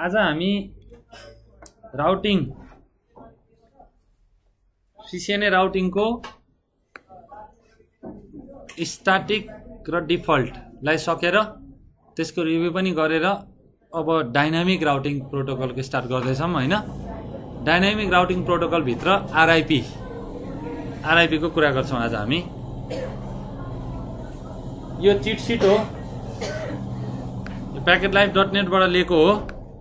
आज हामी routing CCNA राउटिङको static र डिफल्टलाई सकेर त्यसको रिभ्यू पनि गरेर अब डाइनामिक राउटिङ प्रोटोकलको स्टार्ट गर्दैछौँ हैन। डाइनामिक राउटिङ प्रोटोकल भित्र RIP को कुरा गर्छौँ आज हामी। यो चिट सिट हो, packetlife.net बाट लिएको हो।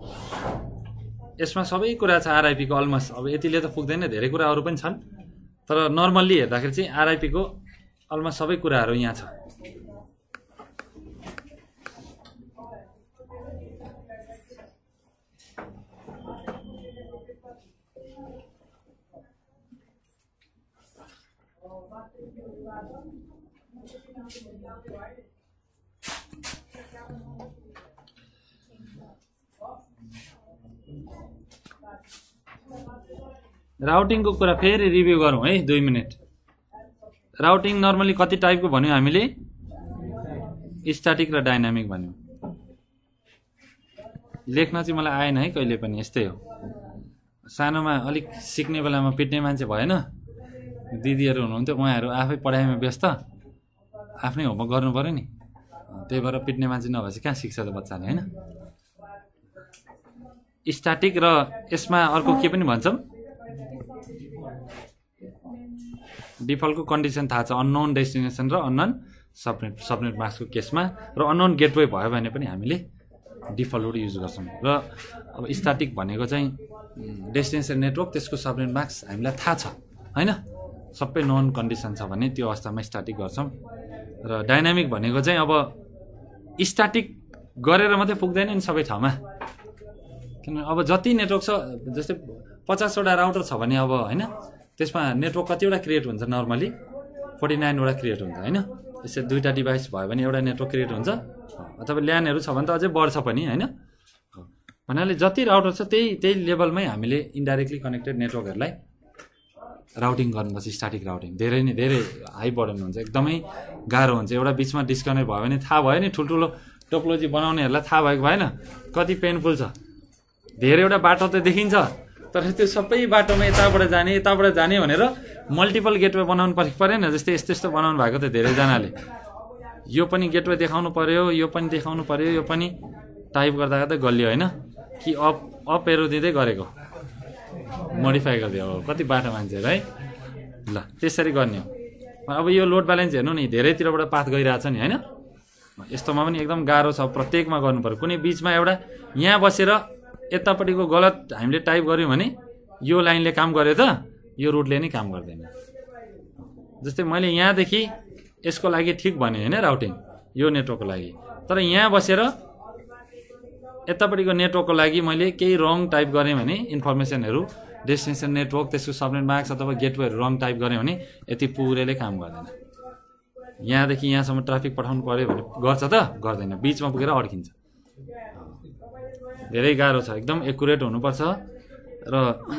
यसमा सबै कुरा छ RIP को अलमोस्ट। अब यतिले त पुग्दैन, धेरै कुराहरू पनि छन्, तर नर्मल्ली हेर्दाखेरि चाहिँ RIP को अलमोस्ट सबै कुराहरू यहाँ छ। राउटिङ को कुरा फेरि रिभ्यू गरौँ है 2 मिनेट। राउटिङ नर्मली कति टाइपको भन्यौ हामीले? स्ट्याटिक र डाइनामिक भन्यौ। लेख्न चाहिँ मलाई आएन है कहिले पनि, यस्तै हो। सानोमा अलिक सिक्ने बेलामा पिट्ने मान्छे भएन, दिदीहरू हुनुहुन्थ्यो, उहाँहरू आफै पढाइमा व्यस्त, आफ्नै होमवर्क गर्नु पर्यो नि, त्यही भएर पिट्ने मान्छे नभएपछि कहाँ सिक्छ त बच्चाले हैन। स्ट्याटिक र यसमा अर्को के पनि भन्छौँ, डिफल्टको कन्डिसन थाहा छ, अननोन डेस्टिनेसन र अननोन सबनेट मास्कको केसमा, र अननोन गेटवे भयो भने पनि हामीले डिफल्टहरू युज गर्छौँ। र अब स्ट्याटिक भनेको चाहिँ डेस्टिनेसन नेटवर्क, त्यसको सबनेट मास्क हामीलाई थाहा छ हैन, सबै नोन कन्डिसन छ भने त्यो अवस्थामा स्ट्याटिक गर्छौँ। र डाइनामिक भनेको चाहिँ अब स्ट्याटिक गरेर मात्रै पुग्दैन नि सबै ठाउँमा, किनभने अब जति नेटवर्क छ, जस्तै 50 वटा राउटर छ भने अब हैन, त्यसमा नेटवर्क कतिवटा क्रिएट हुन्छ? नर्मली 49 वटा क्रिएट हुन्छ हैन। यसै 2टा डिभाइस भयो भने एउटा नेटवर्क क्रिएट हुन्छ, अथवा ल्यानहरू छ भने त अझै बढ्छ पनि हैन। भन्नाले जति राउटर छ त्यही लेभलमै हामीले इन्डाइरेक्टली कनेक्टेड नेटवर्कहरूलाई राउटिङ गर्नुपर्छ। स्ट्याटिक राउटिङ धेरै हाई बर्डन हुन्छ, एकदमै गाह्रो हुन्छ। एउटा बिचमा डिस्कनेक्ट भयो भने थाहा भयो नि, ठुल्ठुलो टोपोलोजी बनाउनेहरूलाई थाहा भएको भएन कति पेनफुल छ। धेरैवटा बाटो त देखिन्छ, तर त्यो सबै बाटोमा यताबाट जाने भनेर मल्टिपल गेटवे बनाउनु परेन। जस्तै यस्तो बनाउनु भएको त धेरैजनाले, यो पनि गेटवे देखाउनु पर्यो, यो पनि देखाउनु पर्यो, यो पनि टाइप गर्दा गल्यो होइन कि अप एरो दिँदै गरेको मोडिफाई गरिदियो। कति बाटो मान्छेहरू है, ल त्यसरी गर्ने हो। अब यो लोड ब्यालेन्स हेर्नु नि, धेरैतिरबाट पाथ गइरहेछ नि होइन। यस्तोमा पनि एकदम गाह्रो छ, प्रत्येकमा गर्नु पर्यो। कुनै बिचमा एउटा यहाँ बसेर यतापट्टिको गलत हामीले टाइप गर्यौँ भने यो लाइनले काम गर्यो त यो रुटले नै काम गर्दैन। जस्तै मैले यहाँदेखि यसको लागि ठिक भने होइन राउटिङ, यो नेटवर्कको लागि, तर यहाँ बसेर यतापट्टिको नेटवर्कको लागि मैले केही रङ टाइप गरेँ भने, इन्फर्मेसनहरू डेस्टिनेसन नेटवर्क, त्यसको सबनेट मास्क अथवा गेटवेहरू रङ टाइप गरेँ भने यति पुरैले काम गर्दैन। यहाँदेखि यहाँसम्म ट्राफिक पठाउनु पर्यो भने गर्छ त? गर्दैन, बिचमा पुगेर अड्किन्छ। धेरै गाह्रो छ, एकदम एकुरेट हुनुपर्छ। र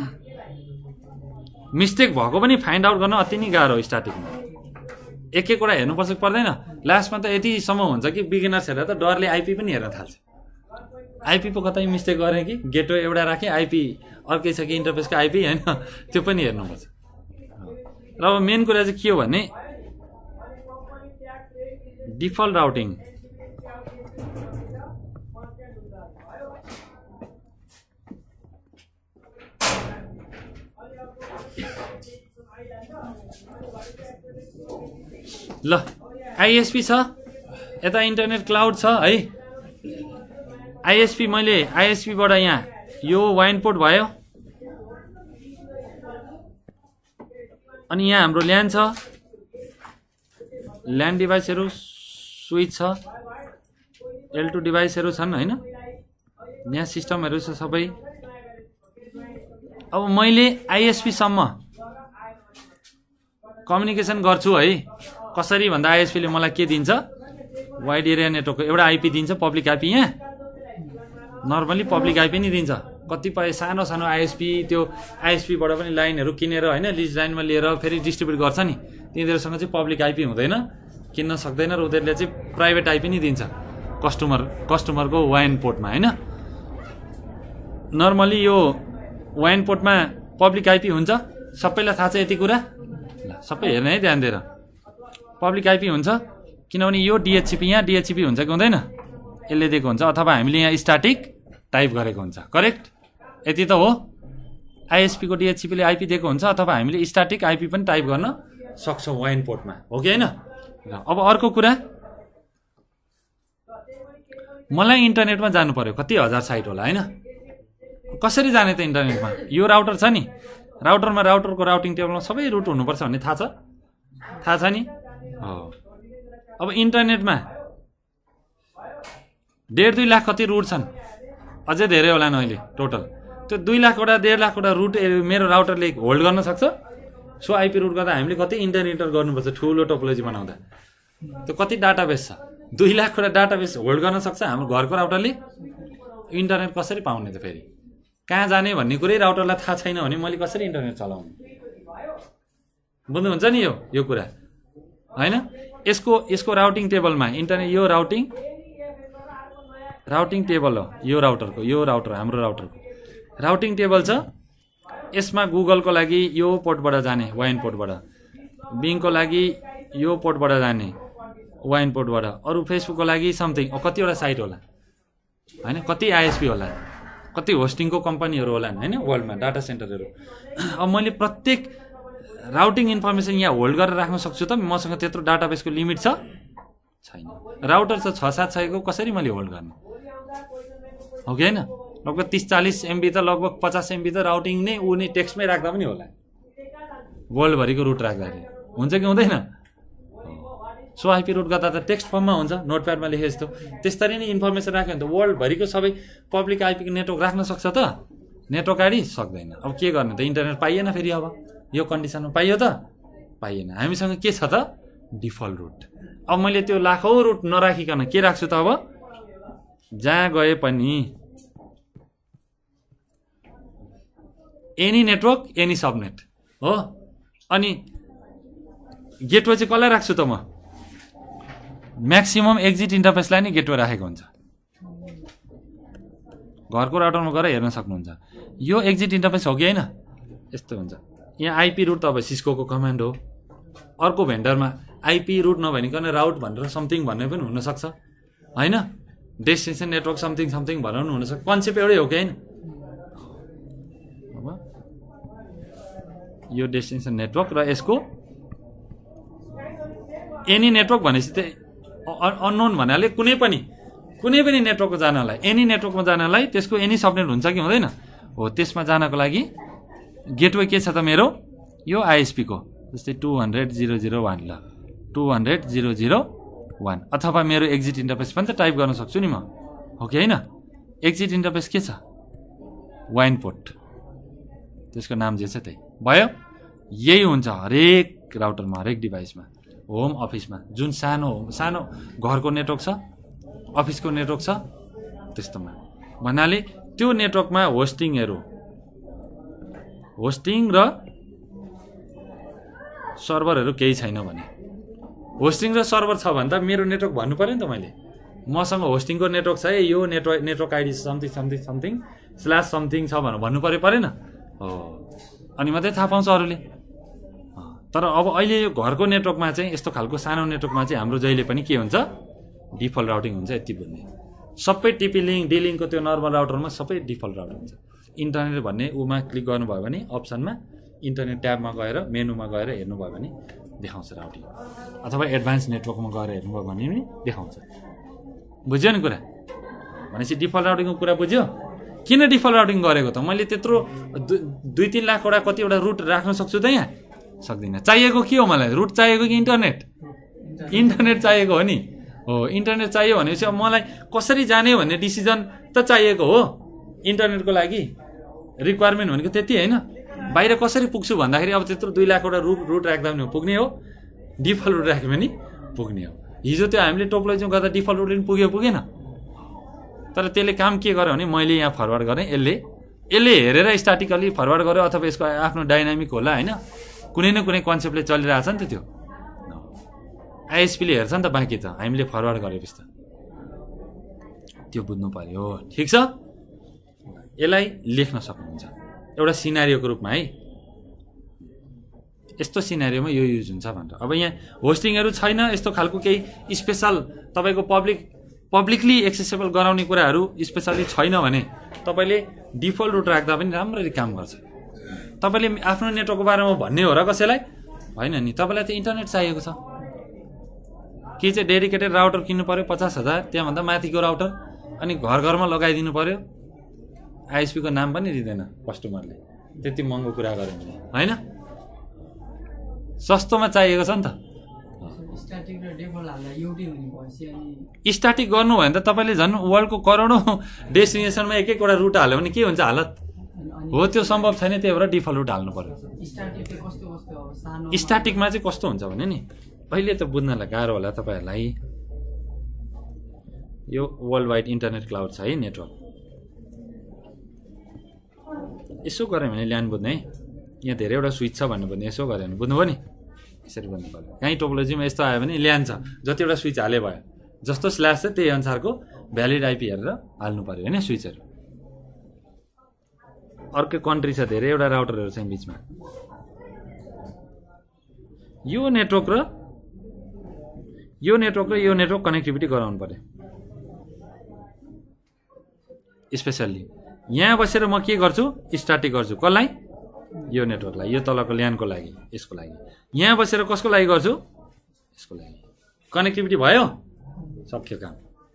मिस्टेक भएको पनि फाइन्ड आउट गर्न अति नै गाह्रो स्ट्याटिकमा। एक कुरा हेर्नुपर्छ कि पर्दैन? लास्टमा त यतिसम्म हुन्छ कि बिगिनर्सहरूलाई त डरले आइपी पनि हेर्न थाल्छ। आइपी पो कतै मिस्टेक गरेँ कि, गेटवे एउटा राखेँ, आइपी अर्कै छ कि इन्टरफेसको आइपी होइन, त्यो पनि हेर्नुपर्छ। र अब मेन कुरा चाहिँ के हो भने डिफल्ट राउटिङ। ल आइएसपी छ, यता इन्टरनेट क्लाउड छ है। आइएसपी मैले आइएसपीबाट यहाँ यो वाइन पोर्ट भयो, अनि यहाँ हाम्रो ल्यान छ, ल्यान डिभाइसहरू, स्विच छ, L2 डिभाइसहरू छन् होइन। यहाँ सिस्टमहरू छ सबै। अब मैले आइएसपीसम्म कम्युनिकेसन गर्छु है। कसरी भन्दा आइएसपीले मलाई के दिन्छ? वाइड एरिया नेटवर्कको एउटा आइपी दिन्छ, पब्लिक आइपी। यहाँ नर्मली पब्लिक आइपी नै दिन्छ। कतिपय सानो आइएसपी, त्यो आइएसपीबाट पनि लाइनहरू किनेर होइन, लिज लाइनमा लिएर फेरि डिस्ट्रिब्युट गर्छ नि, तिनीहरूसँग चाहिँ पब्लिक आइपी हुँदैन, किन्न सक्दैन, र उनीहरूले चाहिँ प्राइभेट आइपी नै दिन्छ कस्टमरको वाइन पोर्टमा होइन। नर्मली यो वाइन पोर्टमा पब्लिक आइपी हुन्छ, सबैलाई थाहा छ यति कुरा। ल सबै हेर्ने है ध्यान दिएर, पब्लिक आइपी हुन्छ किनभने यो डिएचसिपी यहाँ डिएचसिपी हुन्छ कि हुँदैन, यसले दिएको हुन्छ, अथवा हामीले यहाँ स्ट्याटिक टाइप गरेको हुन्छ, करेक्ट? यति त हो। आइएसपी को डिएचसिपीले आइपी दिएको हुन्छ अथवा हामीले स्ट्याटिक आइपी पनि टाइप गर्न सक्छौँ वाइन पोर्टमा, हो कि होइन? अब अर्को कुरा, मलाई इन्टरनेटमा जानु पर्यो, कति हजार साइट होला होइन, कसरी जाने त इन्टरनेटमा? यो राउटर छ नि, राउटरमा राउटरको राउटिङ टेबलमा सबै रुट हुनुपर्छ भन्ने थाहा छ? थाहा छ नि? हो। अब इन्टरनेटमा 1.5-2 लाख कति रुट छन्, अझै धेरै होला नि अहिले टोटल। त्यो 2 लाखवटा 1.5 लाखवटा रुट मेरो राउटरले होल्ड गर्न सक्छ? सो आइपी रुट गर्दा हामीले कति इन्टर गर्नुपर्छ ठुलो टोपोलोजी बनाउँदा, त्यो कति डाटाबेस छ? 2 लाखवटा डाटाबेस होल्ड गर्न सक्छ हाम्रो घरको राउटरले? इन्टरनेट कसरी पाउने त फेरि? कहाँ जाने भन्ने कुरै राउटरलाई थाहा छैन भने मैले कसरी इन्टरनेट चलाउने? बुझ्नुहुन्छ नि यो कुरा होइन? यसको राउटिङ टेबलमा इन्टरनेट, यो राउटिङ टेबल हो, यो राउटर हाम्रो राउटरको राउटिङ टेबल छ। यसमा गुगलको लागि यो पोर्टबाट जाने वाइन पोर्टबाट, बिङको लागि यो पोर्टबाट जाने वाइन पोर्टबाट, अरू फेसबुकको लागि समथिङ कतिवटा साइट होला होइन, कति आइएसपी होला, कति होस्टिङको कम्पनीहरू होला होइन वर्ल्डमा, डाटा सेन्टरहरू। अब मैले प्रत्येक राउटिङ इन्फर्मेसन यहाँ होल्ड गरेर राख्न सक्छु त? मसँग त्यत्रो डाटाबेसको लिमिट छ? छैन। राउटर छ 6-7 सयको, कसरी मैले होल्ड गर्ने, हो कि होइन? लगभग 30-40 MB त, लगभग 50 MB त राउटिङ नै ऊ नै टेक्स्टमै राख्दा पनि होला, वर्ल्डभरिको रुट राख्दाखेरि हुन्छ कि हुँदैन? सो आइपी रुट गर्दा त टेक्स्ट फर्ममा हुन्छ, नोटप्याडमा लेखे जस्तो। त्यस्तरी नै इन्फर्मेसन राख्यो भने त वर्ल्डभरिको सबै पब्लिक आइपीको नेटवर्क राख्न सक्छ त? नेटवर्क आइडी सक्दैन। अब के गर्ने त? इन्टरनेट पाइएन फेरि, अब यो कन्डिसनमा पाइयो त? पाइएन। हामीसँग के छ त? Default route. अब मैले त्यो लाखौँ रुट नराखिकन के राख्छु त? अब जहाँ गए पनि एनी नेटवर्क एनी सबनेट हो। अनि गेटवे चाहिँ कसलाई राख्छु त? म म्याक्सिमम एक्जिट इन्टरफेसलाई नै गेटवे राखेको हुन्छ। घरको राउटरमा गएर हेर्न सक्नुहुन्छ, यो एक्जिट इन्टरफेस हो कि होइन? यस्तो हुन्छ। यहाँ आइपी रुट त अब सिस्कोको कमान्ड हो। अर्को भेन्डरमा आइपी रुट नभनिकन राउट भनेर समथिङ भन्ने पनि हुनसक्छ होइन? डेस्टिनेसन नेटवर्क समथिङ समथिङ भनेर पनि हुनसक्छ। कन्सेप्ट एउटै हो कि होइन? अब यो डेस्टिनेसन नेटवर्क र यसको एनी नेटवर्क भनेपछि चाहिँ अननोन भन्नाले कुनै पनि नेटवर्कको जानलाई, एनी नेटवर्कमा जानलाई त्यसको एनी सबनेट हुन्छ कि हुँदैन? हो। त्यसमा जानको लागि गेटवे के छ त मेरो? यो आइएसपी को जस्तै 200.0.0.1 ल 200.0.0.1 अथवा मेरो एक्जिट इन्टरफेस पनि त टाइप गर्न सक्छु नि म, हो कि होइन? एक्जिट इन्टरफेस के छ? वाइन पोर्ट, त्यसको नाम जे छ त्यही भयो। यही हुन्छ हरेक राउटरमा, हरेक डिभाइसमा, होम अफिसमा, जुन सानो घरको नेटवर्क छ, अफिसको नेटवर्क छ, त्यस्तोमा भन्नाले त्यो नेटवर्कमा होस्टिङ र सर्भरहरू केही छैन भने, होस्टिङ र सर्भर छ भने त मेरो नेटवर्क भन्नु पर्यो नि त। मैले मसँग होस्टिङको नेटवर्क छ, यो नेटवर्क आइडी समथिङ /समथिङ छ भनेर भन्नु परेन हो, अनि मात्रै थाहा पाउँछ अरूले। तर अब अहिले यो घरको नेटवर्कमा चाहिँ, यस्तो खालको सानो नेटवर्कमा चाहिँ हाम्रो जहिले पनि के हुन्छ? डिफल्ट राउटिङ हुन्छ। यति बुझ्ने, सबै टिपी लिङ्क डिलिङको त्यो नर्मल राउटरमा सबै डिफल्ट राउटर हुन्छ। इन्टरनेट भन्ने उमा क्लिक गर्नुभयो भने अप्सनमा इन्टरनेट ट्याबमा गएर मेनुमा गएर हेर्नुभयो भने देखाउँछ राउटिङ, अथवा एडभान्स नेटवर्कमा गएर हेर्नुभयो भने पनि देखाउँछ। बुझ्यो नि कुरा? भनेपछि डिफल्ट राउटिङको कुरा बुझ्यो? किन डिफल्ट राउटिङ गरेको त? मैले त्यत्रो 2-3 लाखवटा कतिवटा रुट राख्न सक्छु त? यहाँ सक्दिनँ। चाहिएको के हो मलाई? रुट चाहिएको कि इन्टरनेट? इन्टरनेट चाहिएको हो नि। हो, इन्टरनेट चाहियो भनेपछि अब मलाई कसरी जाने भन्ने डिसिजन त चाहिएको हो। इन्टरनेटको लागि रिक्वायरमेन्ट भनेको त्यति होइन। बाहिर कसरी पुग्छु भन्दाखेरि अब त्यत्रो 2 लाखवटा रुट राख्दा पनि पुग्ने हो, डिफल्ट रुट राख्यो भने पुग्ने हो। हिजो त्यो हामीले टोपोलोजीमा गर्दा डिफल्ट रुट पनि पुगेन। तर त्यसले काम के गर्यो भने मैले यहाँ फरवर्ड गरेँ, यसले हेरेर स्ट्याटिकली फरवर्ड गर्यो, अथवा यसको आफ्नो डाइनामिक होला होइन, कुनै न कुनै कन्सेप्टले चलिरहेछ नि त। त्यो आइएसपीले हेर्छ नि त, बाँकी त हामीले फरवर्ड गरेपछि त त्यो बुझ्नु पर्यो। ठिक छ। यसलाई लेख्न सक्नुहुन्छ एउटा सिनारियोको रूपमा है। यस्तो सिनारियोमा यो युज हुन्छ भनेर। अब यहाँ होस्टिङहरू छैन, यस्तो खालको केही स्पेसल तपाईँको पब्लिकली एक्सेसेबल गराउने कुराहरू स्पेसली छैन भने तपाईँले डिफल्ट रुट राख्दा पनि राम्ररी काम गर्छ। तपाईँले आफ्नो नेटवर्कको बारेमा भन्ने हो र कसैलाई होइन नि, तपाईँलाई त इन्टरनेट चाहिएको छ कि चाहिँ डेडिकेटेड राउटर किन्नु पर्यो 50,000, त्यहाँभन्दा माथिको राउटर, अनि घर घरमा लगाइदिनु पर्यो। आइएसपीको नाम पनि दिँदैन कस्टमरले, त्यति महँगो कुरा गर्यो भने होइन, सस्तोमा चाहिएको छ नि त। स्ट्याटिक गर्नु भयो भने त तपाईँले झन् वर्ल्डको करोडौँ डेस्टिनेसनमा एक एकवटा रुट हाल्यो भने के हुन्छ हालत हो, त्यो सम्भव छैन। त्यही भएर डिफल्ट रुट हाल्नु पर्यो। स्ट्याटिकमा चाहिँ कस्तो हुन्छ भने नि, अहिले त बुझ्नलाई गाह्रो होला तपाईँहरूलाई। यो वर्ल्ड वाइड इन्टरनेट क्लाउड छ है नेटवर्क। यसो गऱ्यो भने ल्यान बुझ्ने है, यहाँ धेरैवटा स्विच छ भन्नु पर्ने, यसो गऱ्यो भने बुझ्नुभयो नि, यसरी बुझ्नु पर्यो। काहीँ टोपोलोजीमा यस्तो आयो भने ल्यान छ, जतिवटा स्विच हाले भयो, जस्तो स्ल्यास छ त्यही अनुसारको भ्यालिड आइपी हेरेर हाल्नु पर्यो होइन स्विचहरू। अर्कै कन्ट्री छ, धेरैवटा राउटरहरू छ बिचमा। यो नेटवर्क र यो नेटवर्क कनेक्टिभिटी गराउनु पर्यो। स्पेसल्ली यहाँ बसेर म के गर्छु, स्ट्याटिक गर्छु। कसलाई? यो नेटवर्कलाई, यो तलको ल्यानको लागि, यसको लागि। यहाँ बसेर कसको लागि गर्छु? यसको लागि। कनेक्टिभिटी भयो, सक्यो काम।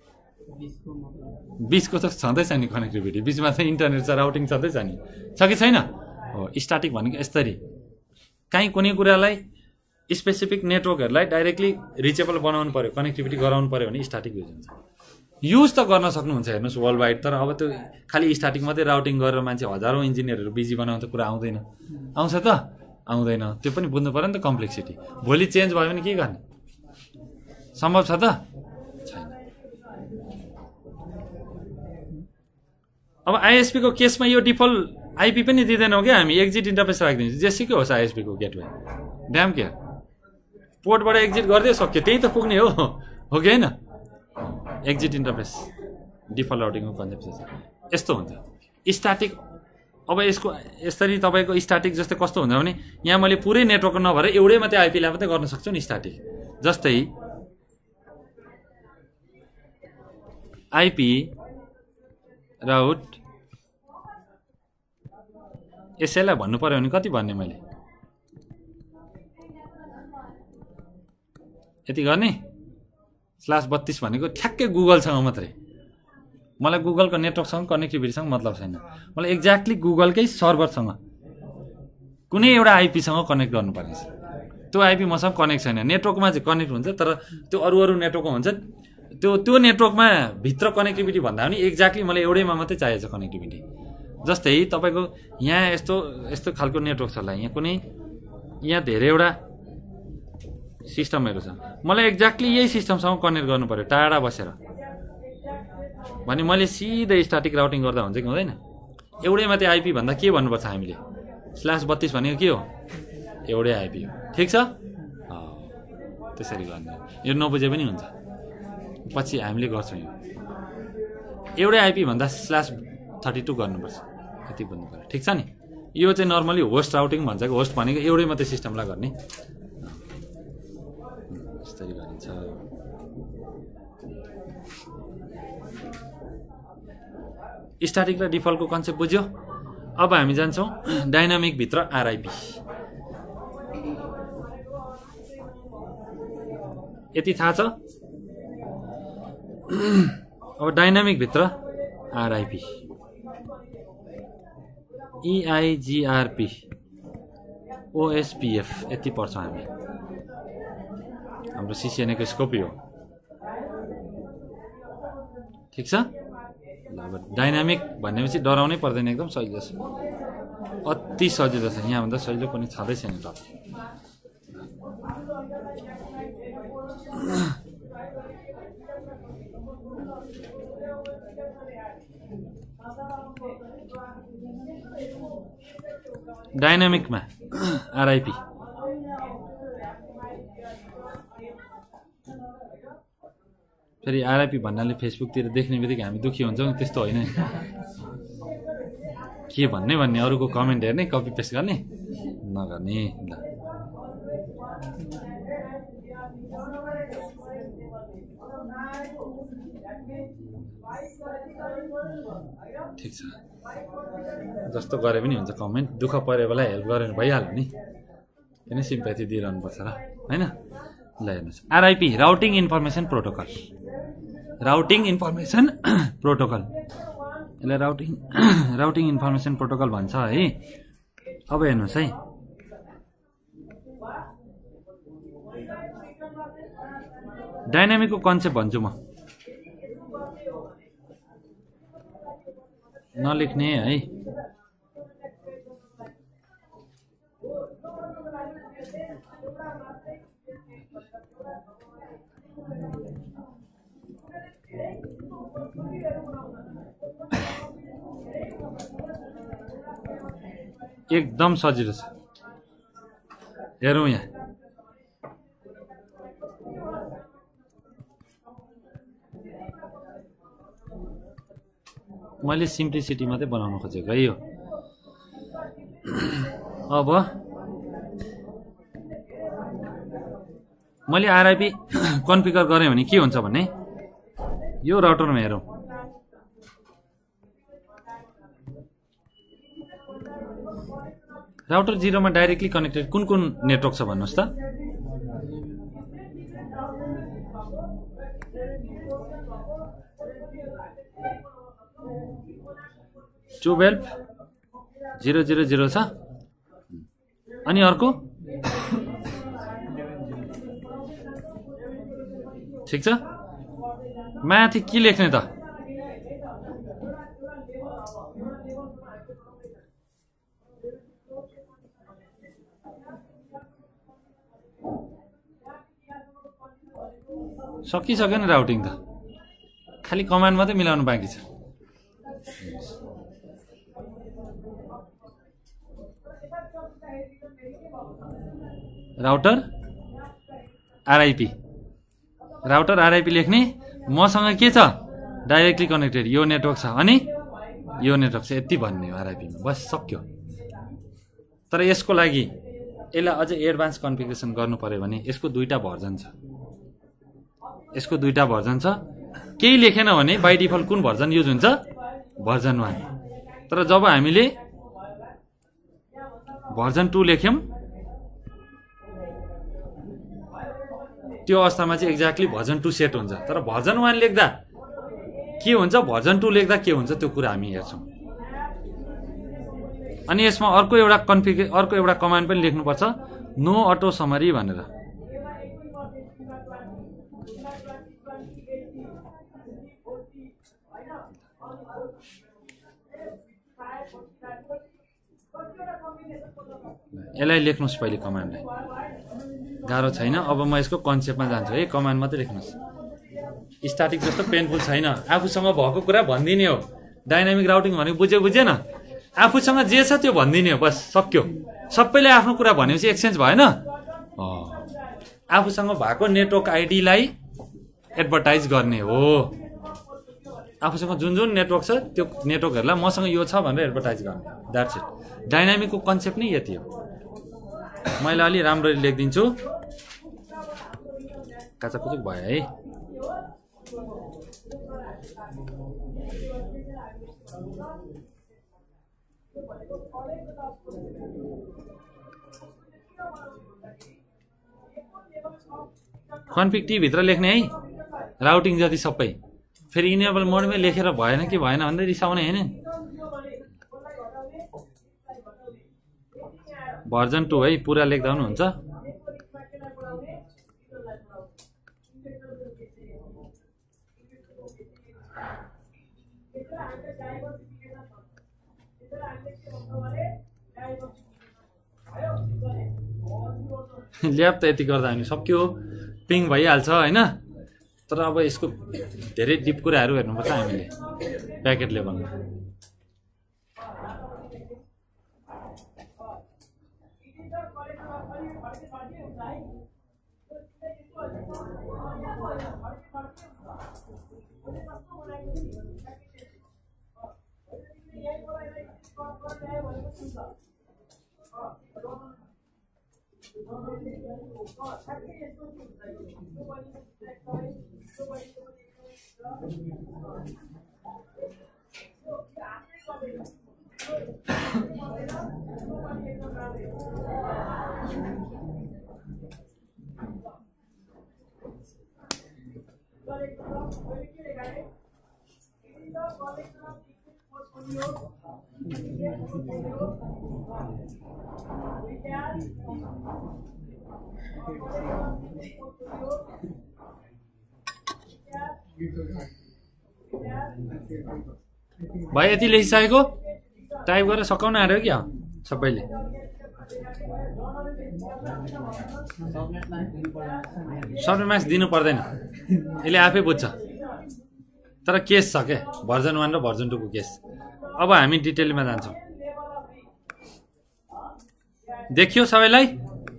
बिचको त छँदैछ नि कनेक्टिभिटी, बिचमा त इन्टरनेट छ, राउटिङ छँदैछ नि, छ कि छैन? हो, स्ट्याटिक भनेको यसरी काहीँ कुनै कुरालाई स्पेसिफिक नेटवर्कहरूलाई डाइरेक्टली रिचेबल बनाउनु पर्यो, कनेक्टिभिटी गराउनु पर्यो भने स्ट्याटिक युज हुन्छ। युज त गर्न सक्नुहुन्छ हेर्नुहोस् वर्ल्ड वाइड, तर अब त्यो खालि स्ट्याटिक मात्रै राउटिङ गरेर मान्छे हजारौँ इन्जिनियरहरू बिजी बनाउँछ, कुरा आउँदैन। आउँछ त? आउँदैन। त्यो पनि बुझ्नु पऱ्यो नि त कम्प्लेक्सिटी। भोलि चेन्ज भयो भने के गर्ने? सम्भव छ त? छैन। अब आइएसपीको केसमा यो डिफल्ट आइपी पनि दिँदैनौँ क्या हामी, एक्जिट इन्टरफेस राखिदिन्छौँ। जेसुकै होस् आइएसपीको गेटवे, ड्याम केयर, पोर्टबाट एक्जिट गर्दै सक्यो, त्यही त पुग्ने हो कि होइन? एक्जिट इन्टरफेस डिफल्ट राउटिङको कन्सेप्ट छ। यस्तो हुन्छ स्ट्याटिक। अब यसको यसरी तपाईँको स्ट्याटिक जस्तै कस्तो हुन्छ भने, यहाँ मैले पुरै नेटवर्क नभएर एउटै मात्रै आइपीलाई मात्रै गर्न सक्छु नि स्ट्याटिक। जस्तै आइपी राउट यसैलाई भन्नु पर्यो भने कति भन्ने मैले, यति गर्ने। /32 भनेको ठ्याक्कै गुगलसँग मात्रै, मलाई गुगलको नेटवर्कसँग कनेक्टिभिटीसँग मतलब छैन। मलाई एक्ज्याक्टली गुगलकै सर्भरसँग कुनै एउटा आइपीसँग कनेक्ट गर्नुपर्ने छ। त्यो आइपी मसँग कनेक्ट छैन, नेटवर्कमा चाहिँ कनेक्ट हुन्छ, तर त्यो अरू नेटवर्कमा हुन्छ। त्यो नेटवर्कमा भित्र कनेक्टिभिटी भन्दा पनि एक्ज्याक्टली मलाई एउटैमा मात्रै चाहिएको छ कनेक्टिभिटी। जस्तै तपाईँको यहाँ यस्तो खालको नेटवर्क छ होला, यहाँ धेरैवटा सिस्टमहरू छ, मलाई एक्ज्याक्टली यही सिस्टमसँग कनेक्ट गर्नु पर्यो टाढा बसेर भने मैले सिधै स्ट्याटिक राउटिङ गर्दा हुन्छ कि हुँदैन? एउटै मात्रै आइपी भन्दा के भन्नुपर्छ हामीले? /32 भनेको के हो? एउटै आइपी हो। ठिक छ, त्यसरी गर्ने। यो नबुझे पनि हुन्छ, पछि हामीले गर्छौँ। यो एउटै आइपी भन्दा /32 गर्नुपर्छ, यति बुझ्नु पर्यो। ठिक छ नि? यो चाहिँ नर्मली होस्ट राउटिङ भन्छ कि, होस्ट भनेको एउटै मात्रै सिस्टमलाई गर्ने, यसरी गरिन्छ। स्ट्याटिक र डिफल्टको कन्सेप्ट बुझ्यो। अब हामी जान्छौँ डाइनामिक भित्र आरआइपी। यति थाहा छ? अब डाइनामिक भित्र आरआइपी, EIGRP, OSPF यति पर्छ हामी। हाम्रो सिसिएनएको स्कोप यो। ठिक छ? अब डाइनामिक भनेपछि डराउनै पर्दैन, एकदम सजिलो छ, अति सजिलो छ। यहाँभन्दा सजिलो कुनै छँदै छैन त। डाइनामिकमा आरआइपी फेरि आरआइपी भन्नाले फेसबुकतिर देख्ने बित्तिकै हामी दुःखी हुन्छौँ, त्यस्तो होइन। के भन्ने अरूको कमेन्ट हेर्ने कपी पेस्ट गर्ने नगर्ने ल ठिक छ जस्तो गरे पनि हुन्छ कमेन्ट दुःख परे बेला हेल्प गरेर भइहाल्यो नि किन सिम्प्याथी दिइरहनु पर्छ र हैन ल हेर्नुस् आरआईपी राउटिङ इन्फर्मेसन प्रोटोकल यसलाई राउटिङ इन्फर्मेसन प्रोटोकल भन्छ है अब हेर्नुस् है डाइनामिकको कन्सेप्ट भन्छु म नलेख्ने है एकदम सजिलो छ हेरौँ यहाँ मैले सिम्प्लिसिटी मात्रै बनाउन खोजेको है यो अब मैले आरआईपी कन्फिगर गरेँ भने के हुन्छ भने यो राउटरमा हेरौँ राउटर 0 मा डाइरेक्टली कनेक्टेड कुन नेटवर्क छ भन्नुस् त 12.0.0.0 छ अनि अर्को ठीक छ माथि के लेख्ने त सकिसक्यो नि राउटिङ त खाली कमान्ड मात्रै मिलाउनु बाँकी छ राउटर आरआईपी लेख्ने मसँग के छ डाइरेक्टली कनेक्टेड यो नेटवर्क छ अनि यो नेटवर्क छ यति भन्ने हो आरआईपी मा बस सक्यो तर यसको लागि यसलाई अझ एडभान्स कन्फिगरेसन गर्नु पर्यो भने यसको दुईटा भर्जन छ केही लेखेन भने बाइ डिफल्ट कुन भर्जन युज हुन्छ भर्जन 1 तर जब हामीले भर्जन 2 लेख्यौं त्यो अवस्थामा चाहिँ एक्ज्याक्टली भर्जन 2 सेट हुन्छ तर भर्जन 1 लेख्दा के हुन्छ भर्जन 2 लेख्दा के हुन्छ त्यो कुरा हामी हेर्छौं अनि यसमा अर्को एउटा कमान्ड पनि लेख्नुपर्छ नो अटो समरी भनेर यसलाई लेख्नुस् पहिले कमान्डलाई गाह्रो छैन अब म यसको कन्सेप्टमा जान्छु है कमान्ड मात्रै लेख्नुस् स्ट्याटिक जस्तो पेनफुल छैन आफूसँग भएको कुरा भन्दिने हो डाइनामिक राउटिङ भनेको बुझेन आफूसँग जे छ त्यो भन्दिने हो बस सक्यो सबैले आफ्नो कुरा भनेपछि एक्सचेन्ज भएन आफूसँग भएको नेटवर्क आइडीलाई एडभर्टाइज गर्ने हो आफूसँग जुन नेटवर्क छ त्यो नेटवर्कहरुलाई मसँग यो छ भनेर एडभर्टाइज गर्ने द्याट्स इट डाइनामिकको कन्सेप्ट नै यति हो मैले अलि राम्ररी लेख्दिन्छु काचाकुचुक भयो है कन्फिग टी भित्र लेख्ने है राउटिङ जति सबै फेरि इनेबल मोडमै लेखेर भएन कि भएन भन्दै रिसाउने हैन भर्जन 2 है पुरा लेख्दा पनि हुन्छ ल्याब त यति गर्दा हामी सक्यो पिङ भइहाल्छ हैन तर अब यसको धेरै डिप कुराहरू हेर्नुपर्छ हामीले प्याकेट लेभलमा भाइ यति लेखिसकेको टाइप गरेर सकाउन आँट्यो क्या सबैले सबनेट मास्क दिनु पर्दैन यसले आफै बुझ्छ तर केस छ क्या भर्जन 1 र भर्जन 2 को केस अब हामी डिटेलमा जान्छौँ देखियो सबैलाई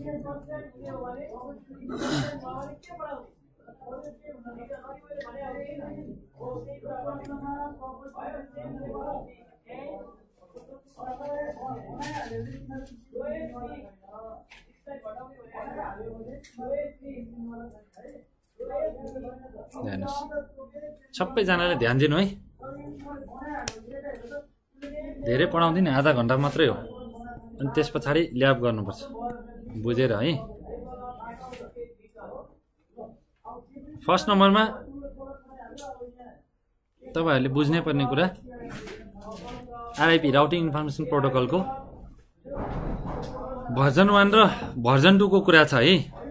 सबैजनाले ध्यान दिनु है धेरै पढाउँदिन आधा घण्टा मात्रै हो अनि त्यस पछाडि ल्याब गर्नुपर्छ बुझेर है फर्स्ट नम्बरमा तपाईहरुले बुझ्नै पर्ने कुरा आरआईपी राउटिङ इन्फर्मेसन प्रोटोकलको भर्जन 1 र भर्जन 2 को कुरा छ है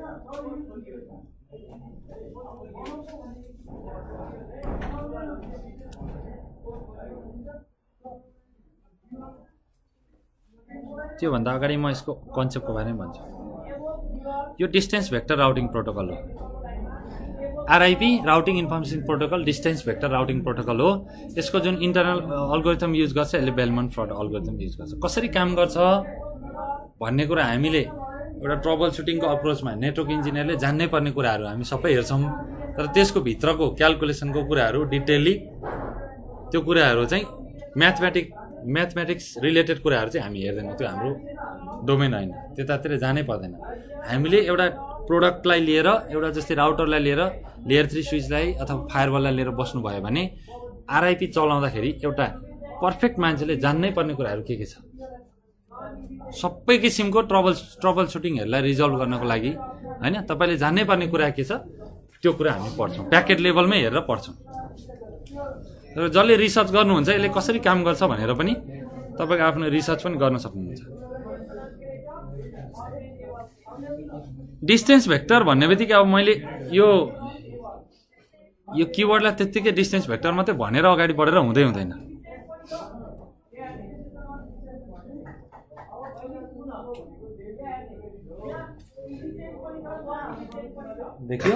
त्यो भन्दा अगाडि म यसको कन्सेप्टको बारेमा भन्छु यो डिस्टेन्स भेक्टर राउटिङ प्रोटोकल हो RIP routing information protocol distance vector routing protocol हो यसको जुन इन्टरनल अल्गोरिथम युज गर्छ यसले बेलमन फ्रड अल्गोरिथम युज गर्छ कसरी काम गर्छ भन्ने कुरा हामीले एउटा ट्रबल सुटिङको अप्रोचमा नेटवर्क इन्जिनियरले जान्नै पर्ने कुराहरू हामी सबै हेर्छौं तर त्यसको भित्रको क्याल्कुलेसनको कुराहरू डिटेलली त्यो कुराहरू चाहिँ म्याथमेटिक्स रिलेटेड कुराहरू चाहिँ हामी हेर्दैनौँ त्यो हाम्रो डोमेन हैन त्यतातिर जानै पर्दैन हामीले एउटा प्रोडक्टलाई लिएर एउटा जस्तै राउटरलाई लिएर लेयर 3 स्विचलाई अथवा फायरवललाई लिएर बस्नु भयो भने आरआईपी चलाउँदाखेरि एउटा पर्फेक्ट मान्छेले जान्नै पर्ने कुराहरू के छ सबै किसिमको ट्रबल सुटिङहरुलाई रिजल्भ गर्नको लागि हैन तपाईले जान्नै पर्ने कुरा के छ त्यो कुरा हामी पढ्छौं प्याकेट लेभलमै हेरेर पढ्छौं र जसले रिसर्च गर्नुहुन्छ यसले कसरी काम गर्छ भनेर पनि तपाईको आफ्नो रिसर्च पनि गर्न सक्नुहुन्छ डिस्टेन्स भेक्टर भन्ने बित्तिकै अब मैले यो किवर्डलाई त्यतिकै डिस्टेन्स भेक्टर मात्रै भनेर अगाडि बढेर हुँदैन देखियो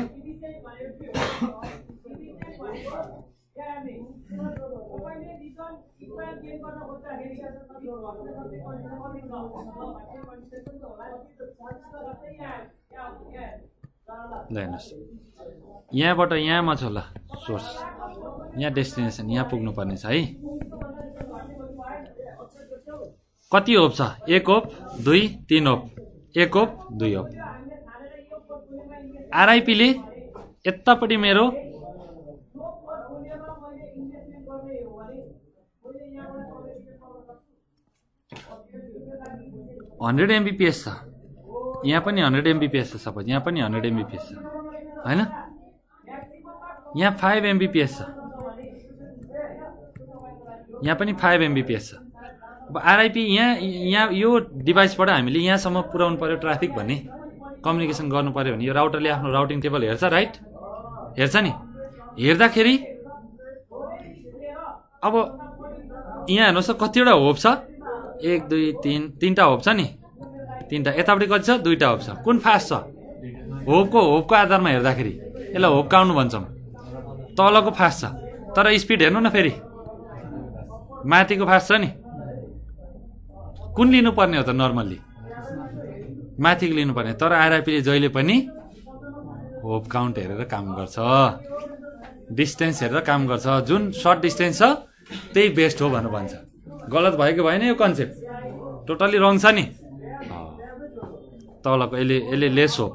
यहाँबाट यहाँमा छ ल सोर्स यहाँ डेस्टिनेसन यहाँ पुग्नु पर्ने छ है कति होप छ 1 hop 2 3 hop 1 hop 2 hop RIP ले यतापट्टि मेरो 100 एमबीपीएस छ यहाँ पनि 100 एमबीपीएस छ सपोज यहाँ पनि 100 एमबीपीएस छ हैन यहाँ 5 एमबीपीएस छ यहाँ पनि 5 एमबीपीएस छ अब आरआईपी यहाँ यो डिभाइसबाट हामीले यहाँसम्म पुर्याउनु पर्यो ट्राफिक भन्ने कम्युनिकेसन गर्नु पर्यो भने यो राउटरले आफ्नो राउटिङ टेबल हेर्छ राइट हेर्छ नि हेर्दाखेरि अब यहाँ हेर्नुस् कतिवटा होप छ 1 2 3 तीनटा होप छ नि तीनटा यतापट्टि कति छ दुईटा होप छ कुन फास्ट छ होपको आधारमा हेर्दाखेरि यसलाई होप काउन्ट भन्छौं तलको फास्ट छ तर स्पिड हेर्नु न फेरि माथिको फास्ट छ नि कुन लिनु पर्ने हो त नर्मल्ली माथिको लिनु पर्ने तर आरआईपी ले जहिले पनि होप काउन्ट हेरेर काम गर्छ डिस्टेन्स हेरेर काम गर्छ जुन सर्ट डिस्टेन्स छ त्यही बेस्ट हो भनेर भन्छ गलत भयो कि भएन यो कन्सेप्ट टोटली रङ छ नि तलको यसले less hop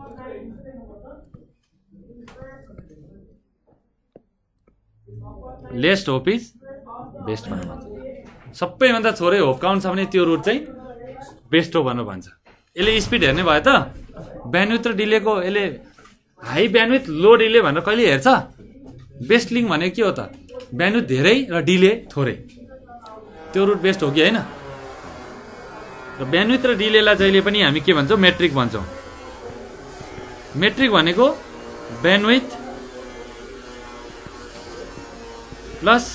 least hop is best भन्नु भन्छ सबैभन्दा थोरै होप काउन्ट छ भने त्यो रुट चाहिँ बेस्ट हो भनेर भन्छ यसले स्पिड हेर्ने भयो त ब्यान्डविथ र डिलेको यसले हाई ब्यान्डविथ लो डिले भनेर कहिले हेर्छ बेस्ट लिङ्क भनेको के हो त ब्यान्डविथ धेरै र डिले थोरै त्यो रुट बेस्ट हो कि होइन र ब्यान्डविथ र डिलेलाई जहिले पनि हामी के भन्छौँ मेट्रिक भन्छौँ मेट्रिक भनेको ब्यान्डविथ प्लस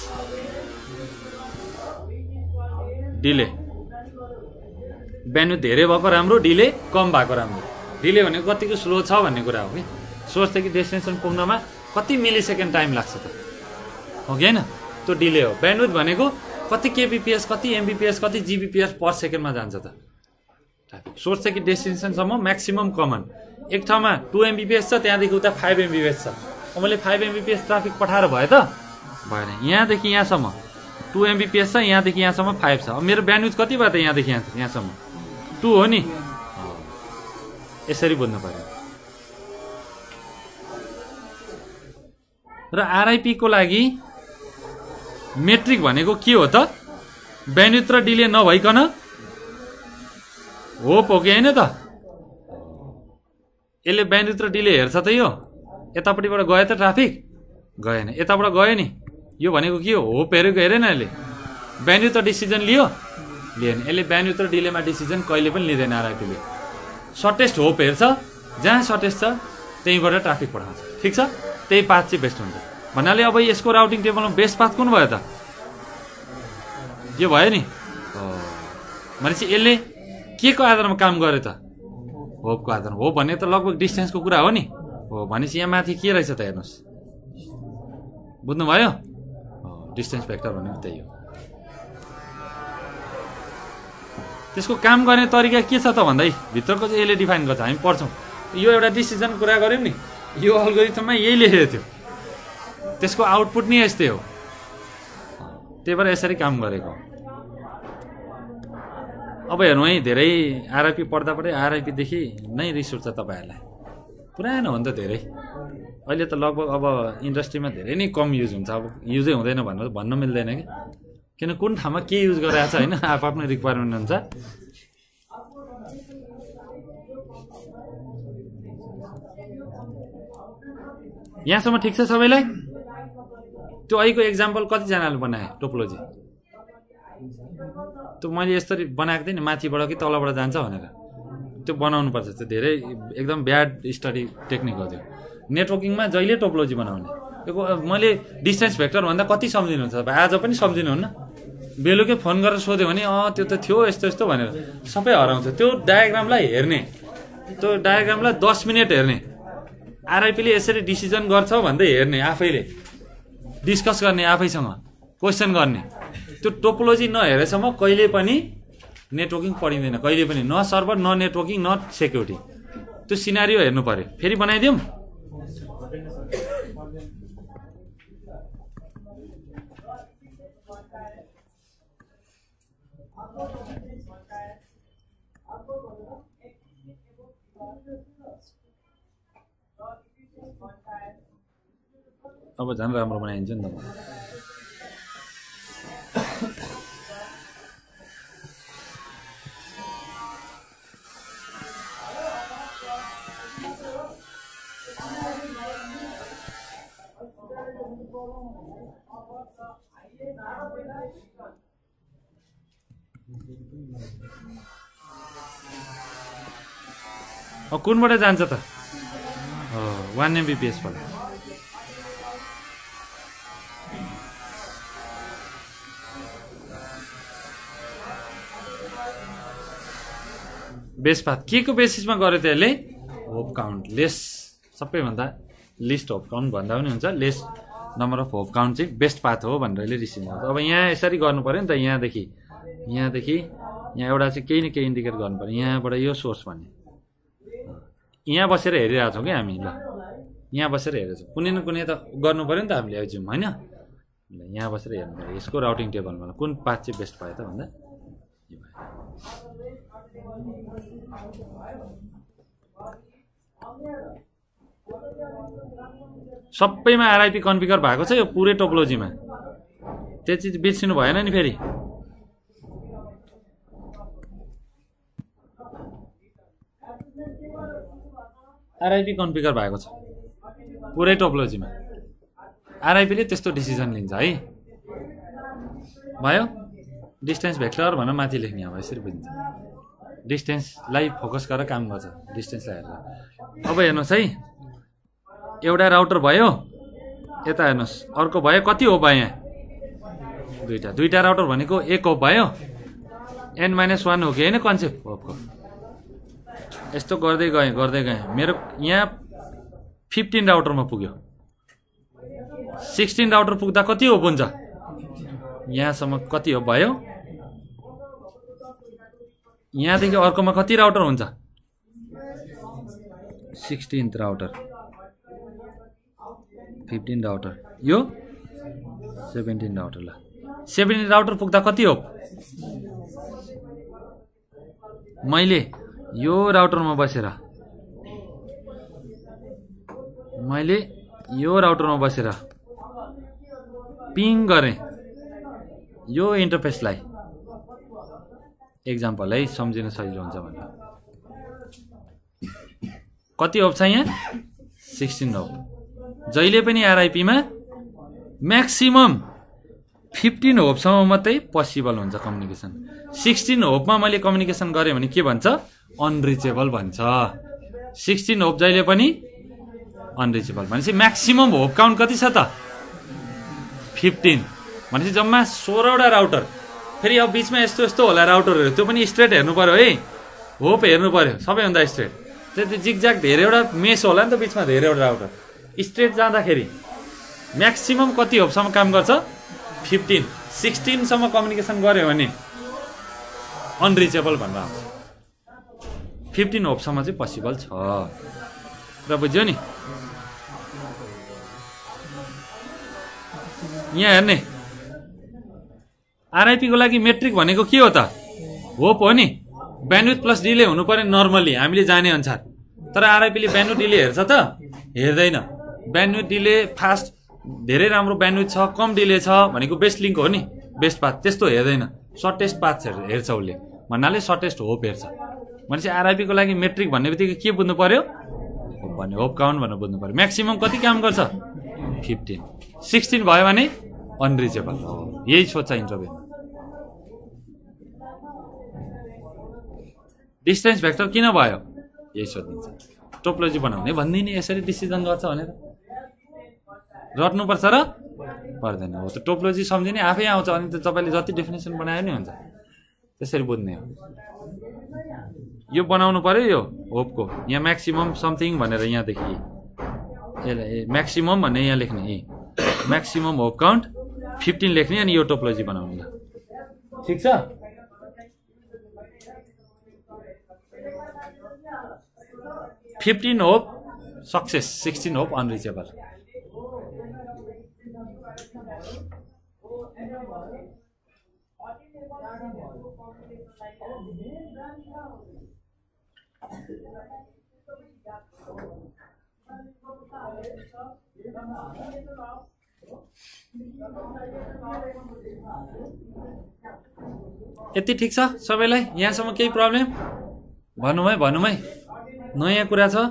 डिले ब्यान्डविथ धेरै भएको राम्रो डिले कम भएको राम्रो डिले भनेको कतिको स्लो छ भन्ने कुरा हो कि सोर्सदेखि डेस्टिनेसन पुग्नमा कति मिली सेकेन्ड टाइम लाग्छ त हो कि होइन त्यो डिले हो ब्यान्डविथ भनेको कति केबिपिएस कति एमबिपिएस कति जिबिपिएस पर सेकेन्डमा जान्छ त सोर्सदेखि डेस्टिनेसनसम्म म्याक्सिमम कमन एक ठाउँमा 2 एमबिपिएस छ त्यहाँदेखि उता 5 एमबिपिएस छ मैले 5 एमबिपिएस ट्राफिक पठाएर भयो त भएन यहाँदेखि यहाँसम्म 2 एमबिपिएस छ यहाँदेखि यहाँसम्म 5 छ अब मेरो ब्यान्डविथ कति भयो त यहाँदेखि यहाँसम्म 2 हो नि यसरी बुझ्नु पर्यो र आरआइपी को लागि मेट्रिक भनेको के हो त ब्यान्डविथ र डिले नभइकन होप हो कि होइन त यसले ब्यान्डविथ र डिले हेर्छ त यो यतापट्टिबाट गयो त ट्राफिक गएन यताबाट गयो नि यो भनेको के हो होप हेरेको हेरेन यसले ब्यान्डविथ र डिसिजन लियो लिएन यसले ब्यान्डविथ र डिलेमा डिसिजन कहिले पनि लिँदैन आरआइपीले सर्टेस्ट होप हेर्छ जहाँ सर्टेस्ट छ त्यहीँबाट ट्राफिक पठाउँछ ठिक छ त्यही पाथ चाहिँ बेस्ट हुन्छ भन्नाले अब यसको राउटिङ टेबलमा बेस्ट पाथ कुन भयो त यो भयो नि भनेपछि यसले के को आधारमा काम गर्यो त होपको आधारमा होप भन्ने त लगभग डिस्टेन्सको कुरा हो नि हो भनेपछि यहाँ माथि के रहेछ त हेर्नुहोस् बुझ्नुभयो डिस्टेन्स भेक्टर भनेको त्यही हो त्यसको काम गर्ने तरिका के छ त भन्दै भित्रको चाहिँ यसले डिफाइन गर्छ हामी पढ्छौँ यो एउटा डिसिजन कुरा गऱ्यौँ नि यो अल्गोरिथममा यही लेखेको थियो त्यसको आउटपुट नि यस्तै हो त्यही भएर यसरी काम गरेको अब हेर्नु है धेरै आरआइपी पढ्दा पढ्दै आरआइपीदेखि नै रिस उठ्छ तपाईँहरूलाई पुरानो हो नि त धेरै अहिले त लगभग अब इन्डस्ट्रीमा धेरै नै कम युज हुन्छ अब युजै हुँदैन भनेर भन्न मिल्दैन कि किन कुन ठाउँमा के युज गरिरहेको छ होइन आफ्नो रिक्वायरमेन्ट हुन्छ यहाँसम्म ठिक छ सबैलाई त्यो अहिलेको एक्जाम्पल कतिजनाले बनाए टोपोलोजी त्यो मैले यसरी बनाएको थिएँ नि माथिबाट कि तलबाट जान्छ भनेर त्यो बनाउनु पर्छ त्यो धेरै एकदम ब्याड स्टडी टेक्निक हो त्यो नेटवर्किङमा जहिले टोपोलोजी बनाउने मैले डिस्टेन्स भेक्टर भन्दा कति सम्झिनुहुन्छ आज पनि सम्झिनुहुन्न बेलुकै फोन गरेर सोध्यो भने त्यो त थियो यस्तो यस्तो भनेर सबै हराउँछ त्यो डायग्रामलाई हेर्ने त्यो डायग्रामलाई 10 मिनट हेर्ने आरआइपीले यसरी डिसिजन गर्छ भन्दै हेर्ने आफैले डिस्कस गर्ने आफैसँग क्वेसन गर्ने त्यो टोपोलोजी नहेरेसम्म कहिले पनि नेटवर्किङ पढिँदैन कहिले पनि न सर्भर न नेटवर्किङ न सेक्युरिटी त्यो सिनारियो हेर्नु पर्यो फेरि बनाइदिउँ अब झन् राम्रो बनाइन्छ नि त कुनबाट जान्छ त 1 एमबिपिएस बाट बेस पाथ के को बेसिसमा गर्यो त यसले होप काउन्ट लेस सबैभन्दा लिस्ट होप काउन्ट भन्दा पनि हुन्छ less number of hop count चाहिँ बेस्ट पाथ हो भनेर यसले डिसिजन गर्छ अब यहाँ यसरी गर्नु पर्यो नि त यहाँदेखि यहाँ एउटा चाहिँ केही न केही इन्डिकेट गर्नु पर्यो यहाँबाट यो सोर्स भन्ने यहाँ बसेर हेरिरहेको छौँ कि हामी ल यहाँ बसेर हेरेछौँ कुनै न कुनै त गर्नु पर्यो नि त हामीले एज्युम होइन ल यहाँ बसेर हेर्नु पर्यो यसको राउटिङ टेबलमा कुन पाथ चाहिँ बेस्ट भयो त भन्दा सबैमा आरआइपी कन्फिगर भएको छ यो पुरै टोपोलोजीमा। त्यो चिज बिर्सिनु भएन नि फेरि। आरआइपी कन्फिगर भएको छ पुरै टोपोलोजीमा। आरआइपीले त्यस्तो डिसिजन लिन्छ है। भयो डिस्टेन्स भेक्टर भनेर माथि लेख्ने अब यसरी बुझिन्छ। डिस्टेन्सलाई फोकस गरेर काम गर्छ डिस्टेन्सलाई हेरेर। अब हेर्नुहोस् है एउटा राउटर भयो यता हेर्नुहोस् अर्को भयो कति हो भयो यहाँ दुईटा राउटर भनेको एक हो भयो n-1 हो कि होइन कन्सेप्ट होपको। यस्तो गर्दै गएँ मेरो यहाँ 15 राउटरमा पुग्यो। 16 राउटर पुग्दा कति हो हुन्छ यहाँसम्म कति हो भयो। यहाँदेखि अर्कोमा कति राउटर हुन्छ 16th राउटर 15 राउटर यो 17 राउटर ल 17 राउटर पुग्दा कति हो। मैले यो राउटरमा बसेर पिङ गरेँ यो इन्टरफेसलाई। एक्जाम्पल है सम्झिन सजिलो हुन्छ भनेर। कति होप छ यहाँ 16 होप। जहिले पनि आरआइपीमा म्याक्सिमम 15 होपसम्म मात्रै पोसिबल हुन्छ कम्युनिकेसन। 16 होपमा मैले कम्युनिकेसन गरेँ भने के भन्छ अनरिचेबल भन्छ। 16 होप जहिले पनि अनरिचेबल भनेपछि म्याक्सिमम होप काउन्ट कति छ त 15 भनेपछि जम्मा 16वटा राउटर। फेरि अब बिचमा यस्तो यस्तो होला राउटरहरू त्यो पनि स्ट्रेट हेर्नु पर्यो है। होप हेर्नु पर्यो सबैभन्दा स्ट्रेट। त्यो जिगज्याग धेरैवटा मेस होला नि त बिचमा धेरैवटा राउटर। स्ट्रेट जाँदाखेरि म्याक्सिमम कति होपसम्म काम गर्छ 15। 16 सम्म कम्युनिकेसन गर्यो भने अनरिचेबल भनेर आउँछ। 15 होपसम्म चाहिँ पोसिबल छ र बुझ्यो नि। यहाँ हेर्ने आरआइपी को लागि मेट्रिक भनेको के हो त होप हो नि। ब्यान्डविड्थ प्लस डिले हुनु पर्यो नर्मली हामीले जाने अनुसार। तर आरआइपीले ब्यान्डविड्थ डिले हेर्छ त हेर्दैन। ब्यान्डविड्थ डिले फास्ट धेरै राम्रो ब्यान्डविड्थ छ कम डिले छ भनेको बेस्ट लिङ्क हो नि बेस्ट पाथ त्यस्तो हेर्दैन। सर्टेस्ट पाथ हेर्छ उसले भन्नाले सर्टेस्ट होप हेर्छ। भनेपछि आरआइपी को लागि मेट्रिक भन्ने बित्तिकै के बुझ्नु पर्यो होप भन्ने होप काउन्ट भनेर बुझ्नु पर्यो। म्याक्सिमम कति काम गर्छ 15। 16 भयो भने अनरिचेबल हो। यही सोच्छ इन्टरभ्यूमा। डिस्टेन्स भेक्टर किन भयो यही सोधिन्छ। टोपोलोजी बनाउने भन्दिनँ यसरी डिसिजन गर्छ भनेर रट्नुपर्छ र पर्दैन। हो त्यो टोपोलोजी सम्झिने आफै आउँछ। अनि त तपाईँले जति डेफिनेसन बनायो नि हुन्छ त्यसरी बुझ्ने हो। यो बनाउनु पर्यो यो होपको यहाँ म्याक्सिमम समथिङ भनेर यहाँदेखि म्याक्सिमम भन्ने यहाँ लेख्ने म्याक्सिमम होप काउन्ट 15 लेख्ने अनि यो टोपोलोजी बनाउने ल ठिक छ। $15 होप सक्सेस 16 होप अनरिचेबल। यति ठिक छ सबैलाई यहाँसम्म केही प्रब्लम भनौँ है नयाँ कुरा छ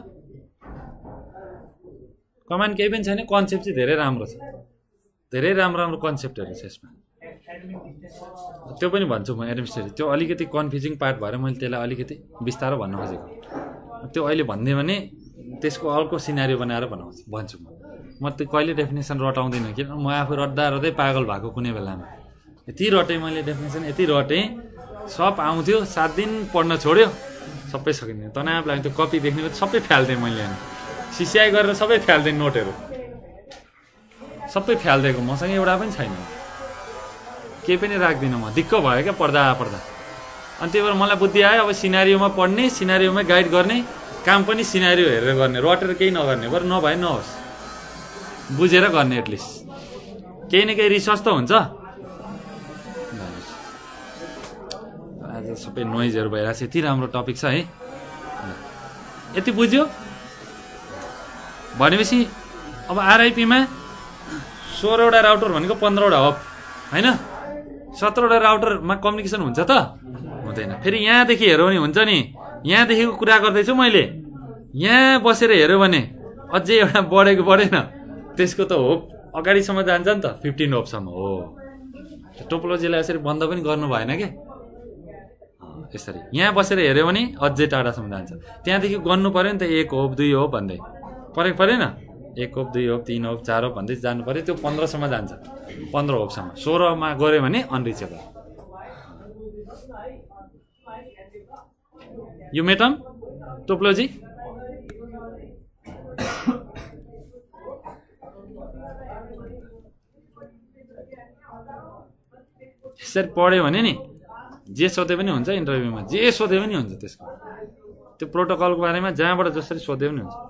कमान्ड केही पनि छैन। कन्सेप्ट चाहिँ धेरै राम्रो छ धेरै राम्रो कन्सेप्टहरू छ यसमा। त्यो पनि भन्छु म एडमिनिस्ट्रेटिभ त्यो अलिकति कन्फ्युजिङ पार्ट भएर मैले त्यसलाई अलिकति बिस्तारो भन्न खोजेको। त्यो अहिले भनिदिएँ भने त्यसको अर्को सिनारियो बनाएर भन्छु म त्यो कहिले डेफिनेसन रटाउँदिनँ किन म आफू रट्दै पागल भएको कुनै बेलामा यति रटेँ मैले डेफिनेसन यति रटेँ सब आउँथ्यो 7 दिन पढ्न छोड्यो सबै सकिँदैन। तनाव लाग्थ्यो कपी देख्ने सबै फ्याल्थेँ मैले सिसिआई गरेर सबै फ्याल्थेँ नोटहरू सबै फ्यालिदिएको मसँग एउटा पनि छैन केही पनि राख्दिनँ म दिक्क भयो क्या पढ्दा अनि त्यही भएर मलाई बुद्धि आयो अब सिनारियोमा पढ्ने सिनारियोमा गाइड गर्ने काम पनि सिनारियो हेरेर गर्ने रटेर केही नगर्ने बरु नभए नहोस् बुझेर गर्ने एटलिस्ट केही न केही रिसर्च त हुन्छ। आज सबै नोइजहरू भइरहेको छ। यति राम्रो टपिक छ है, यति बुझ्यो भनेपछि अब आरआइपीमा 16वटा राउटर भनेको 15वटा हब होइन, 17वटा राउटरमा कम्युनिकेसन हुन्छ त हुँदैन। फेरि यहाँदेखि हेऱ्यो भने हुन्छ नि, यहाँदेखिको कुरा गर्दैछु मैले, यहाँ बसेर हेऱ्यो भने अझै एउटा बढेको बढेन, त्यसको त होप अगाडिसम्म जान्छ नि त, 15 होपसम्म हो। टोपोलोजीलाई यसरी बन्द पनि गर्नु भएन क्या, यसरी यहाँ बसेर हेऱ्यो भने अझै टाढासम्म जान्छ। त्यहाँदेखि गर्नु पऱ्यो नि त 1 होप 2 होप भन्दै, फरक परेन? 1 होप 2 होप 3 होप 4 होप भन्दै जानु पऱ्यो, त्यो 15सम्म जान्छ, 15 होपसम्म। 16मा गऱ्यो भने अनरिचेबल। यो मेटम टोपोलोजी यसरी पढ्यो भने नि जे सोधे पनि हुन्छ, इन्टरभ्यूमा जे सोधे पनि हुन्छ, त्यसको त्यो प्रोटोकलको बारेमा जहाँबाट जसरी सोधे पनि हुन्छ।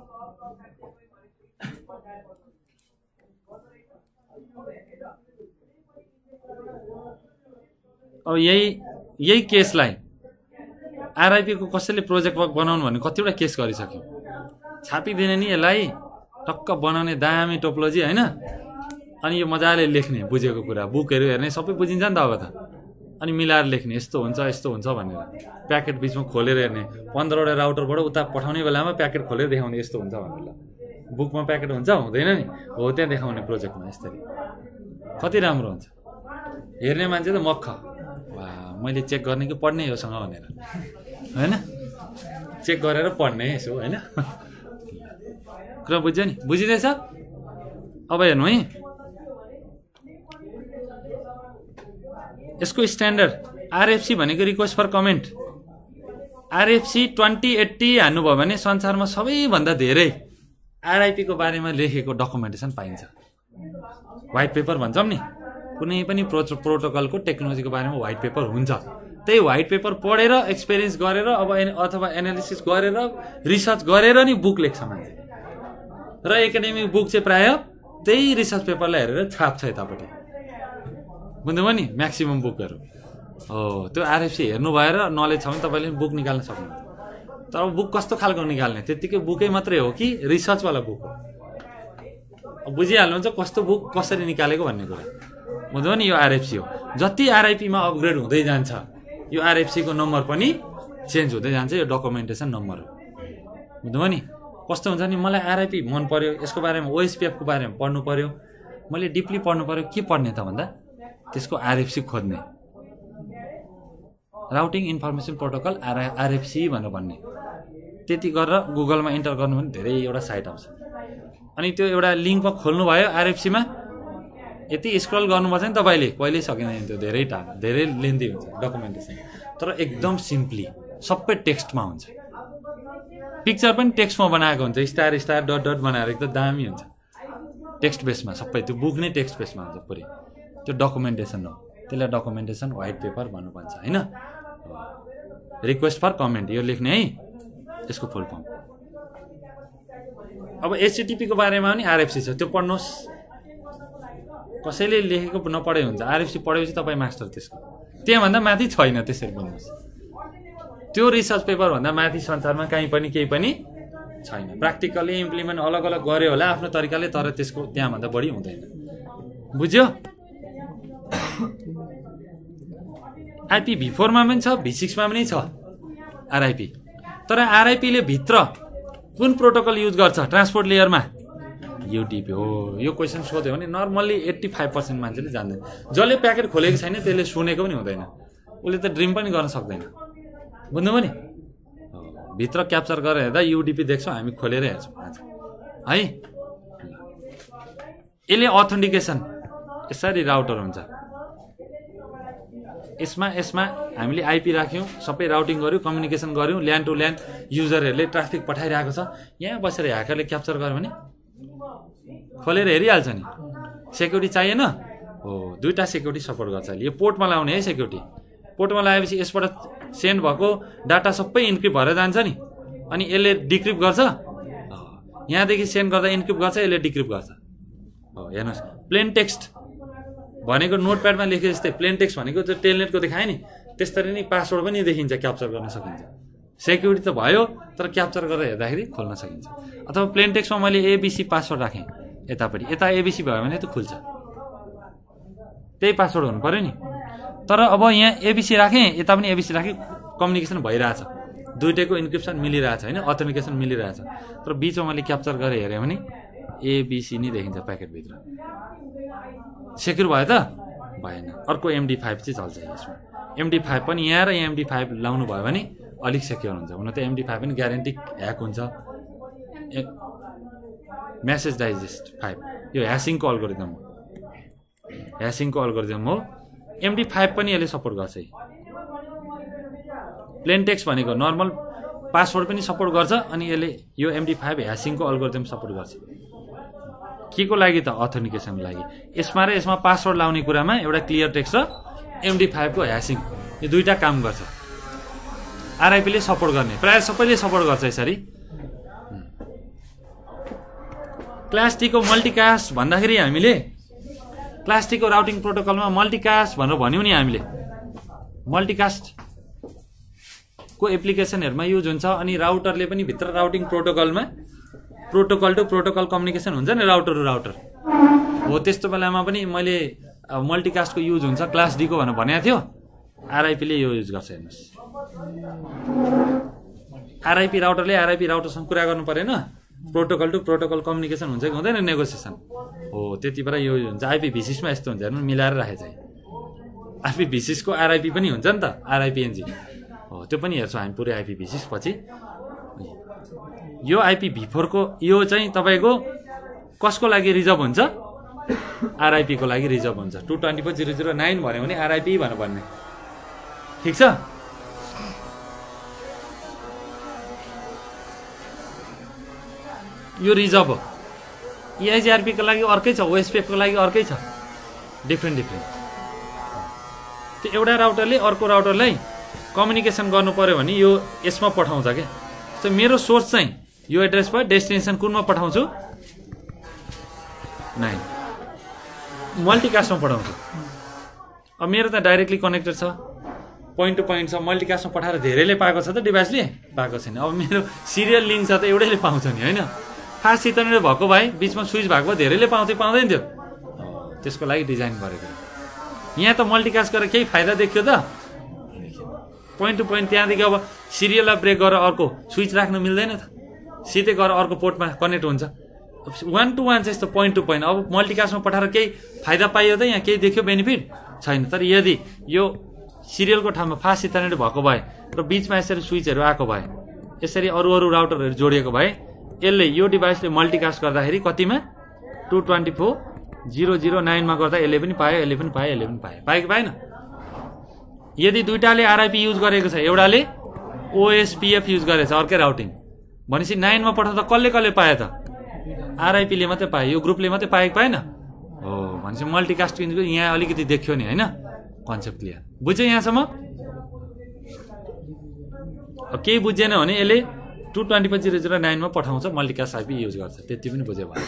अब यही केसलाई आरआइपीको कसैले प्रोजेक्ट वर्क बनाउनु भने कतिवटा केस गरिसक्यो, छापिदिने नि यसलाई टक्क बनाउने दामी टोपोलोजी होइन, अनि यो मजाले लेख्ने बुझेको कुरा, बुकहरू हेर्ने सबै बुझिन्छ नि त अब त, अनि मिलाएर लेख्ने यस्तो हुन्छ भनेर, प्याकेट बिचमा खोलेर हेर्ने, 15वटा राउटरबाट उता पठाउने बेलामा प्याकेट खोलेर देखाउने यस्तो हुन्छ भनेर। बुकमा प्याकेट हुन्छ हुँदैन नि, हो त्यहाँ देखाउने प्रोजेक्टमा यस्तरी, कति राम्रो हुन्छ। हेर्ने मान्छे त मक्ख, वाह मैले चेक गर्ने कि पढ्ने योसँग भनेर होइन, चेक गरेर पढ्ने यसो होइन। कुरा बुझ्यो नि, बुझिँदैछ? अब हेर्नु है, यसको स्ट्यान्डर्ड आरएफसी भनेको रिक्वेस्ट फर कमेन्ट। आरएफसी 2080 हान्नुभयो भने संसारमा सबैभन्दा धेरै आरआइपीको बारेमा लेखेको डकुमेन्टेसन पाइन्छ। व्हाइट पेपर भन्छौँ नि, कुनै पनि प्रोटोकलको टेक्नोलोजीको बारेमा व्हाइट पेपर हुन्छ। त्यही व्हाइट पेपर पढेर एक्सपिरियन्स गरेर अब अथवा एनालिसिस गरेर रिसर्च गरेर नि बुक लेख्छ मान्छे, र एकाडेमिक बुक चाहिँ प्राय त्यही रिसर्च पेपरलाई हेरेर छाप्छ यतापट्टि, बुझ्नुभयो नि, म्याक्सिमम बुकहरू हो। त्यो आरएफसी हेर्नु भएर नलेज छ भने तपाईँले बुक निकाल्न सक्नुहुन्छ। तर बुक कस्तो खालको निकाल्ने, त्यत्तिकै बुकै मात्रै हो कि रिसर्चवाला बुक हो, बुझिहाल्नुहुन्छ कस्तो बुक कसरी निकालेको भन्ने कुरा, बुझ्नुभयो नि। यो आरएफसी हो। जति आरआइपीमा अपग्रेड हुँदै जान्छ यो आरएफसीको नम्बर पनि चेन्ज हुँदै जान्छ, यो डकुमेन्टेसन नम्बर हो, बुझ्नुभयो नि। कस्तो हुन्छ नि, मलाई आरआइपी मन पर्यो, यसको बारेमा ओएसपिएफको बारेमा पढ्नु पर्यो, मैले डिपली पढ्नु पर्यो, के पढ्ने त भन्दा त्यसको आरएफसी खोज्ने, राउटिङ इन्फर्मेसन प्रोटोकल आरएफसी भनेर भन्ने, त्यति गरेर गुगलमा इन्टर गर्नु भने धेरै एउटा साइट आउँछ। अनि त्यो एउटा लिङ्कमा खोल्नु भयो आरएफसीमा, यति स्क्रल गर्नुपर्छ नि तपाईँले, कहिल्यै सकिँदैन त्यो, धेरै टाढो धेरै लेन्दी हुन्छ डकुमेन्टेसन। तर एकदम सिम्पली सबै टेक्स्टमा हुन्छ, पिक्चर पनि टेक्स्टमा बनाएको हुन्छ, स्टार स्टार डट डट बनाएर एकदम दामी हुन्छ, टेक्स्ट बेसमा सबै, त्यो बुक नै टेक्स्ट बेसमा हुन्छ पुरै। त्यो डकुमेन्टेसन हो, त्यसलाई डकुमेन्टेसन व्हाइट पेपर भन्नुपर्छ होइन। रिक्वेस्ट फर कमेन्ट यो लेख्ने है, यसको फुल फर्म। अब एचटिटीपीको बारेमा पनि आरएफसी छ, त्यो पढ्नुहोस्। कसैले लेखेको नपढे हुन्छ, आरएफसी पढेपछि तपाईँ मास्टर त्यसको, त्यहाँभन्दा माथि छैन, त्यसरी बुझ्नुहोस्। त्यो रिसर्च पेपरभन्दा माथि संसारमा कहीँ पनि केही पनि छैन। प्र्याक्टिकली इम्प्लिमेन्ट अलग अलग गर्यो होला आफ्नो तरिकाले, तर त्यसको त्यहाँभन्दा बढी हुँदैन, बुझ्यो। आइपीभी4मा पनि छ, भी6मा पनि छ आरआइपी। तर आरआइपीले भित्र कुन प्रोटोकल युज गर्छ ट्रान्सपोर्ट लेयरमा? युडिपी हो। यो क्वेसन सोध्यो भने नर्मल्ली 85% मान्छेले जान्दैन। जसले प्याकेट खोलेको छैन त्यसले सुनेको पनि हुँदैन, उसले त ड्रिम पनि गर्न सक्दैन, बुझ्नुभयो नि। भित्र क्याप्चर गरेर हेर्दा युडिपी देख्छौँ हामी, खोलेर हेर्छौँ आज है। यसले अथेन्टिकेसन यसरी राउटर हुन्छ, यसमा हामीले आइपी राख्यौँ, सबै राउटिङ गऱ्यौँ, कम्युनिकेसन गऱ्यौँ, ल्यान्ड टु ल्यान्ड युजरहरूले ट्राफिक पठाइरहेको छ, यहाँ बसेर ह्याकरले क्याप्चर गर्यो भने खोलेर हेरिहाल्छ नि। सेक्युरिटी चाहिएन हो, दुईवटा सेक्युरिटी सपोर्ट गर्छ अहिले। यो पोर्टमा लाउने है सेक्युरिटी, पोर्टमा लगाएपछि यसबाट सेन्ड भएको डाटा सबै इन्क्रिप्ट भएर जान्छ नि, अनि यसले डिक्रिप्ट गर्छ, यहाँदेखि सेन्ड गर्दा इन्क्रिप्ट गर्छ, यसले डिक्रिप्ट गर्छ हो। हेर्नुहोस्, प्लेन टेक्स्ट भनेको नोटप्याडमा लेखे जस्तै प्लेन टेक्स्ट भनेको त्यो टेलनेटको देखायो नि त्यसरी नै पासवर्ड पनि देखिन्छ, क्याप्चर गर्न सकिन्छ। सेक्युरिटी त भयो तर क्याप्चर गरेर हेर्दाखेरि खोल्न सकिन्छ। अथवा प्लेन टेक्स्टमा मैले एबिसी पासवर्ड राखेँ यतापट्टि, यता एबिसी भयो भने त खुल्छ, त्यही पासवर्ड हुनु पर्यो नि। तर अब यहाँ एबिसी राखेँ यता पनि एबिसी राखेँ, कम्युनिकेसन भइरहेछ, दुइटैको इन्क्रिप्सन मिलिरहेछ होइन, अथेन्टिकेसन मिलिरहेछ। तर बिचमा मैले क्याप्चर गरेर हेरेँ भने एबिसी नै देखिन्छ प्याकेटभित्र। सेक्युर भयो त? भएन। अर्को MD5 चाहिँ चल्छ यसमा। MD5 पनि यहाँ र MD5 लाउनु भयो भने अलिक सेक्योर हुन्छ। हुन त MD5 पनि ग्यारेन्टी ह्याक हुन्छ। मेसेज डाइजेस्ट 5 यो ह्यासिङको अल्गोरिदम हो, ह्यासिङको अल्गोरिदम हो। MD5 पनि यसले सपोर्ट गर्छ। प्लेन टेक्स्ट भनेको नर्मल पासवर्ड पनि सपोर्ट गर्छ अनि यसले यो MD5 ह्यासिङको अल्गोरिदम सपोर्ट गर्छ। के को लागि त? अथेन्टिकेसनको लागि। यसमा र यसमा पासवर्ड लाउने कुरामा एउटा क्लियर टेक्स्ट र MD5 को ह्यासिङ यो दुईटा काम गर्छ। RIP ले सपोर्ट गर्ने, प्राय सबैले सपोर्ट गर्छ यसरी। क्लास टी को मल्टिकास्ट भन्दाखेरि हामीले क्लास टी को राउटिङ प्रोटोकलमा मल्टिकास्ट भनेर भन्यौं नि हामीले। मल्टिकास्ट को एप्लिकेसनहरुमा युज हुन्छ अनि राउटरले पनि भित्र राउटिङ प्रोटोकलमा प्रोटोकल टु प्रोटोकल कम्युनिकेसन हुन्छ नि, राउटर टु राउटर हो। त्यस्तो बेलामा पनि मैले मल्टिकास्टको युज हुन्छ क्लास डी को भनेर भनेको थियो। RIP ले यो युज गर्छ। हेर्नुस्, RIP राउटरले RIP राउटरसँग कुरा गर्नु परेन, प्रोटोकल टु प्रोटोकल कम्युनिकेसन हुन्छ कि हुँदैन, नेगोसिएसन हो। त्यति बेला यो हुन्छ। IP मा यस्तो हुन्छ, हेर्नु मिलाएर राखेछ। IP को RIP पनि हुन्छ नि त, RIPNG हो, त्यो पनि हेर्छौँ हामी पुरै IP पछि। यो IPv4 को यो चाहिँ तपाईको कसको लागि रिजर्भ हुन्छ? RIP को लागि रिजर्भ हुन्छ। 224.0.0.9 भन्यो भने RIP भनेर भन्ने, ठीक छ। यो रिजर्भ हो। EIGRP को लागि अर्कै छ, OSPF को लागि अर्कै छ, डिफ्रेन्ट। त्यो एउटा राउटरले अर्को राउटरलाई कम्युनिकेसन गर्नु पर्यो भने यो यसमा पठाउँछ के। सो मेरो सोर्स चाहिँ यो एड्रेस पर, डेस्टिनेसन कुनमा पठाउँछु? 9 मल्टिकास्टमा पठाउँछु। अब मेरो त डाइरेक्टली कनेक्टेड छ, पोइन्ट टु पोइन्ट छ। मल्टिकास्टमा पठाएर धेरैले पाएको छ त डिभाइसले? पाएको छैन। अब मेरो सिरियल लिङ्क छ त एउटैले पाउँछ नि होइन। फास्ट इथरनेट भएको भए बिचमा स्विच भएको धेरैले पाउँदैन थियो। त्यसको लागि डिजाइन गरेको। यहाँ त मल्टिकास्ट गरेर केही फाइदा देखियो त? Point to point. त्यहाँदेखि अब सिरियललाई ब्रेक गरेर अर्को स्विच राख्न मिल्दैन त, सिधै गएर अर्को पोर्टमा कनेक्ट हुन्छ। 1 to 1 चाहिँ यस्तो पोइन्ट टु पोइन्ट। अब मल्टिकास्टमा पठाएर केही फाइदा पाइयो त? यहाँ केही देखियो बेनिफिट छैन। तर यदि यो सिरियलको ठाउँमा फास्ट इथरनेट भएको भए र बिचमा यसरी स्विचहरू आएको भए, यसरी अरू राउटरहरू जोडिएको भए, यसले यो डिभाइसले मल्टिकास्ट गर्दाखेरि कतिमा? 224.0.0.9 मा गर्दा यसले पनि पायो, यसले पनि पायो, यसले पनि पायो। पायो कि पाएन? यदि दुईटाले RIP युज गरेको छ, एउटाले OSPF युज गरेछ अर्कै राउटिङ भनेपछि 9 मा पठाउँदा कसले पायो त? RIP ले मात्रै पायो, यो ग्रुपले मात्रै पायो कि पाएन? हो। भनेपछि मल्टिकास्ट यहाँ अलिकति देखियो नि होइन। कन्सेप्ट क्लियर बुझ्यो यहाँसम्म? केही बुझेन भने यसले 224.0.0.9 मा पठाउँछ, मल्टिकास्ट IP युज गर्छ। त्यति पनि बुझ्यो भयो।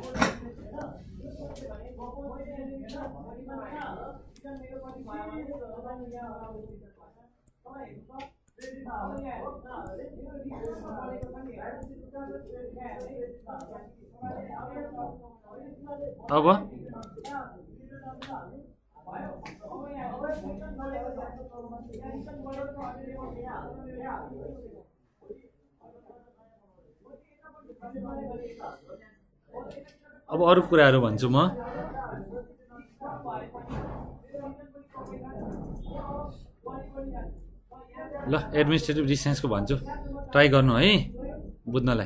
अब अरू कुराहरू भन्छु म। ल एडमिनिस्ट्रेटिभ डिस्टेन्सको भन्छु, ट्राई गर्नु है बुझ्नलाई।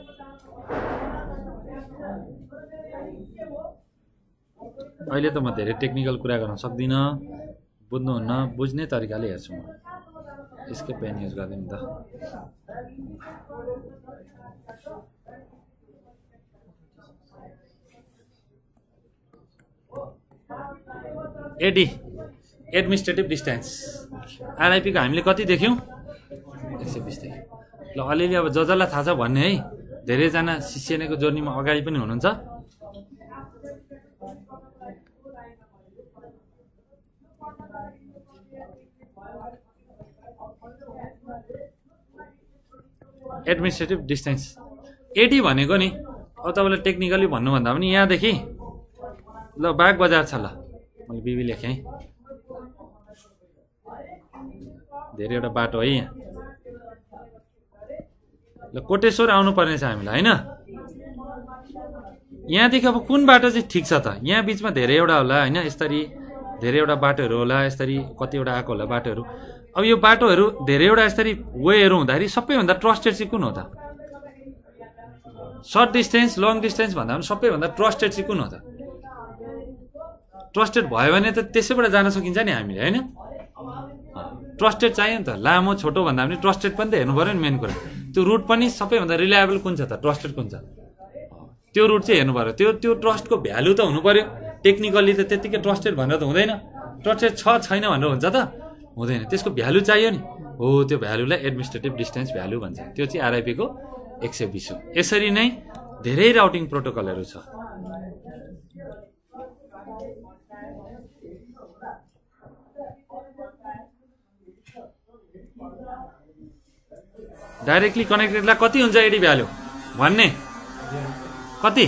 अहिले त म धेरै टेक्निकल कुरा गर्न सक्दिनँ, बुझ्नुहुन्न। बुझ्ने तरिकाले हेर्छु म। यसकै पेन युज गर्दिनु त। एडमिनिस्ट्रेटिभ डिस्टेन्स RIP को हामीले कति देख्यौँ? 120 देख्यौँ। ल अलिअलि अब जसलाई थाहा छ भन्ने है। धेरैजना CCNA को जर्नीमा अगाडि पनि हुनुहुन्छ। एडमिनिस्ट्रेटिभ डिस्टेन्स एडी भनेको नि अब तपाईँले टेक्निकली भन्नुभन्दा पनि यहाँदेखि ल बाग बजार छ ल मैले बिबी लेखेँ धेरैवटा बाटो है यहाँ ल कोटेश्वर आउनुपर्ने छ हामीलाई होइन यहाँदेखि अब कुन बाटो चाहिँ ठिक छ त यहाँ बिचमा धेरैवटा होला होइन यसरी धेरैवटा बाटोहरू होला यसरी कतिवटा आएको होला बाटोहरू अब यो बाटोहरू धेरैवटा यसरी वेहरू हुँदाखेरि सबैभन्दा ट्रस्टेड चाहिँ कुन हो त सर्ट डिस्टेन्स लङ डिस्टेन्स भन्दा पनि सबैभन्दा ट्रस्टेड चाहिँ कुन हो त ट्रस्टेड भयो भने त त्यसैबाट जान सकिन्छ नि हामीले होइन ट्रस्टेड चाहियो नि त लामो छोटो भन्दा पनि ट्रस्टेड पनि त हेर्नु पऱ्यो नि मेन कुरा त्यो रुट पनि सबैभन्दा रिलायबल कुन छ त ट्रस्टेड कुन छ त्यो रुट चाहिँ हेर्नु पऱ्यो त्यो ट्रस्टको भ्यालु त हुनु पऱ्यो टेक्निकली त त्यत्तिकै ट्रस्टेड भनेर त हुँदैन ट्रस्टेड छ छैन भनेर हुन्छ त हुँदैन त्यसको भ्यालु चाहियो नि हो त्यो भ्यालुलाई एडमिनिस्ट्रेटिभ डिस्टेन्स भ्यालु भन्छ त्यो चाहिँ आरआइपीको 120 हो यसरी नै धेरै राउटिङ प्रोटोकलहरू छ डाइरेक्टली कनेक्टेडलाई कति हुन्छ एडी भ्यालु भन्ने कति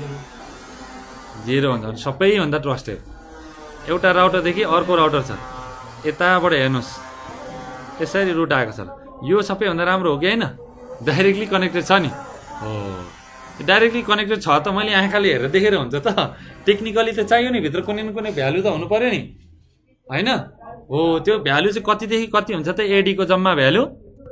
0 हुन्छ सबैभन्दा ट्रस्टेड एउटा राउटरदेखि अर्को राउटर छ यताबाट हेर्नुहोस् यसरी रुट आएको छ यो सबैभन्दा राम्रो हो कि होइन डाइरेक्टली कनेक्टेड छ नि हो डाइरेक्टली कनेक्टेड छ त मैले आँखाले हेरेर देखेर हुन्छ त टेक्निकली त चाहियो नि भित्र कुनै न कुनै भ्यालु त हुनु पर्यो नि होइन हो त्यो भ्यालु चाहिँ कतिदेखि कति हुन्छ त एडीको जम्मा भ्यालु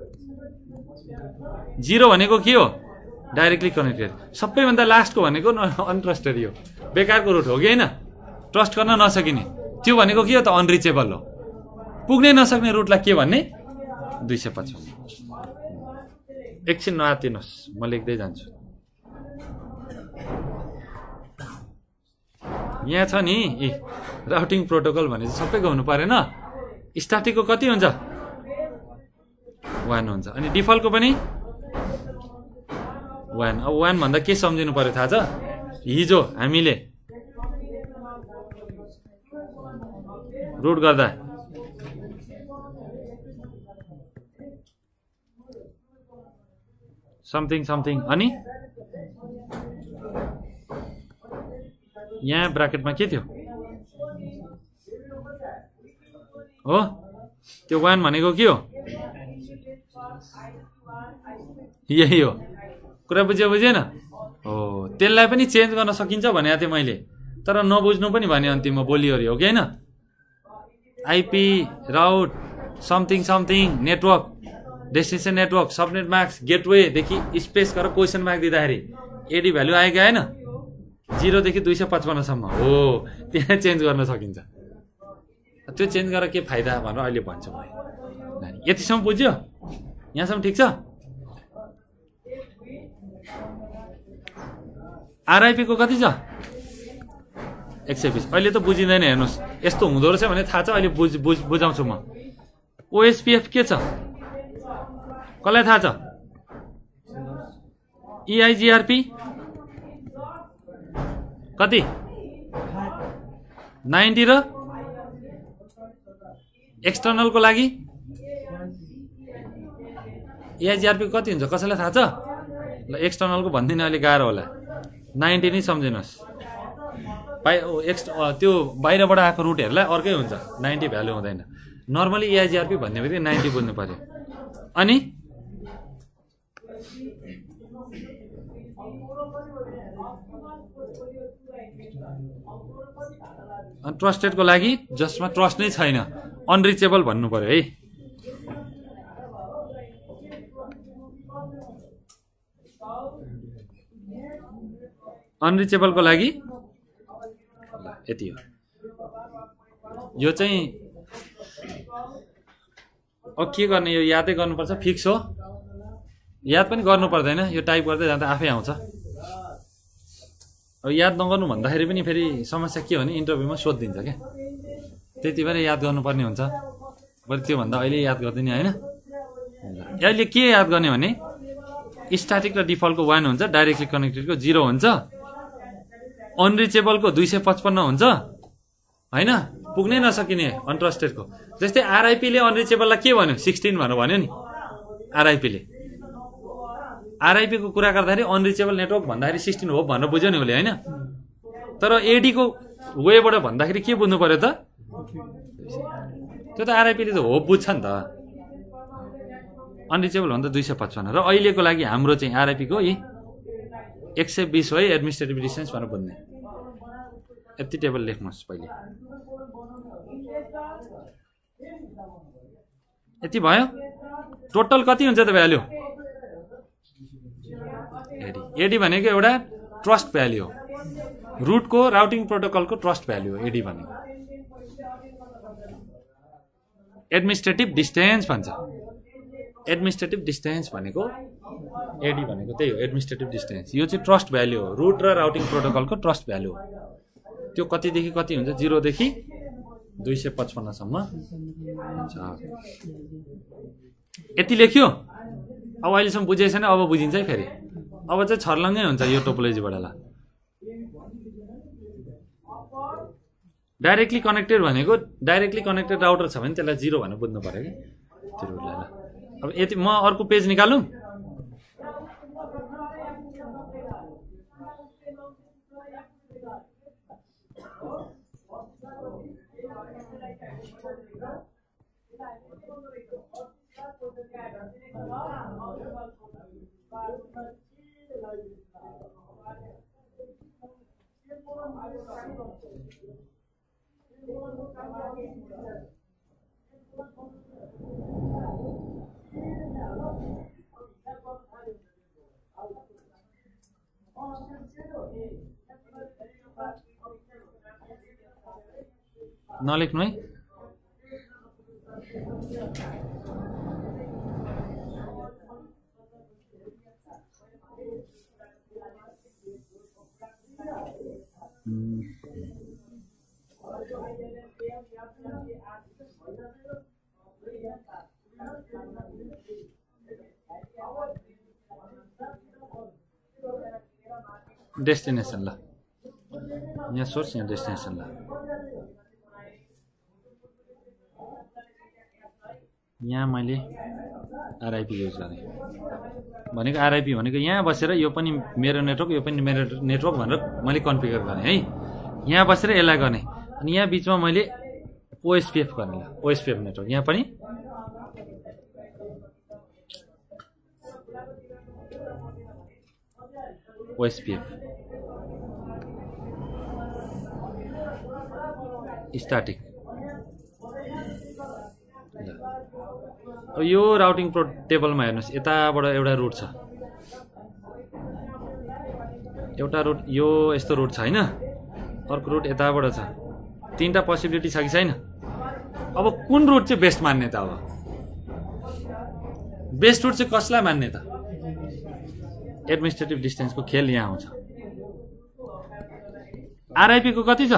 0 भनेको के हो डाइरेक्टली कनेक्टेड सबैभन्दा लास्टको भनेको अनट्रस्टेड यो बेकारको रुट हो कि होइन ट्रस्ट गर्न नसकिने त्यो भनेको के हो त अनरिचेबल हो पुग्नै नसक्ने रुटलाई के भन्ने 255 एकछिन नआतिनुहोस् म लेख्दै जान्छु यहाँ छ नि राउटिङ प्रोटोकल भने चाहिँ सबैको हुनु परेन स्ट्याटिकको कति हुन्छ 1 हुन्छ अनि डिफल्टको पनि 1 अब 1 भन्दा के सम्झिनु पर्यो थाहा छ हिजो हामीले रुट गर्दा समथिङ अनि यहाँ ब्राकेटमा के थियो हो त्यो 1 भनेको के हो यही हो कुरा बुझेन हो त्यसलाई पनि चेन्ज गर्न सकिन्छ भनेको थिएँ मैले तर नबुझ्नु पनि भने अन्तिममा बोलिओरी हो कि होइन IP route something network destination network subnet marks गेटवेदेखि स्पेस गरेर क्वेसन मार्क दिँदाखेरि एडी भ्यालु आयो कि आएन 0 देखि 255 सम्म हो त्यहाँ चेन्ज गर्न सकिन्छ त्यो चेन्ज गरेर के फाइदा भनेर अहिले भन्छु म यतिसम्म बुझ्यो यहाँसम्म ठिक छ आरआइपी को कति छ 120 अहिले त बुझिँदैन हेर्नुहोस् यस्तो हुँदो रहेछ भने थाहा छ अहिले बुझाउँछु म ओएसपीएफ के छ कसलाई थाहा छ इआइजिआरपी कति 90 र एक्सटर्नलको लागि इआइजिआरपी कति हुन्छ कसैलाई थाहा छ ल एक्सटर्नलको भन्दिनँ अहिले गाह्रो होला 90 नै सम्झिनुहोस् त्यो बाहिरबाट आएको रुटहरूलाई अर्कै हुन्छ 90 भ्यालु हुँदैन नर्मली इआइजिआरपी भन्ने बित्तिकै 90 बुझ्नु पर्यो अनि ट्रस्टेडको लागि जसमा ट्रस्ट नै छैन अनरिचेबल भन्नु पर्यो है अनरिचेबलको लागि यति हो यो चाहिँ अब के गर्ने यो यादै गर्नुपर्छ फिक्स हो याद पनि गर्नु पर्दैन यो टाइप गर्दै जाँदा आफै आउँछ अब याद नगर्नु भन्दाखेरि पनि फेरि समस्या के हो भने इन्टरभ्यूमा सोधिदिन्छ क्या त्यति बेला याद गर्नुपर्ने हुन्छ बरु त्योभन्दा अहिले याद गर्दैन होइन अहिले के याद गर्ने भने स्ट्याटिक र डिफल्टको 1 हुन्छ डाइरेक्टली कनेक्टेडको 0 हुन्छ अनरिचेबलको 255 हुन्छ होइन पुग्नै नसकिने अनट्रस्टेडको जस्तै आरआइपीले अनरिचेबललाई के भन्यो 16 भनेर भन्यो नि आरआइपीले आरआइपी को कुरा गर्दाखेरि अनरिचेबल नेटवर्क भन्दाखेरि 16 हो भनेर बुझ्यो नि उसले हैन तर एडी को वेबाट भन्दाखेरि के बुझ्नु पर्यो त त्यो त आरआइपी ले त हो बुझ्छ नि त अनरिचेबल भन्दा 255 र अहिलेको लागि हाम्रो चाहिँ आरआइपी को 120 हो है एडमिनिस्ट्रेटिभ डिस्टेन्स भनेर बुझ्ने यति टेबल लेख्नुस् पहिले यति भयो टोटल कति हुन्छ त भ्यालु एडी भनेको एउटा ट्रस्ट भ्यालु हो रुट को राउटिङ प्रोटोकल को ट्रस्ट भ्यालु हो एडी भनेको एडमिनिस्ट्रेटिभ डिस्टेन्स भन्छ एडमिनिस्ट्रेटिभ डिस्टेन्स भनेको एडी भनेको त्यही हो एडमिनिस्ट्रेटिभ डिस्टेन्स यो चाहिँ ट्रस्ट भ्यालु हो रुट र राउटिङ प्रोटोकल को ट्रस्ट भ्यालु हो त्यो कति देखि कति हुन्छ 0 देखि 255 सम्म हुन्छ यति लेख्यो अब अहिलेसम्म बुझेको छैन अब बुझिन्छ है फेरि अब चाहिँ छर्लङ्गै हुन्छ यो टोपोलोजीबाट ल डाइरेक्टली कनेक्टेड भनेको डाइरेक्टली कनेक्टेड राउटर छ भने त्यसलाई 0 भनेर बुझ्नु पर्यो कि त्यो रुटलाई ल अब यति म अर्को पेज निकालौं नलेख्नु है डेस्टिनेसन ल यहाँ सोर्स यहाँ डेस्टिनेसन ल यहाँ मैले आरआइपी युज गरेँ भनेको आरआइपी भनेको यहाँ बसेर यो पनि मेरो नेटवर्क यो पनि मेरो नेटवर्क भनेर मैले कन्फिगर गरेँ है यहाँ बसेर यसलाई गर्ने अनि यहाँ बीचमा मैले ओएसपीएफ गर्ने ल ओएसपीएफ नेटवर्क यहाँ पनि ओएसपीएफ स्ट्याटिक अब यो राउटिङ टेबलमा हेर्नुस् यताबाट एउटा रुट छ एउटा रुट यो यस्तो रुट छ हैन अर्को रुट यताबाट छ तीनटा पोसिबिलिटी छ कि छैन अब कुन रुट चाहिँ बेस्ट मान्ने त अब बेस्ट रुट चाहिँ कसलाई मान्ने त एडमिनिस्ट्रेटिभ डिस्टेन्सको खेल यहाँ आउँछ आरआइपी को कति छ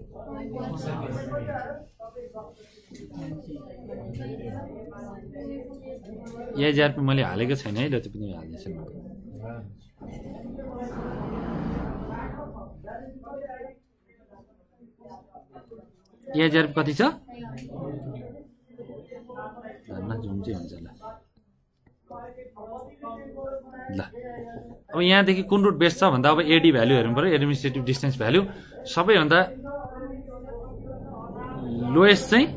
एजीआरपी मैले हालेको छैन है जति पनि हाल्दैछु एजीआरपी कति छ जुन चाहिँ हुन्छ ल अब यहाँदेखि कुन रुट बेस्ट छ भन्दा अब एडी भ्यालु हेर्नु पर्यो एडमिनिस्ट्रेटिभ डिस्टेन्स भ्यालु सबैभन्दा लोएस्ट चाहिँ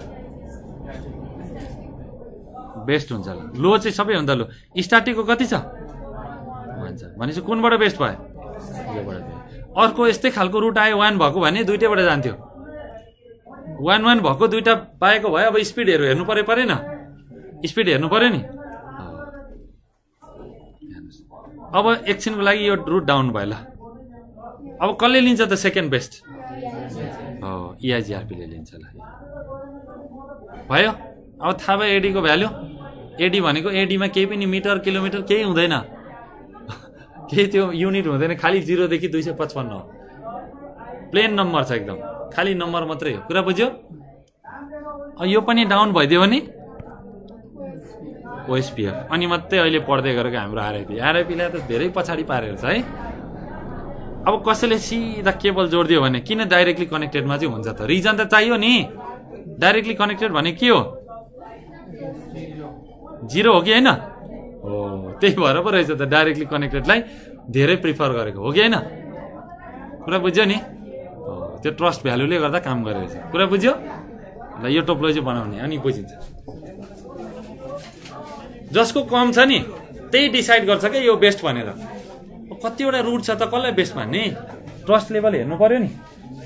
बेस्ट हुन्छ ल लो चाहिँ सबैभन्दा लो स्ट्याटिकको कति छ भन्छ भनेपछि कुनबाट बेस्ट भयो योबाट अर्को यस्तै खालको रुट आयो 1 भएको भने दुईटैबाट जान्थ्यो 1 भएको दुईटा पाएको भयो अब स्पिडहरु हेर्नु परेन स्पिड हेर्नु पर्यो नि अब एकछिनको लागि यो रुट डाउन भयो ल अब कसले लिन्छ त सेकेन्ड बेस्ट हो इआइजिआरपी ले लिन्छ ल भयो अब थाहा भयो एडी को भ्यालु एडी भनेको एडी मा केही पनि मिटर किलोमिटर केही हुँदैन केही त्यो युनिट हुँदैन खाली 0 देखि 255 हो प्लेन नम्बर छ एकदम खाली नम्बर मात्रै हो कुरा बुझ्यो यो पनि डाउन भइदियो भने ओएसपीएफ अनि मात्रै अहिले पढ्दै गरेको हाम्रो आरआइपी लाई त धेरै पछाडी पारेको छ है अब कसैले सिधा केबल जोड्दियो भने किन डाइरेक्टली कनेक्टेडमा चाहिँ हुन्छ त रिजन त चाहियो नि डाइरेक्टली कनेक्टेड भने के हो 0 हो कि हैन हो त्यही भएर पो रहेछ त डाइरेक्टली कनेक्टेडलाई धेरै प्रिफर गरेको हो कि होइन कुरा बुझ्यो नि त्यो ट्रस्ट भ्यालुले गर्दा काम गरेको छ कुरा बुझ्यो ल यो टोपोलोजी बनाउने अनि बुझिन्छ जसको कम छ नि त्यही डिसाइड गर्छ क्या यो बेस्ट भनेर कतिवटा रुट छ त कसलाई बेस्ट भन्ने ट्रस्ट लेभल हेर्नु पर्यो नि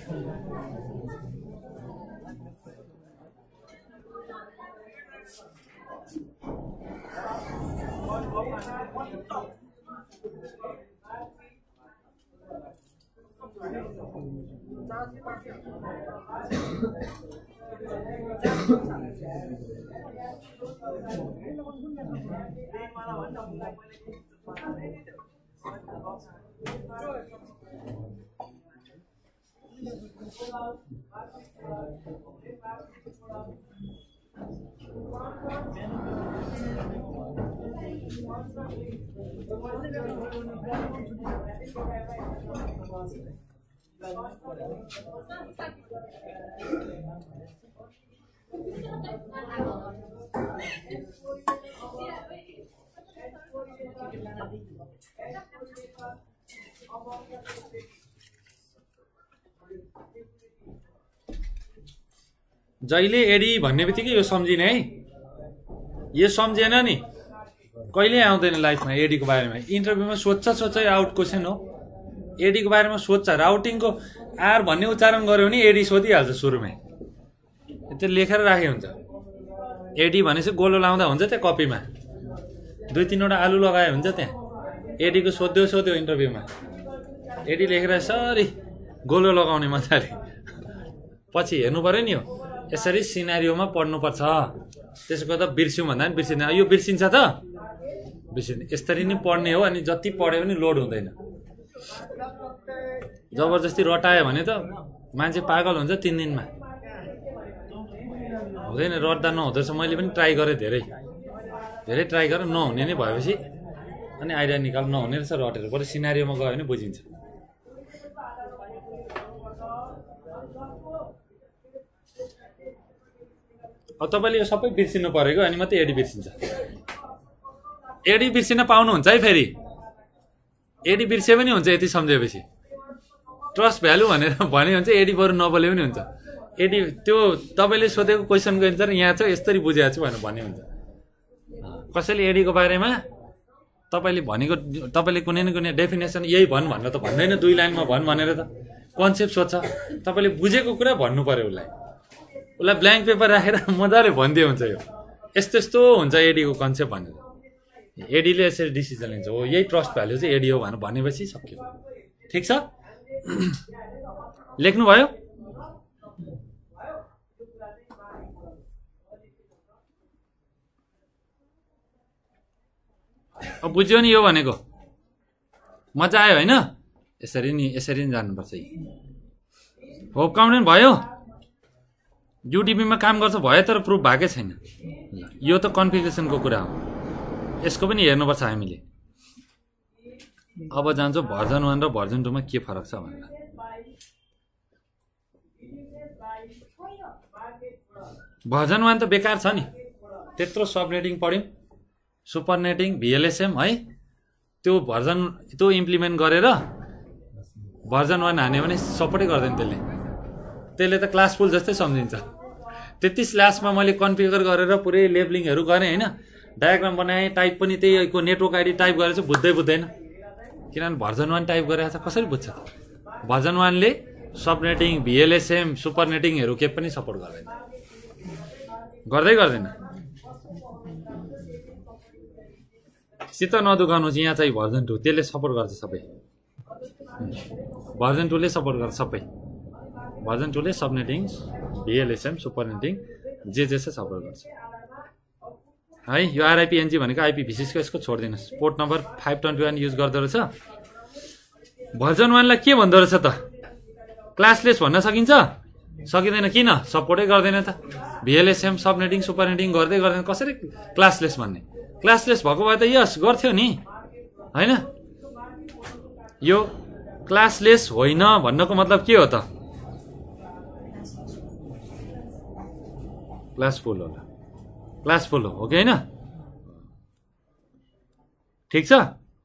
जहिले एडी भन्ने बित्तिकै यो सम्झिने है यो सम्झेन नि कहिले आउँदैन लाइफमा एडीको बारेमा इन्टरभ्यूमा सोध्छ आउट क्वेसन हो एडीको बारेमा सोध्छ राउटिङको आर भन्ने उच्चारण गर्यो भने एडी सोधिहाल्छ सुरुमै त्यो लेखेर राखे हुन्छ एडी भनेपछि गोलो लाउँदा हुन्छ त्यहाँ कपीमा 2-3 वटा आलु लगाए हुन्छ त्यहाँ एडीको सोध्यो इन्टरभ्यूमा एडी लेखेर सरी गोलो लगाउने मजाले पछि हेर्नु पर्यो नि हो यसरी सिनारियोमा पढ्नुपर्छ त्यसको त बिर्स्यौँ भन्दा पनि बिर्सिँदैन यो बिर्सिन्छ त बिर्सिँदैन यसरी नै पढ्ने हो अनि जति पढ्यो पनि लोड हुँदैन जबरजस्ती रटायो भने त मान्छे पागल हुन्छ 3 दिनमा हुँदैन रट्दा नहुँदो रहेछ मैले पनि ट्राई गरेँ धेरै ट्राई गरेँ नहुने नै भएपछि अनि आइडिया निकाल नहुने रहेछ रटेर बरु सिनारियोमा गयो भने बुझिन्छ अब तपाईँले यो सबै बिर्सिनु परेको अनि मात्रै एडी बिर्सिन्छ एडी बिर्सिन पाउनुहुन्छ है फेरि एडी बिर्से पनि हुन्छ यति सम्झेपछि ट्रस्ट भ्यालु भनेर भने हुन्छ एडी बरु नबोले पनि हुन्छ एडी त्यो तपाईँले सोधेको क्वेसनको एन्सर यहाँ छ यसरी बुझेको छु भनेर भन्ने हुन्छ कसैले एडीको बारेमा तपाईँले भनेको तपाईँले कुनै न कुनै डेफिनेसन यही भनेर त भन्दैन 2 लाइनमा भनेर त कन्सेप्ट सोध्छ तपाईँले बुझेको कुरा भन्नु पर्यो उसलाई ब्ल्याङ्क पेपर राखेर मजाले भनिदियो हुन्छ यो यस्तो हुन्छ एडीको कन्सेप्ट भनेर एडीले यसरी डिसिजन लिन्छ हो यही ट्रस्ट भ्यालु चाहिँ एडी हो भनेर भनेपछि सक्यो ठिक छ लेख्नुभयो अब बुझ्यो नि यो भनेको मजा आयो होइन यसरी नि जानुपर्छ होप काउन्टेन्ट भयो युडिपीमा काम गर्छ भयो तर प्रुफ भएकै छैन यो त कन्फिगरेसनको कुरा हो यसको पनि हेर्नुपर्छ हामीले अब जान्छौँ भर्जन 1 र भर्जन 2 मा के फरक छ भनेर भर्जन 1 त बेकार छ नि त्यत्रो सबनेटिङ पढ्यौँ सुपरनेटिङ भिएलएसएम है त्यो इम्प्लिमेन्ट गरेर भर्जन 1 हान्यो भने सपोर्टै गर्दैन त्यसले त क्लास फुल जस्तै सम्झिन्छ त्यति स्ल्यासमा मैले कन्फिगर गरेर पुरै लेबलिङहरू गरेँ होइन डायग्राम बनाएँ टाइप पनि त्यहीको नेटवर्क आइडी टाइप गरेर चाहिँ बुझ्दैन किनभने भर्जन 1 टाइप गरेर छ कसरी बुझ्छ भर्जन 1 ले सबनेटिङ भिएलएसएम सुपरनेटिङहरू के पनि सपोर्ट गर्दैन सित नदुखाउनुहोस् यहाँ चाहिँ भर्जन 2 त्यसले सपोर्ट गर्छ सबै भर्जन 2 ले सपोर्ट गर्छ सबै भर्जन 2 ले सबनेटिङ भिएलएसएम सुपरनेटिङ जे चाहिँ सपोर्ट गर्छ है यो आरआइपिएनजी भनेको आइपी-भिसिसको यसको छोडिदिनुहोस् पोर्ट नम्बर 521 युज गर्दो रहेछ भर्जन 1 लाई के भन्दो रहेछ त क्लासलेस भन्न सकिन्छ सकिँदैन किन सपोर्टै गर्दैन त भिएलएसएम सबनेटिङ सुपरनेटिङ गर्दैन कसरी क्लासलेस भन्ने क्लासलेस भएको भए त यस गर्थ्यो नि हैन यो क्लासलेस होइन भन्नको मतलब के हो त क्लासफुल हो कि हैन ठिक छ।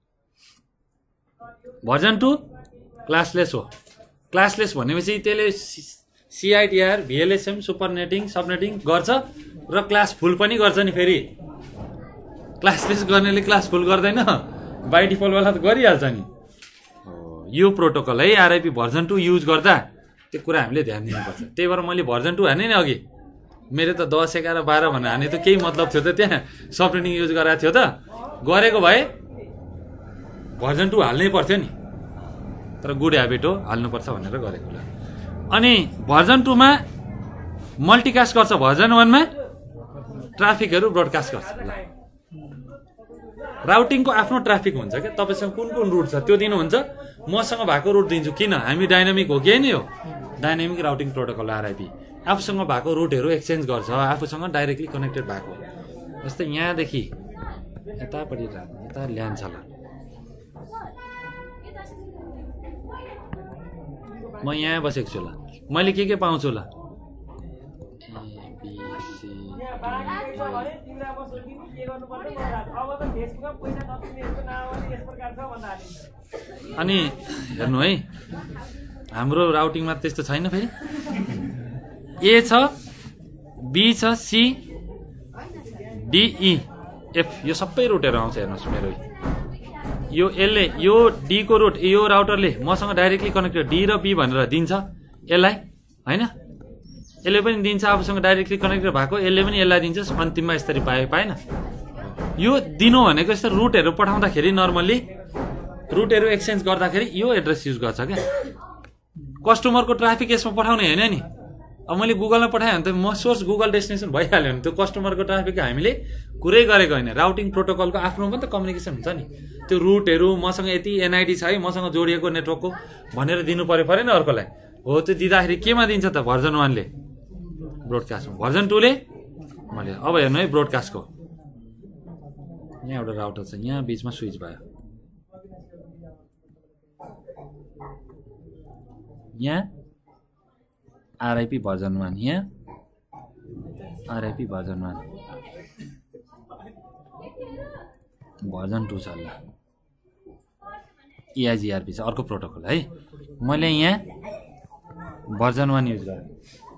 भर्जन 2 क्लासलेस हो। क्लासलेस भनेपछि त्यसले CIDR, VLSM, सुपरनेटिङ, सबनेटिङ गर्छ र क्लास फुल पनि गर्छ नि। फेरि क्लासलेस गर्नेले क्लास फुल गर्दैन, बाई डिफल्टवाला त गरिहाल्छ नि। यो प्रोटोकल है RIP भर्जन 2 युज गर्दा त्यो कुरा हामीले ध्यान दिनुपर्छ। त्यही भएर मैले भर्जन 2 हाने नि अघि, मेरो त 10, 11, 12 भनेर हाने त केही मतलब थियो त, त्यहाँ सबनेटिङ युज गराएको थियो त, गरेको भए भर्जन 2 हाल्नै पर्थ्यो नि, तर गुड ह्याबिट हो हाल्नुपर्छ भनेर गरेको ल। अनि भर्जन 2 मा मल्टिकास्ट गर्छ, भर्जन 1 मा ट्राफिकहरू ब्रोडकास्ट गर्छ। राउटिङको आफ्नो ट्राफिक हुन्छ क्या, तपाईँसँग कुन कुन रुट छ त्यो दिनुहुन्छ, मसँग भएको रुट दिन्छु। किन? हामी डाइनामिक हो कि नि, हो डाइनामिक राउटिङ प्रोटोकल RIP। आफूसँग भएको रुटहरू एक्सचेन्ज गर्छ, आफूसँग डाइरेक्टली कनेक्टेड भएको। जस्तै यहाँदेखि यतापट्टि यता ल्यान्छ ल, म यहाँ बसेको छु ल, मैले के पाउँछु ल, अनि हेर्नु है हाम्रो राउटिङमा त्यस्तो छैन। फेरि A छ, B छ, C, D, E, F, यो सबै रुटहरू आउँछ। हेर्नुहोस् मेरो यो यसले यो D को रुट यो राउटरले मसँग डाइरेक्टली कनेक्टेड D र B भनेर दिन्छ यसलाई, होइन? यसले पनि दिन्छ आफूसँग डाइरेक्टली कनेक्टेड भएको, यसले पनि यसलाई दिन्छ, अन्तिममा यसरी पाएन। यो दिनु भनेको यस्तो रुटहरू पठाउँदाखेरि नर्मल्ली रुटहरू एक्सचेन्ज गर्दाखेरि यो एड्रेस युज गर्छ क्या। कस्टमरको ट्राफिक यसमा पठाउने होइन नि। अब मैले गुगलमा पठाएँ भने त म सोर्स गुगल डेस्टिनेसन भइहाल्यो नि, त्यो कस्टमरको ट्राफिक हामीले कुरै गरेको होइन। राउटिङ प्रोटोकलको आफ्नो पनि त कम्युनिकेसन हुन्छ नि, त्यो रुटहरू मसँग यति NID छ है, मसँग जोडिएको नेटवर्कको भनेर दिनु परेन अर्कोलाई। हो त्यो दिँदाखेरि केमा दिन्छ त? भर्जन 1 ले ब्रोडकास्टमा, भर्जन 2 ले मैले। अब हेर्नु है ब्रोडकास्टको, यहाँ एउटा राउटर छ, यहाँ बिचमा स्विच भयो, यहाँ RIP भर्जन 1, यहाँ RIP भर्जन 1, भर्जन 2 छ ल, EIGRP छ अर्को प्रोटोकल है। मैले यहाँ भर्जन 1 युज गरेँ,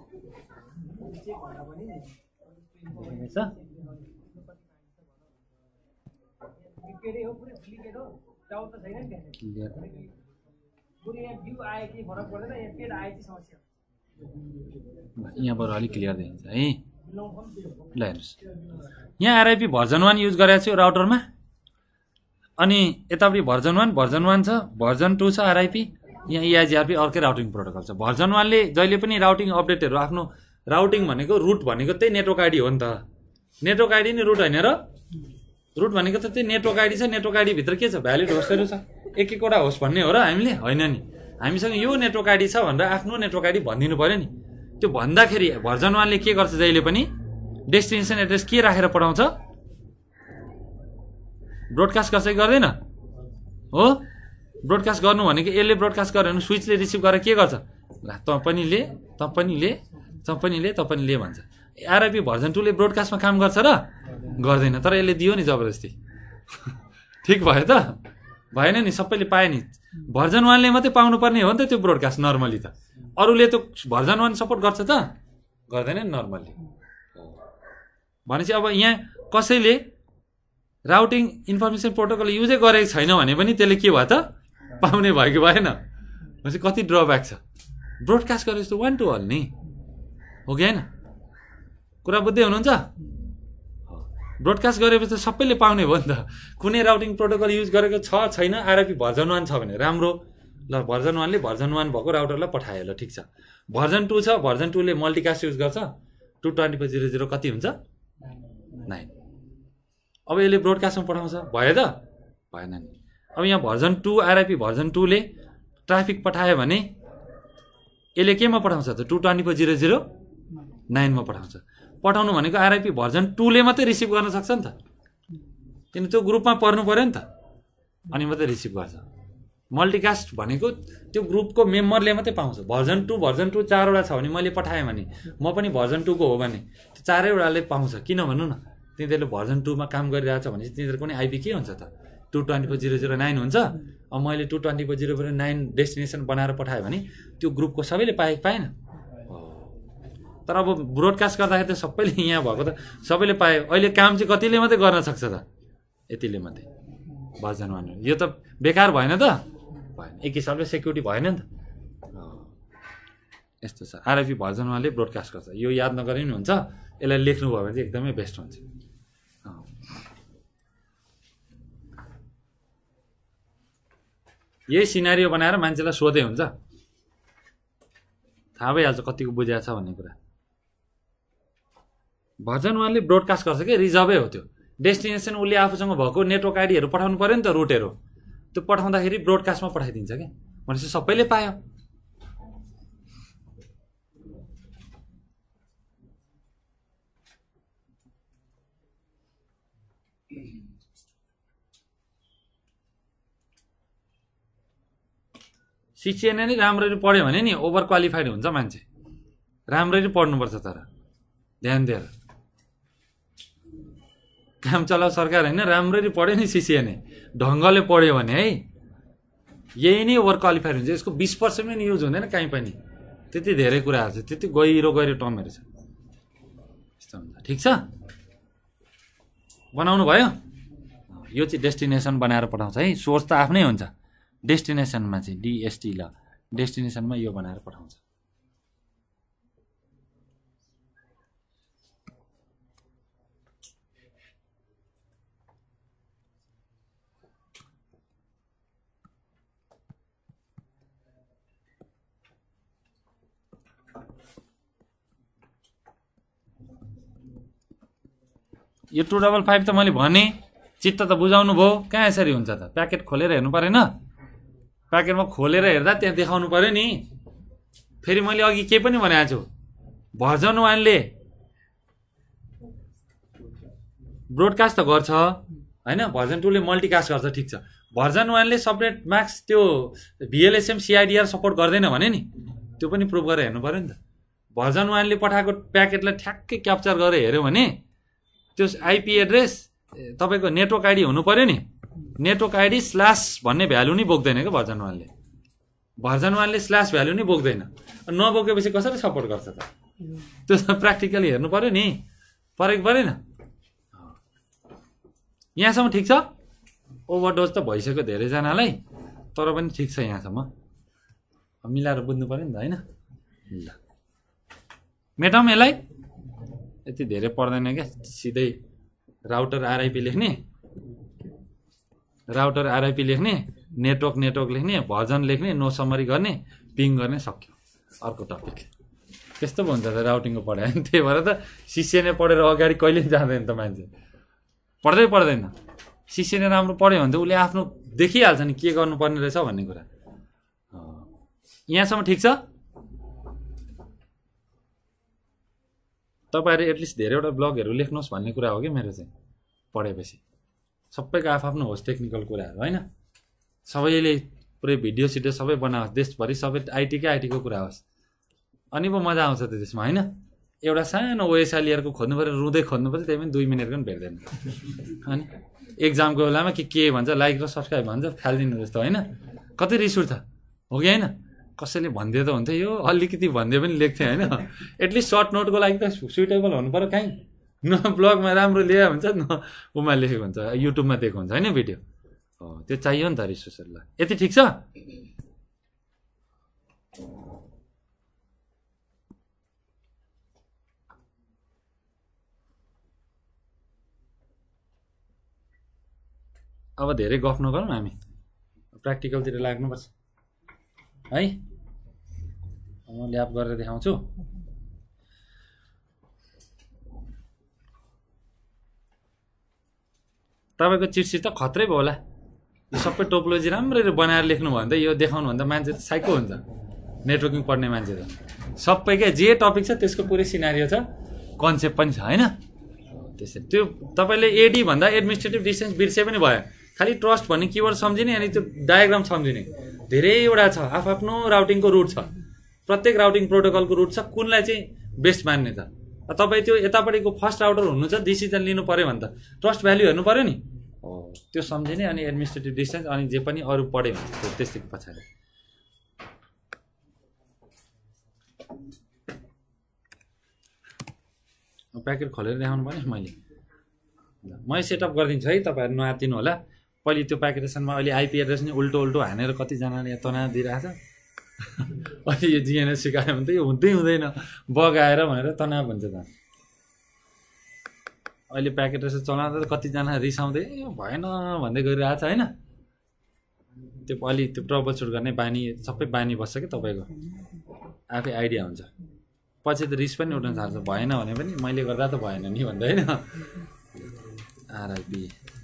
यहाँबाट अलिक क्लियर देखिन्छ है। ल हेर्नुहोस्, यहाँ RIP भर्जन 1 युज गरेको छु राउटरमा, अनि यतापट्टि भर्जन 1 छ, भर्जन 2 छ RIP, यहाँ EIGRP अर्कै राउटिङ प्रोटोकल छ। भर्जन 1 ले जहिले पनि राउटिङ अपडेटहरू आफ्नो राउटिङ भनेको रुट भनेको त्यही नेटवर्क आइडी हो नि त, नेटवर्क आइडी नि रुट होइन र? रुट भनेको त त्यही नेटवर्क आइडी छ, नेटवर्क आइडी भित्र के छ? भ्यालिड होस्टहरू छ, एक एकवटा होस्ट भन्ने हो र हामीले? होइन नि, हामीसँग यो नेटवर्क आइडी छ भनेर आफ्नो नेटवर्क आइडी भनिदिनु पर्यो नि। त्यो भन्दाखेरि भर्जन 1 ले के गर्छ, जहिले पनि डेस्टिनेसन एड्रेस के राखेर पठाउँछ? ब्रोडकास्ट गर्छ कि गर्दैन? हो, ब्रोडकास्ट गर्नु भनेको यसले ब्रोडकास्ट गर्यो भने स्विचले रिसिभ गरेर के गर्छ? ल तपाईँले भन्छ। RIP भर्जन 2 ले ब्रोडकास्टमा काम गर्छ र? गर्दैन, तर यसले दियो नि जबरजस्ती। ठिक भयो त? भएन नि, सबैले पाए नि। भर्जन 1 ले मात्रै पाउनु पर्ने हो नि त त्यो ब्रोडकास्ट नर्मली त, अरूले त भर्जन 1 सपोर्ट गर्छ त? गर्दैन नि नर्मल्ली। भनेपछि अब यहाँ कसैले राउटिङ इन्फर्मेसन प्रोटोकल युजै गरेको छैन भने पनि त्यसले के भयो त? पाउने भयो कि भएन? भनेपछि कति ड्रब्याक छ। ब्रोडकास्ट गरेर जस्तो 1 to all नि हो कि होइन? कुरा बुझ्दै हुनुहुन्छ? ब्रोडकास्ट गरेपछि त सबैले पाउने भयो नि त। कुनै राउटिङ प्रोटोकल युज गरेको छ छैन, RIP भर्जन 1 छ भने राम्रो। ल भर्जन 1 ले भर्जन 1 भएको राउटरलाई पठायो, ल ठिक छ। भर्जन 2 छ, भर्जन 2 ले मल्टिकास्ट युज गर्छ, 224.0.0 कति हुन्छ? 9। अब यसले ब्रोडकास्टमा पठाउँछ, भयो त? भएन नि। अब यहाँ भर्जन 2 RIP भर्जन 2 ले ट्राफिक पठायो भने यसले केमा पठाउँछ त? 224.0.0.9 मा पठाउँछ। पठाउनु भनेको RIP भर्जन 2 ले मात्रै रिसिभ गर्न सक्छ नि त, किन त्यो ग्रुपमा पर्नु पर्यो नि त, अनि मात्रै रिसिभ गर्छ। मल्टिकास्ट भनेको त्यो ग्रुपको मेम्बरले मात्रै पाउँछ। भर्जन 2 चारवटा छ भने मैले पठाएँ भने, म पनि भर्जन 2 को हो भने त्यो चारैवटाले पाउँछ। किन भन्नु न, तिनीहरूले भर्जन 2 मा काम गरिरहेछ भने तिनीहरूको पनि IP के हुन्छ त? 224.0.0.9 हुन्छ। अब मैले 224.0.0.9 डेस्टिनेसन बनाएर पठाएँ भने त्यो ग्रुपको सबैले पाएन। तर अब ब्रोडकास्ट गर्दाखेरि त सबैले यहाँ भएको त सबैले पायो। अहिले काम चाहिँ कतिले मात्रै गर्न सक्छ त? यतिले मात्रै भर्जन 1। यो त बेकार भएन त? भएन। एक हिसाबले सेक्युरिटी भएन नि त? यस्तो छ। आरएफपी भर्जन 1ले ब्रोडकास्ट गर्छ। यो याद नगरे पनि हुन्छ। यसलाई लेख्नुभयो भने चाहिँ एकदमै बेस्ट हुन्छ। यही सिनारियो बनाएर मान्छेलाई सोधे हुन्छ, थाहा भइहाल्छ कतिको बुझाएको छ भन्ने कुरा। भर्जन 1ले ब्रोडकास्ट गर्छ कि रिजर्भै हो त्यो। डेस्टिनेसन उसले आफूसँग भएको नेटवर्क आइडीहरू पठाउनु पर्यो नि त, रुटहरू। त्यो पठाउँदाखेरि ब्रोडकास्टमा पठाइदिन्छ क्या। भनेपछि सबैले पायो। सिसिएनए नै राम्ररी पढ्यो भने नि ओभर क्वालिफाइड हुन्छ मान्छे। राम्ररी पढ्नुपर्छ तर ध्यान दिएर। काम चलाउ सरकार होइन, राम्ररी पढ्यो नि सिसिएनए, ढङ्गले पढ्यो भने है, यही नै ओभर क्वालिफाइड हुन्छ। यसको 20% पनि युज हुँदैन कहीँ पनि। त्यति धेरै कुराहरू छ, त्यति गहिरो टर्महरू छ। यस्तो हुन्छ। ठिक छ, बनाउनु भयो। यो चाहिँ डेस्टिनेसन बनाएर पठाउँछ है। सोर्स त आफ्नै हुन्छ। डेस्टिनेसनमा चाहिँ डिएसटी ल डेस्टिनेसनमा यो बनाएर पठाउँछ। यो 255 त मैले भने, चित्त त बुझाउनु भयो। कहाँ यसरी हुन्छ त? प्याकेट खोलेर हेर्नु परेन? प्याकेटमा खोलेर हेर्दा त्यहाँ देखाउनु पर्यो नि। फेरि मैले अघि के पनि भनेको छु, भर्जन 1ले ब्रोडकास्ट त गर्छ होइन, भर्जन 2ले मल्टिकास्ट गर्छ। ठिक छ, भर्जन 1ले सबनेट म्याक्स त्यो भिएलएसएम सिआइडिआर सपोर्ट गर्दैन भने नि त्यो पनि प्रुभ गरेर हेर्नु पर्यो नि त। भर्जन 1ले पठाएको प्याकेटलाई ठ्याक्कै क्याप्चर गरेर हेऱ्यो भने त्यो आइपी एड्रेस तपाईँको नेटवर्क आइडी हुनु पर्यो नि। नेटवर्क आइडी स्ल्यास भन्ने भ्यालु नै बोक्दैन क्या भर्जन 1ले। भर्जन 1ले स्ल्यास भ्यालु नै बोक्दैन। नबोकेपछि कसरी सपोर्ट गर्छ त? त्यो त प्र्याक्टिकली हेर्नु पर्यो नि। परेको परेन? यहाँसम्म ठिक छ। ओभरडोज त भइसक्यो धेरैजनालाई, तर पनि ठिक छ यहाँसम्म। मिलाएर बुझ्नु पर्यो नि त होइन। ल मेटाउँ यसलाई। यति धेरै पर्दैन क्या। सिधै राउटर आरआइपी लेख्ने, राउटर आरआइपी लेख्ने, नेटवर्क लेख्ने, भर्जन लेख्ने, नो समरी गर्ने, पिङ गर्ने, सक्यो। अर्को टपिक। त्यस्तो पो हुन्छ त राउटिङको पढाइ। त्यही भएर त सिसिएनए पढेर अगाडि कहिले जाँदैन त मान्छे। पढ्दैन। सिसिएनए राम्रो पढ्यो भने त उसले आफ्नो देखिहाल्छ नि के गर्नुपर्ने रहेछ भन्ने कुरा। यहाँसम्म ठिक छ। तपाईँहरू एटलिस्ट धेरैवटा ब्लगहरू लेख्नुहोस् भन्ने कुरा हो कि मेरो चाहिँ। पढेपछि सबैको आफ्नो होस् टेक्निकल कुराहरू होइन। सबैले पुरै भिडियो सिडियो सबै बनाओस्, देशभरि सबै आइटीको कुरा होस्, अनि पो मजा आउँछ त त्यसमा होइन। एउटा सानो ओएसएलईआरको खोज्नु पऱ्यो, रुँदै खोज्नु पऱ्यो, त्यही पनि 2 मिनटको पनि भेट्दैन। अनि एक्जामको बेलामा के भन्छ, लाइक र सब्सक्राइब भन्छ, फालिदिनु जस्तो होइन। कति रिस उठ्छ हो कि होइन? कसैले भनिदियो त हुन्थ्यो, यो अलिकति भनिदियो पनि लेख्थेँ होइन। एटलिस्ट सर्ट नोटको लागि त सुइटेबल हुनु पऱ्यो। काहीँ न ब्लगमा राम्रो ल्यायो हुन्छ, न उमा लेखेको हुन्छ, युट्युबमा दिएको हुन्छ होइन भिडियो। हो त्यो चाहियो नि त रिसोर्सहरूलाई। यति ठिक छ। अब धेरै गफ नगरौँ हामी, प्र्याक्टिकलतिर लाग्नुपर्छ है। म ल्याब गरेर देखाउँछु। तपाईँको चिटसिट त खत्रै भयो होला। यो सबै टोपोलोजी राम्ररी बनाएर लेख्नुभयो भने त यो देखाउनु भन्दा मान्छे त साइको हुन्छ। नेटवर्किङ पढ्ने मान्छे त सबै क्या जे टपिक छ त्यसको पुरै सिनारियो छ, कन्सेप्ट पनि छ होइन। त्यसरी त्यो तपाईँले एडी भन्दा एडमिनिस्ट्रेटिभ डिस्टेन्स बिर्से पनि भयो। खालि ट्रस्ट भन्ने किवर्ड सम्झिने, अनि त्यो डायग्राम सम्झिने। धेरैवटा छ, आफ्नो राउटिङको रुट छ, प्रत्येक राउटिङ प्रोटोकलको रुट छ, कुनलाई चाहिँ बेस्ट मान्ने त। तपाईँ त्यो यतापट्टिको फर्स्ट राउटर हुनु छ, डिसिजन लिनु पऱ्यो भने त ट्रस्ट भ्याल्यु हेर्नु पऱ्यो नि। हो त्यो सम्झिने अनि एडमिनिस्ट्रेटिभ डिस्टेन्स अनि जे पनि अरू पढ्यो भने त्यस्तै पछाडि प्याकेट खोलेर देखाउनु पर्ने मैले सेटअप गरिदिन्छु है तपाईँहरू नआत्तिनु होला पहिले त्यो प्याकेटेसनमा अहिले आइपी एड्रेस नि उल्टो हानेर कतिजनाले यहाँ तनाव दिइरहेछ अहिले यो जिएनएस सिकायो भने त यो हुँदैन बगाएर भनेर तनाव हुन्छ त अहिले प्याकेटेस चलाउँदा त कतिजना रिसाउँदै यो भएन भन्दै गरिरहेछ होइन त्यो अलि त्यो ट्रबल सुट गर्ने बानी सबै बानी बस्छ कि तपाईँको आफै आइडिया हुन्छ पछि त रिस पनि उठ्न थाल्छ भएन भने पनि मैले गर्दा त भएन नि भन्दा होइन आरआइपी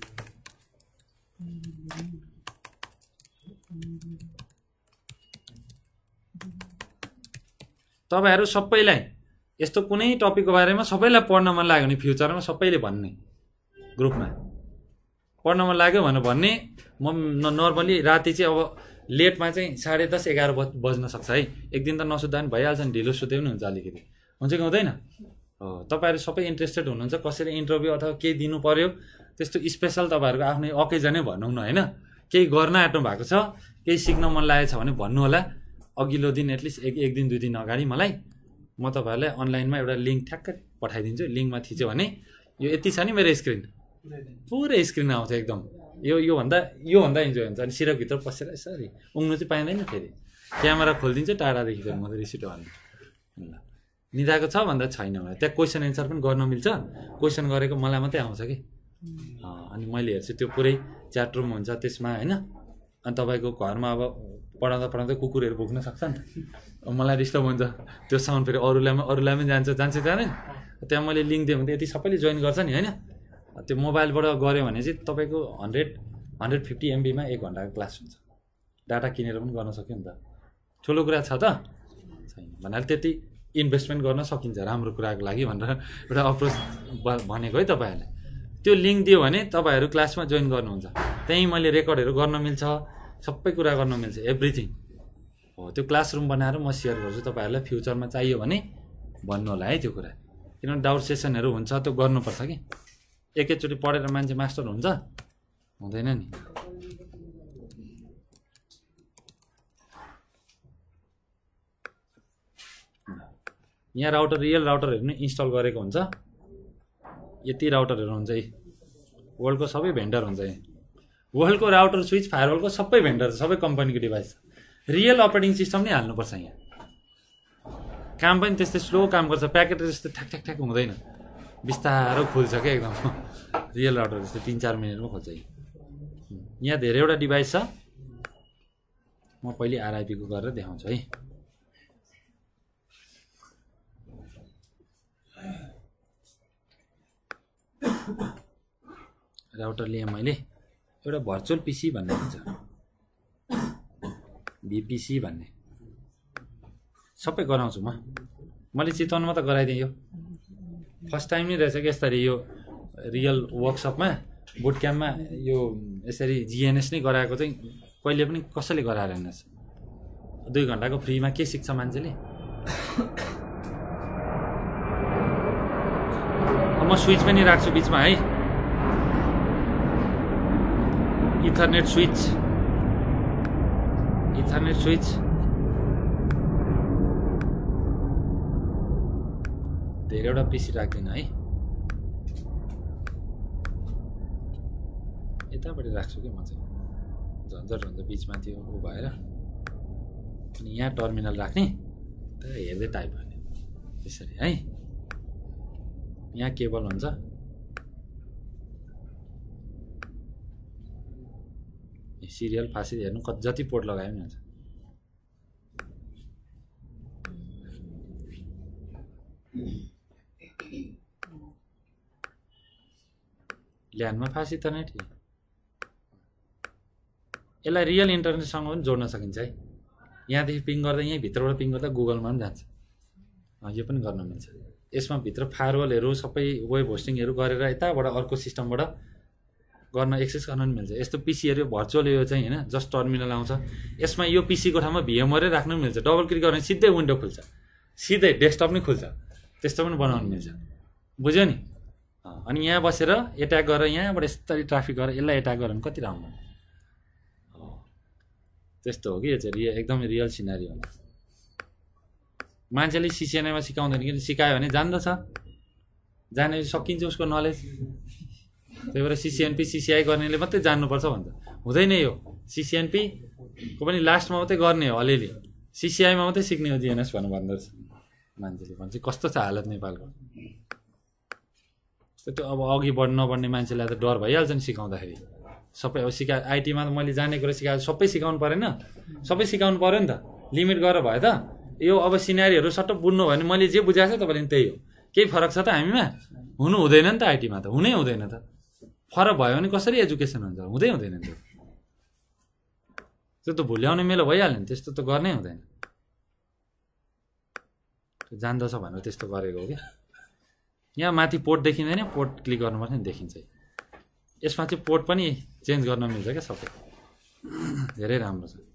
तपाईँहरू सबैलाई यस्तो कुनै टपिकको बारेमा सबैलाई पढ्न मन लाग्यो भने फ्युचरमा सबैले भन्ने ग्रुपमा पढ्न मन लाग्यो भनेर भन्ने म नर्मली राति चाहिँ अब लेटमा चाहिँ 10:30-11 बज्न सक्छ है एक दिन त नसुत्दा पनि भइहाल्छ नि ढिलो सुत्दै पनि हुन्छ अलिकति हुन्छ कि हुँदैन हो तपाईँहरू सबै इन्ट्रेस्टेड हुनुहुन्छ कसैले इन्टरभ्यू अथवा केही दिनु पर्यो त्यस्तो स्पेसल तपाईँहरूको आफ्नै अकेजनै भनौँ न होइन केही गर्न आँट्नु भएको छ केही सिक्न मन लागेको छ भने भन्नु होला अघिल्लो दिन एटलिस्ट एक दिन 2 दिन अगाडि मलाई म तपाईँहरूलाई अनलाइनमा एउटा लिङ्क ठ्याक्कै पठाइदिन्छु लिङ्कमा थिच्यो भने यो यति छ नि मेरो स्क्रिन पुरै स्क्रिन आउँछ एकदम योभन्दा इन्जोय हुन्छ अनि सिरकभित्र पसेर यसरी उङ्नु चाहिँ पाइँदैन फेरि क्यामेरा खोलिदिन्छ टाढादेखि फेरि म त रिसिट भन्नु ल निदाएको छ भन्दा छैन भने त्यहाँ क्वेसन एन्सर पनि गर्न मिल्छ क्वेसन गरेको मलाई मात्रै आउँछ कि अनि मैले हेर्छु त्यो पुरै च्याट रुम हुन्छ त्यसमा होइन अनि तपाईँको घरमा अब पढाउँदा कुकुरहरू भुक्न सक्छ नि त मलाई डिस्टर्ब हुन्छ त्यो साउन्ड फेरि अरूलाई पनि जान्छ जाँदैन त्यहाँ मैले लिङ्क दिएँ भने त यति सबैले जोइन गर्छ नि होइन त्यो मोबाइलबाट गऱ्यो भने चाहिँ तपाईँको 150 MB-मा 1 घन्टाको क्लास हुन्छ डाटा किनेर पनि गर्न सक्यो नि त ठुलो कुरा छ त छैन भन्नाले त्यति इन्भेस्टमेन्ट गर्न सकिन्छ राम्रो कुराको लागि भनेर एउटा अप्रोच भनेको है तपाईँहरूले त्यो लिङ्क दियो भने तपाईँहरू क्लासमा जोइन गर्नुहुन्छ त्यहीँ मैले रेकर्डहरू गर्न मिल्छ सबै कुरा गर्न मिल्छ एभ्रिथिङ हो त्यो क्लासरुम बनाएर म सेयर गर्छु तपाईँहरूलाई फ्युचरमा चाहियो भने भन्नु होला है त्यो कुरा किनभने डाउट सेसनहरू हुन्छ त्यो गर्नुपर्छ कि एकैचोटि पढेर मान्छे मास्टर हुन्छ हुँदैन नि यहाँ राउटर रियल राउटरहरू पनि इन्स्टल गरेको हुन्छ यति राउटरहरू हुन्छ है वर्ल्डको सबै भेन्डर हुन्छ है वर्ल्डको राउटर स्विच फायरवलको सबै भेन्डर सबै कम्पनीको डिभाइस रियल अपरेटिङ सिस्टम नै हाल्नुपर्छ यहाँ काम पनि त्यस्तै स्लो काम गर्छ प्याकेट जस्तो ठ्याक हुँदैन बिस्तारो खुल्छ क्या एकदम रियल राउटर जस्तो 3-4 मिनटमा खोल्छ यहाँ धेरैवटा डिभाइस छ म पहिले आरआइपी को गरेर देखाउँछु है राउटर लिएँ मैले एउटा भर्चुअल पिसी भन्ने हुन्छ भिपिसी भन्ने सबै गराउँछु मैले चितवनमा त गराइदिएँ यो फर्स्ट टाइम नै रहेछ कि यसरी यो रियल वर्कसपमा बुट क्याम्पमा यो यसरी जिएनएस नै गराएको चाहिँ कहिले पनि कसैले गराएर हेर्नुहोस् 2 घन्टाको फ्रीमा के सिक्छ मान्छेले म स्विच पनि राख्छु बिचमा है इथरनेट स्विच धेरैवटा पिसी राख्दिनँ है यतापट्टि राख्छु कि म चाहिँ झन्झट हुन्छ बिचमा त्यो उ भएर अनि यहाँ टर्मिनल राख्ने तर हेर्दै टाइप गर्ने त्यसरी है यहाँ केबल हुन्छ सिरियल फाँसी हेर्नु जति पोर्ट लगाए पनि हुन्छ ल्यान्डमा फाँसी त नै ठिक यसलाई रियल इन्टरनेटसँग पनि जोड्न सकिन्छ है यहाँदेखि पिङ गर्दा यहीँ भित्रबाट पिङ गर्दा गुगलमा पनि जान्छ यो पनि गर्न मिल्छ यसमा भित्र फायरवलहरू सबै वेब होस्टिङहरू गरेर यताबाट अर्को सिस्टमबाट गर्न एक्सेस गर्न पनि मिल्छ यस्तो पिसीहरू भर्चुअल यो चाहिँ होइन जस्ट टर्मिनल आउँछ यसमा यो पिसीको ठाउँमा भिएमआर राख्नु पनि मिल्छ डबल क्लिक गर्ने सिधै विन्डो खुल्छ सिधै डेस्कटप नै खुल्छ त्यस्तो पनि बनाउनु मिल्छ बुझ्यो नि अनि यहाँ बसेर एट्याक गरेर यहाँबाट यस्तरी ट्राफिक गरेर यसलाई एट्याक गरेर कति राम्रो त्यस्तो हो कि यो चाहिँ एकदमै रियल सिनारी हो मान्छेले सिसिएनएमा सिकाउँदैन कि सिकायो भने जान्दछ जाने सकिन्छ उसको नलेज त्यही भएर सिसिएनपी सिसिआई गर्नेले मात्रै जान्नुपर्छ भन्छ हुँदैन यो सिसिएनपी को पनि लास्टमा मात्रै गर्ने हो अलिअलि सिसिआईमा मात्रै सिक्ने हो जिएनएस भन्नु भन्दो रहेछ मान्छेले भन्छ कस्तो छ हालत नेपालको त्यो अब अघि नबढ्ने मान्छेलाई त डर भइहाल्छ नि सिकाउँदाखेरि सबै अब आइटीमा त मैले जाने कुरा सिकाएको सबै सिकाउनु परेन सबै सिकाउनु पऱ्यो नि त लिमिट गरेर भयो त यो अब सिनारीहरू सट्ट बुझ्नु भयो भने मैले जे बुझाएको छ तपाईँले त्यही हो केही फरक छ त हामीमा हुनु हुँदैन नि त आइटीमा त हुनै हुँदैन त फरक भयो भने कसरी एजुकेसन हुन्छ हुँदैन त्यो त भुल्याउने मेलो भइहाल्यो नि त्यस्तो त गर्नै हुँदैन जान्दछ भनेर त्यस्तो गरेको हो क्या यहाँ माथि पोर्ट देखिँदैन पोर्ट क्लिक गर्नुपर्छ नि देखिन्छ यसमा चाहिँ पोर्ट पनि चेन्ज गर्न मिल्छ क्या सबै धेरै राम्रो छ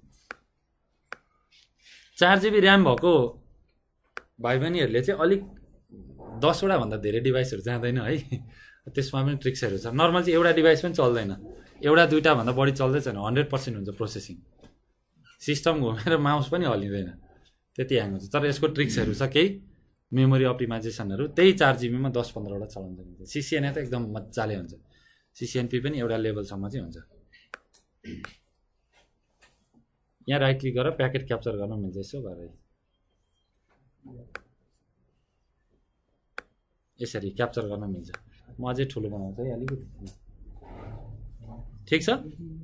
4 GB ऱ्याम भएको भाइ बहिनीहरूले चाहिँ अलिक 10 वटा भन्दा धेरै डिभाइसहरू जाँदैन है त्यसमा पनि ट्रिक्सहरू छ नर्मल चाहिँ एउटा डिभाइस पनि चल्दैन एउटा दुईटा भन्दा बढी चल्दै छैन 100% हुन्छ प्रोसेसिङ सिस्टम घुमेर माउस पनि हल्लिँदैन त्यति ह्याङ हुन्छ तर यसको ट्रिक्सहरू छ केही मेमोरी अप्टिमाइजेसनहरू त्यही 4 GB मा 10-15 वटा चलाउन सकिन्छ सिसिएनए त एकदम मजाले हुन्छ सिसिएनपी पनि एउटा लेभलसम्म चाहिँ हुन्छ यहाँ राइट क्लिक गरेर प्याकेट क्याप्चर गर्न मिल्छ यसो गरेर यसरी क्याप्चर गर्न मिल्छ म अझै ठुलो बनाउँछु है अलिकति ठिक छ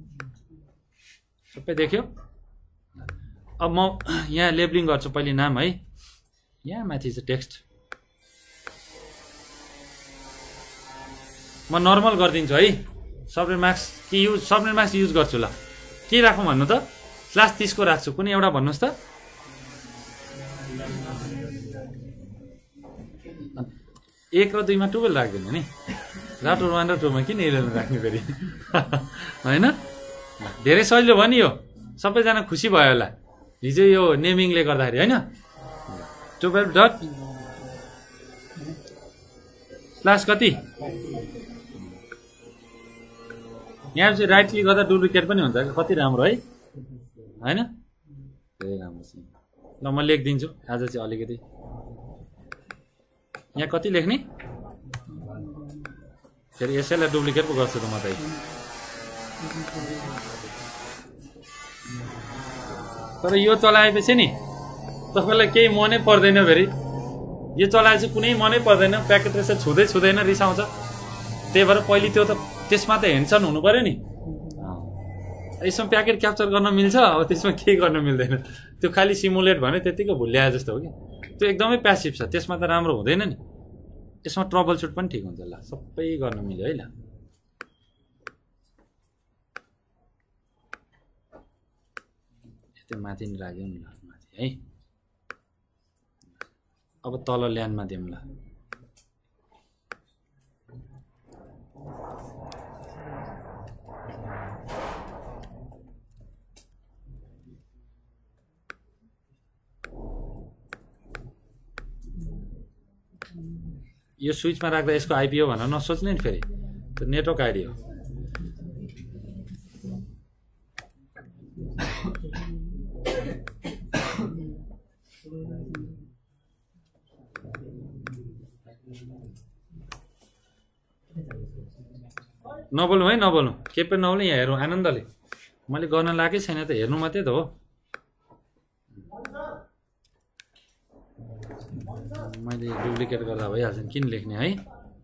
सबै देख्यो अब म यहाँ लेबलिङ गर्छु पहिले नाम है यहाँ माथि चाहिँ टेक्स्ट म नर्मल गरिदिन्छु है सबनेट मास्क युज गर्छु ल के राखौँ भन्नु त /30 को राख्छु कुनै एउटा भन्नुहोस् त 1 र 2 मा 12 राख्दिनु नि राउटर 1 र 2 मा किन 11 राख्ने फेरि हैन धेरै सजिलो भयो नि यो सबैजना खुसी भयो होला हिजो यो नेमिङले गर्दाखेरि हैन 12 डट स्ल्यास कति यहाँ चाहिँ राइट क्लिक गर्दा डुप्लिकेट पनि हुन्छ कति राम्रो है हैन धेरै राम्रो छ ल म लेखिदिन्छु आज चाहिँ अलिकति यहाँ कति लेख्ने फेरि यसैलाई डुप्लिकेट पो गर्छु त म त तर यो चलाएपछि नि तपाईलाई केही मनै पर्दैन फेरि यो चलाएपछि कुनै मनै पर्दैन प्याकेट रेसर छुँदैन रिसाउँछ त्यही भएर पहिले त्यो त त्यसमा त हेन्सन हुनु पर्यो नि यसमा प्याकेट क्याप्चर गर्न मिल्छ अब त्यसमा केही गर्न मिल्दैन त्यो खालि सिमुलेट भने त्यतिकै भुल्याए जस्तो हो कि त्यो एकदमै प्यासिभ छ त्यसमा त राम्रो हुँदैन नि यसमा ट्रबल सुट पनि ठिक हुन्छ ल सबै गर्न मिल्यो है ल त्यो माथि नि राख्यो नि ल माथि है अब तल ल्यान्डमा दिउँ ल यो स्विचमा राख्दा यसको आइपी हो भनेर नसोच्ने नि फेरि त्यो नेटवर्क आइडी हो नबोल्नु है नबोल्नु के पनि नबोल्नु यहाँ हेरौँ आनन्दले मैले गर्न लागेकै छैन त हेर्नु मात्रै त हो मैले डुप्लिकेट गर्दा भइहाल्छ नि किन लेख्ने है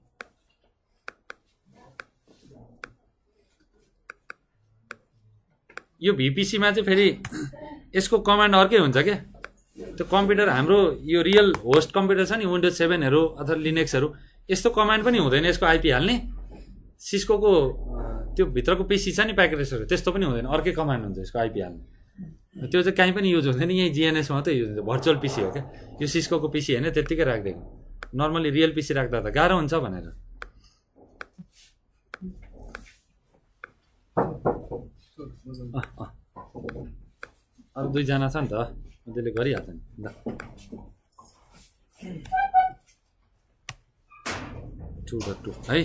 यो भिपिसीमा चाहिँ फेरि यसको कमान्ड अर्कै हुन्छ क्या त्यो कम्प्युटर हाम्रो यो रियल होस्ट कम्प्युटर छ नि विन्डोज 7हरू अथवा लिनक्सहरू यस्तो कमान्ड पनि हुँदैन यसको आइपी हाल्ने सिस्कोको त्यो भित्रको पिसी छ नि प्याकेजेसहरू त्यस्तो पनि हुँदैन अर्कै कमान्ड हुन्छ यसको आइपी हाल्ने त्यो चाहिँ कहीँ पनि युज हुँदैन यहीँ जिएनएसमा मात्रै युज हुन्छ भर्चुअल पिसी हो क्या यो सिस्कोको पिसी होइन त्यत्तिकै राखिदिएको नर्मली रियल पिसी राख्दा त गाह्रो हुन्छ भनेर अरू 2 जना छ नि त त्यसले गरिहाल्छ नि ल 2.2 है।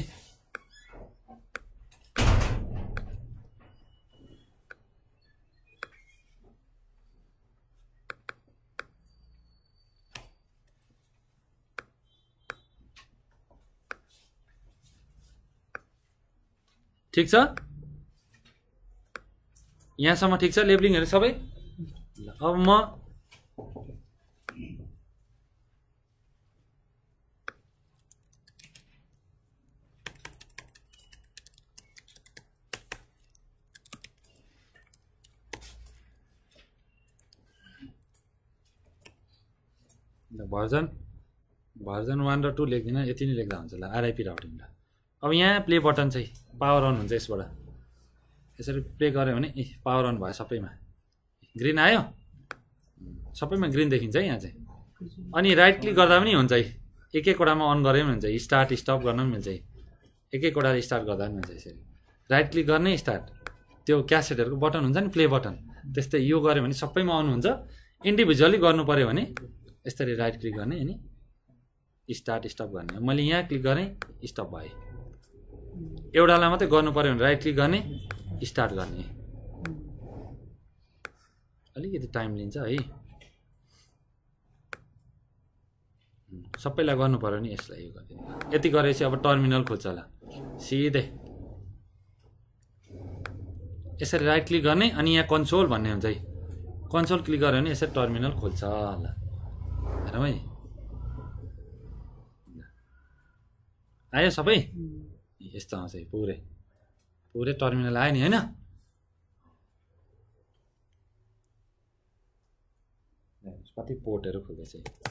ठिक छ, यहाँसम्म ठिक छ लेबलिङहरू सबै। अब म भर्जन 1 र 2 लेख्दिनँ, यति नै लेख्दा हुन्छ ल। आरआइपी राउटिङ ल। अब यहाँ प्ले बटन चाहिँ पावर अन हुन्छ यसबाट, यसरी प्ले गऱ्यो भने पावर अन भयो सबैमा, ग्रिन आयो, सबैमा ग्रिन देखिन्छ है यहाँ चाहिँ। अनि राइट क्लिक गर्दा पनि हुन्छ है, एक एकवटामा अन गरे पनि हुन्छ, स्टार्ट स्टप गर्न पनि मिल्छ है, एक एकवटा स्टार्ट गर्दा पनि हुन्छ। यसरी राइट क्लिक गर्ने स्टार्ट, त्यो क्यासेटहरूको बटन हुन्छ नि प्ले बटन, त्यस्तै यो गऱ्यो भने सबैमा अन हुन्छ। इन्डिभिजुअली गर्नु पऱ्यो भने यसरी राइट क्लिक गर्ने अनि स्टार्ट स्टप गर्ने। मैले यहाँ क्लिक गरेँ स्टप भएँ, एउटालाई मात्रै गर्नु पऱ्यो भने राइट क्लिक गर्ने स्टार्ट गर्ने। अलिकति टाइम लिन्छ है, सबैलाई गर्नु पऱ्यो भने यसलाई यो गरिदिनु। यति गरेपछि अब टर्मिनल खोल्छ होला सिधै, यसरी राइट क्लिक गर्ने अनि यहाँ कन्सोल भन्ने हुन्छ है, कन्सोल क्लिक गर्यो भने यसरी टर्मिनल खोल्छ ल। हेरौँ है, आयो सबै, यस्तो आउँछ है, पुरै टर्मिनल आयो नि होइन। कति पोर्टहरू खोल्दैछ,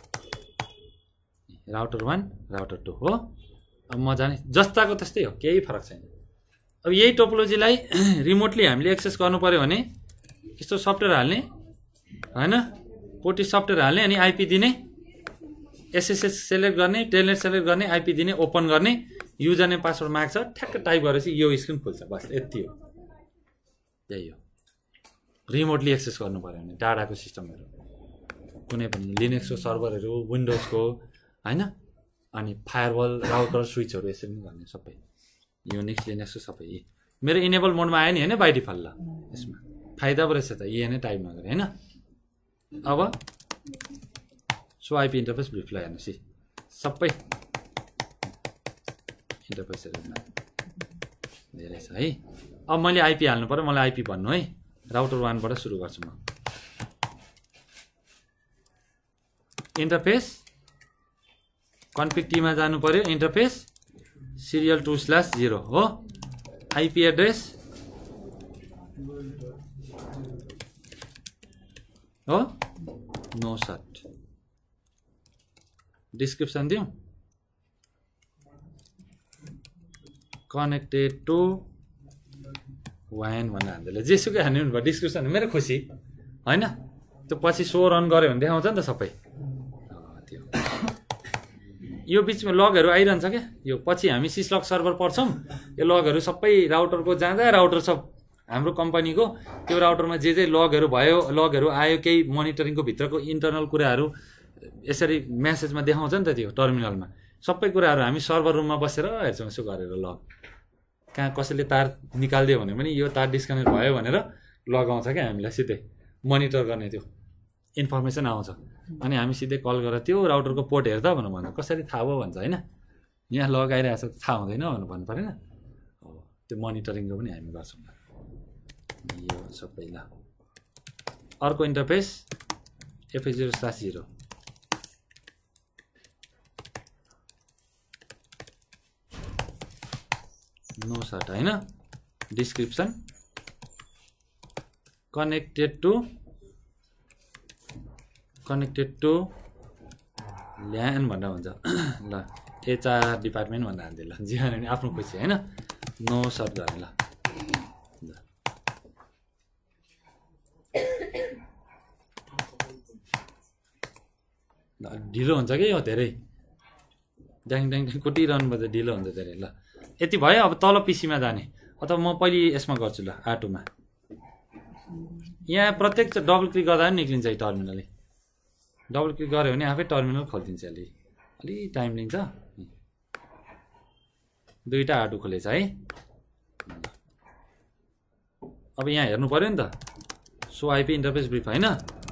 राउटर 1 राउटर 2 हो। अब म जाने जस्ताको त्यस्तै हो, केही फरक छैन। अब यही टोपोलोजीलाई रिमोटली हामीले एक्सेस गर्नु पऱ्यो भने यस्तो सफ्टवेयर हाल्ने होइन, पोर्टी सफ्टवेयर हाल्ने अनि आइपी दिने, एसएसएस सेलेक्ट गर्ने, टेलनेट सेलेक्ट गर्ने, आइपी दिने, ओपन गर्ने, युजर नेम पासवर्ड माग्छ, ठ्याक्क टाइप गरेपछि यो स्क्रिन खुल्छ, बस यति हो। यही हो रिमोटली एक्सेस गर्नु पऱ्यो भने डाटाको सिस्टमहरू, कुनै पनि लिनक्सको सर्भरहरू, विन्डोजको होइन, अनि फायरवल राउटर स्विचहरू यसरी नै गर्ने सबै, युनिक्स लिनक्सको सबै। मेरो इनेबल मोडमा आयो नि होइन बाई डिफल्ट ल, यसमा फाइदा पो रहेछ त, नै टाइप नगरे होइन। अब सो आइपी इन्टरफेस ब्रिफलाई हेर्नुहोस् है, सबै इन्टरफेसहरू धेरै छ है। अब मैले आइपी हाल्नु पऱ्यो, मलाई आइपी भन्नु है, राउटर 1बाट सुरु गर्छु म। इन्टरफेस कन्फिग टीमा जानु पऱ्यो, इन्टरफेस सिरियल 2/0 हो। आइपी एड्रेस हो 960, डिस्क्रिप्सन दिउँ कनेक्टेड टु वान भनेर हान्दैले जेसुकै हान्नु भयो, डिस्क्रिप्सन मेरो खुसी होइन। त्यो पछि सो रन गऱ्यो भने देखाउँछ नि त सबै त्यो। यो बिचमा लगहरू आइरहन्छ क्या, यो पछि हामी सिसलक सर्भर पढ्छौँ, यो लगहरू सबै राउटरको जाँदा राउटर सब हाम्रो कम्पनीको त्यो राउटरमा जे लगहरू भयो, लगहरू आयो, केही मोनिटरिङको भित्रको इन्टरनल कुराहरू यसरी मेसेजमा देखाउँछ नि त, त्यो टर्मिनलमा सबै कुराहरू हामी सर्भर रुममा बसेर हेर्छौँ यसो गरेर। लग कहाँ कसैले तार निकालिदियो भने पनि यो तार डिस्कनेक्ट भयो भनेर लगाउँछ क्या, हामीलाई सिधै मोनिटर गर्ने त्यो इन्फर्मेसन आउँछ, अनि हामी सिधै कल गरेर त्यो राउटरको पोर्ट हेर्दा भन्नु कसरी थाहा भयो भन्छ होइन, यहाँ लग आइरहेको छ थाहा हुँदैन भन्नु भन्नु परेन। अब त्यो मोनिटरिङको पनि हामी गर्छौँ यो सबै ल। अर्को इन्टरफेस FA0/0 960 होइन, डिस्क्रिप्सन कनेक्टेड टु ल्यान भनेर हुन्छ ल, HR डिपार्टमेन्ट भनेर हान्थ्यो ल, जे भने आफ्नो खुसी होइन, 960 गर्ने ल। ढिलो हुन्छ कि यो धेरै, ड्याङ ड्याङ कुटिरहनु पर्छ, ढिलो हुन्छ धेरै ल। यति भयो, अब तल पिसीमा जाने, अथवा म पहिले यसमा गर्छु ल, आटोमा। यहाँ प्रत्येक डबल क्लिक गर्दा पनि निक्लिन्छ है टर्मिनलै, डबल क्लिक गऱ्यो भने आफै टर्मिनल खोलिदिन्छ, अलि टाइम लिन्छ। दुईटा R2 खोलेछ है। अब यहाँ हेर्नु पर्यो नि त, सो आइपी इन्टरफेस ब्रिफ होइन।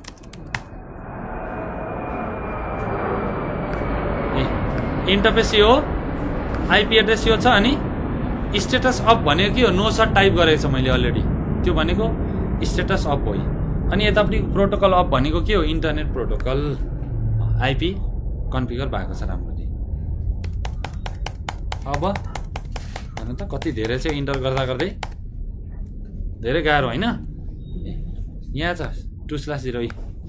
इन्टरफेस यो आइपी एड्रेस यो छ, अनि स्टेटस अफ भनेको के हो, नो सर्ट टाइप गरेको छ मैले अलरेडी, त्यो भनेको स्टेटस अफ हो। अनि यतापट्टि प्रोटोकल अफ भनेको के हो, इन्टरनेट प्रोटोकल आइपी कन्फिगर भएको छ राम्ररी। अब हेर्नु त कति धेरै छ, इन्टर गर्दा गर्दै धेरै गाह्रो होइन। यहाँ छ 2/0,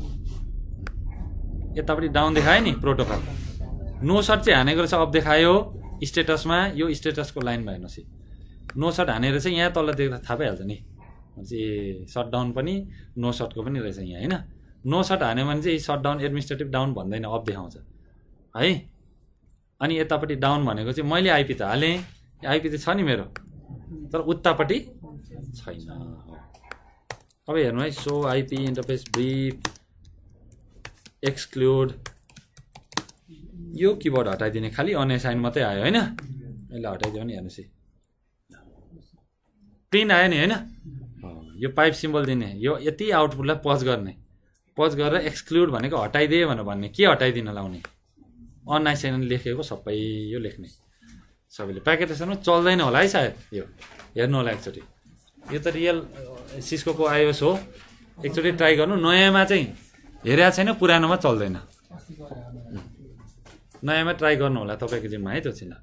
यतापट्टि डाउन देखायो नि प्रोटोकल, नो सर्ट चाहिँ हानेको रहेछ, अफ देखायो स्टेटसमा, यो स्टेटसको लाइनमा हेर्नुहोस्, नो सर्ट हानेर चाहिँ यहाँ तल देख्दा थाहा पाइहाल्छ नि, चाहिँ सटडाउन पनि नो सर्टको पनि रहेछ यहाँ होइन। नो सर्ट हान्यो भने चाहिँ सटडाउन एडमिनिस्ट्रेटिभ डाउन भन्दैन, अफ देखाउँछ है। अनि यतापट्टि डाउन भनेको चाहिँ मैले आइपी त हालेँ, आइपी त छ नि मेरो, तर उतापट्टि छैन। अब हेर्नु है, show IP interface brief exclude, यो किबोर्ड हटाइदिने, खालि अनएसाइन मात्रै आयो होइन। यसलाई हटाइदियो भने हेर्नुहोस्, प्रिन्ट आयो नि होइन। यो पाइप सिम्बल दिने, यो यति आउटपुटलाई पज गर्ने, पज गरेर एक्सक्लुड भनेको हटाइदिए भनेर भन्ने, के हटाइदिन लाउने, अनएसाइन लेखेको सबै यो लेख्ने सबैले। प्याकेटेसनमा चल्दैन होला है सायद, यो हेर्नु होला एकचोटि, यो त रियल सिस्कोको आइओएस हो, एकचोटि ट्राई गर्नु। नयाँमा चाहिँ हेरेको छैन, पुरानोमा चल्दैन, नयाँमा ट्राई गर्नु होला तपाईँको जिम्मा है त्यो चिन्ह।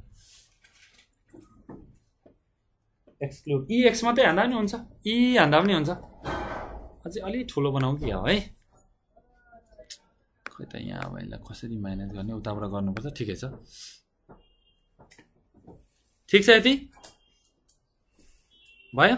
एक्सक्लुड इएक्स मात्रै हान्दा पनि हुन्छ, इ हान्दा पनि हुन्छ, अझै अलिक ठुलो बनाऊ कि है। खै त यहाँ अब यसलाई कसरी म्यानेज गर्ने, उताबाट गर्नुपर्छ। ठिकै छ, ठिक छ, यति भयो।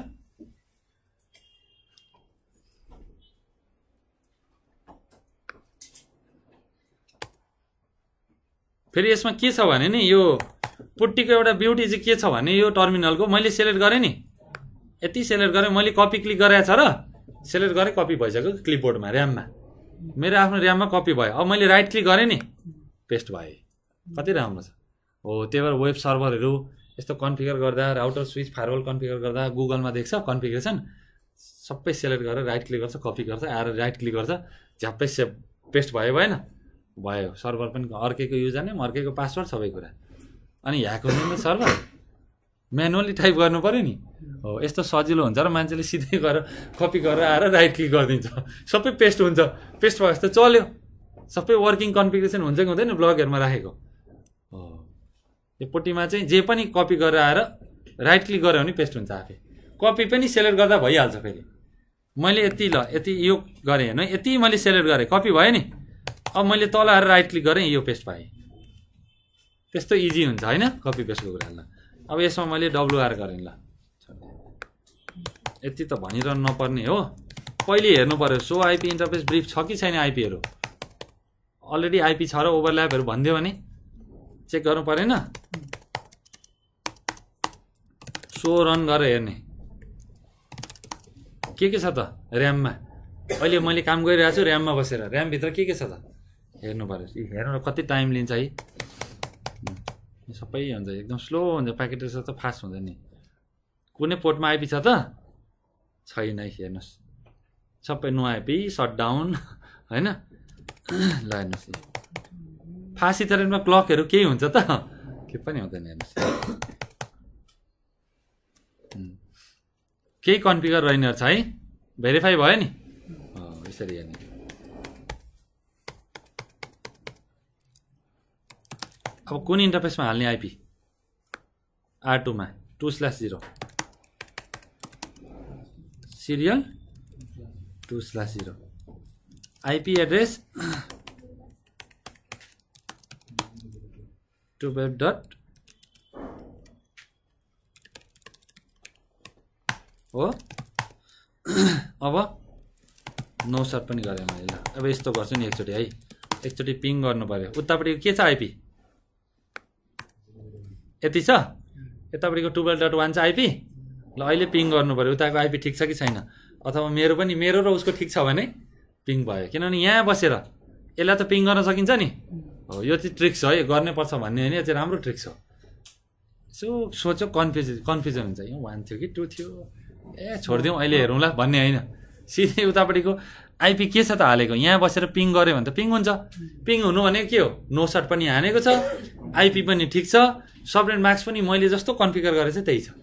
फेरि यसमा के छ भने नि, यो पुट्टीको एउटा ब्युटी चाहिँ के छ भने, यो टर्मिनलको मैले सेलेक्ट गरेँ नि, यति सेलेक्ट गरेँ मैले, कपी क्लिक गरेको छ र सेलेक्ट गरेँ, कपी भइसक्यो क्लिपबोर्डमा, ऱ्याममा, मेरो आफ्नो ऱ्याममा कपी भयो। अब मैले राइट क्लिक गरेँ नि, पेस्ट भयो, कति राम्रो छ हो। त्यही भएर वेब सर्भरहरू यस्तो कन्फिगर गर्दा, राउटर स्विच फायरवल कन्फिगर गर्दा गुगलमा देख्छ कन्फिगरेसन, सबै सेलेक्ट गरेर राइट क्लिक गर्छ, कपी गर्छ, आएर राइट क्लिक गर्छ, झ्याप्पै सेभ पेस्ट भयो, भएन भयो। सर्भर पनि अर्कैको युजर नेम, अर्कैको पासवर्ड, सबै कुरा। अनि ह्याक हुने नि सर्भर, म्यानुअली टाइप गर्नु पऱ्यो नि हो। यस्तो सजिलो हुन्छ र मान्छेले सिधै गएर कपी गरेर आएर राइट क्लिक गरिदिन्छ, सबै पेस्ट हुन्छ, पेस्ट भयो जस्तो चल्यो, सबै वर्किङ कन्फिगरेसन हुन्छ कि हुँदैन ब्लगहरूमा राखेको हो। यो पुट्टीमा चाहिँ जे पनि कपी गरेर आएर राइट क्लिक गऱ्यो भने पेस्ट हुन्छ आफै, कपी पनि सेलेक्ट गर्दा भइहाल्छ। फेरि मैले यति यति यो गरेँ हेर्नु, यति मैले सेलेक्ट गरेँ, कपी भयो नि, अब मैले तल आएर राइट क्लिक गरेँ, यो पेस्ट पाएँ। त्यस्तो इजी हुन्छ होइन कपी पेस्टको कुरा। ल अब यसमा मैले WR गरेँ, ल यति त भनिरहनु नपर्ने हो, पहिले हेर्नु पर्यो सो आइपी इन्टरफेस ब्रिफ छ कि छैन। आइपीहरू अलरेडी आइपी छ र ओभरल्यापहरू भनिदियो भने चेक गर्नु परेन, सो रन गरेर हेर्ने के छ त ऱ्याममा। अहिले मैले काम गरिरहेको छु ऱ्याममा बसेर, ऱ्यामभित्र के छ त हेर्नु पर्यो। हेर्नु कति टाइम लिन्छ है, सबै हुन्छ एकदम स्लो हुन्छ, प्याकेट त फास्ट हुँदैन नि। कुनै पोर्टमा आइपी छ त छैन, हेर्नुहोस् सबै नो आइपी, सटडाउन होइन। ल हेर्नुहोस् फास्ट इथरनेटमा क्लकहरू केही हुन्छ त, के पनि हुँदैन। हेर्नुहोस् केही कन्फिगर रहेन छ है, भेरिफाई भयो नि यसरी हेर्ने। अब कुन इन्टरफेसमा हाल्ने आइपी, R2 मा 2/0 सिरियल 2/0 आइपी एड्रेस 2web. हो अब नो सर्ट पनि गरेँ मैले। ल अब यस्तो गर्छु नि एकचोटि है, एकचोटि पिङ गर्नु पर्यो। उतापट्टि के छ आइपी, यति छ, यतापट्टिको 12.1 छ आइपी। ल अहिले पिङ गर्नु पर्यो उताको आइपी ठिक छ कि छैन, अथवा मेरो पनि, मेरो र उसको ठिक छ भने पिङ भयो। किनभने यहाँ बसेर यसलाई त पिङ गर्न सकिन्छ नि हो। यो चाहिँ ट्रिक्स हो है, गर्नै पर्छ भन्ने होइन, यो चाहिँ राम्रो ट्रिक्स हो। यसो सोच्यो कन्फ्युजन हुन्छ यो 1 थियो कि 2 थियो ए छोडिदिउँ अहिले हेरौँला भन्ने होइन सिधै उतापट्टिको आइपी के छ त हालेको यहाँ बसेर पिङ गऱ्यो भने त पिङ हुन्छ पिङ हुनु भनेको के हो नो सट पनि हानेको छ आइपी पनि ठिक छ सबनेट मास्क पनि मैले जस्तो कन्फिगर गरेको चाहिँ त्यही छ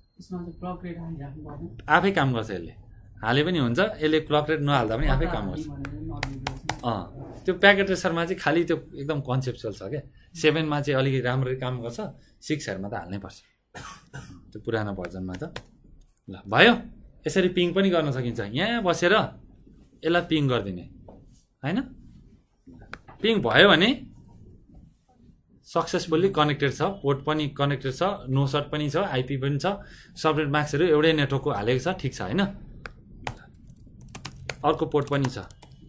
आफै काम गर्छ यसले हाले पनि हुन्छ यसले क्लक रेट नहाल्दा पनि आफै काम गर्छ त्यो प्याकेट रेसरमा चाहिँ खालि त्यो एकदम कन्सेप्चुअल छ क्या 7मा चाहिँ अलिकति राम्ररी काम गर्छ 6हरूमा त हाल्नै पर्छ त्यो पुरानो भर्जनमा त ल भयो यसरी पिङ पनि गर्न सकिन्छ यहाँ बसेर यसलाई पिङ गरिदिने होइन पिङ भयो भने सक्सेसफुल्ली कनेक्टेड छ पोर्ट पनि कनेक्टेड छ नो सट पनि छ आइपी पनि छ सबनेट मास्कहरू एउटै नेटवर्कको हालेको छ ठिक छ होइन अर्को पोर्ट पनि छ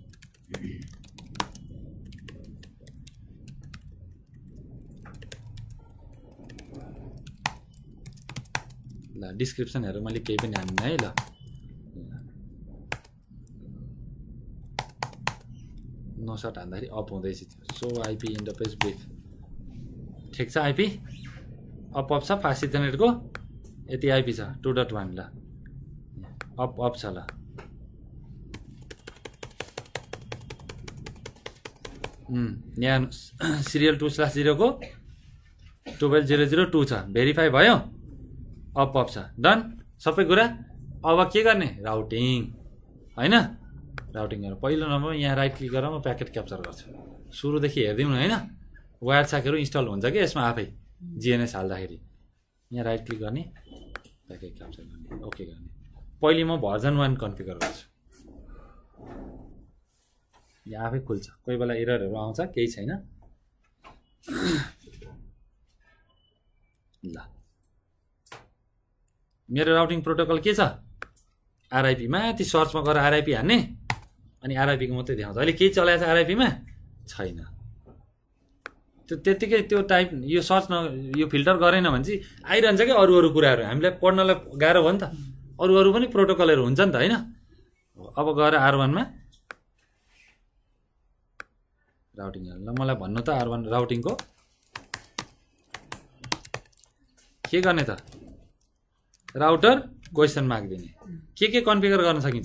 ल डिस्क्रिप्सनहरू मैले केही पनि हान्दिनँ है ल नो सट हान्दाखेरि अप हुँदैछ त्यो सो आइपी इन्टरफेस ब्रिफ ठिक छ आइपी अप छ फास्ट इथरनेटको यति आइपी छ 2.1 ल अप छ ल यहाँ सिरियल 2/0 को 12.0.0.2 छ भेरिफाई भयो अप छ डन सबै कुरा अब के गर्ने राउटिङ होइन राउटिङ गरेर पहिलो नम्बरमा यहाँ राइट क्लिक गरेर म प्याकेट क्याप्चर गर्छु सुरुदेखि हेरिदिउँ न होइन वायर साकेहरू इन्स्टल हुन्छ कि यसमा आफै जिएनएस हाल्दाखेरि यहाँ राइट क्लिक गर्ने प्याकेट क्याप्चर गर्ने ओके गर्ने पहिले म भर्जन 1 कन्फिगर गर्छु यहाँ आफै खुल्छ कोही बेला एररहरू आउँछ केही छैन ल मेरो राउटिङ प्रोटोकल के छ आरआइपी माथि सर्चमा गएर आरआइपी हान्ने अनि आरआइपीको मात्रै देखाउँछ अहिले केही चलाएको छ आरआइपीमा छैन त्यो त्यतिकै त्यो टाइप यो सर्च यो फिल्टर गरेन भने चाहिँ आइरहन्छ क्या अरू कुराहरू हामीलाई पढ्नलाई गाह्रो भयो नि त अरू पनि प्रोटोकलहरू हुन्छ नि त होइन अब गएर R1मा राउटिङ ल मलाई भन्नु त R1 राउटिङको के गर्ने त राउटर क्वेसन मार्क दिने के कन्फिगर गर्न सकिन्छ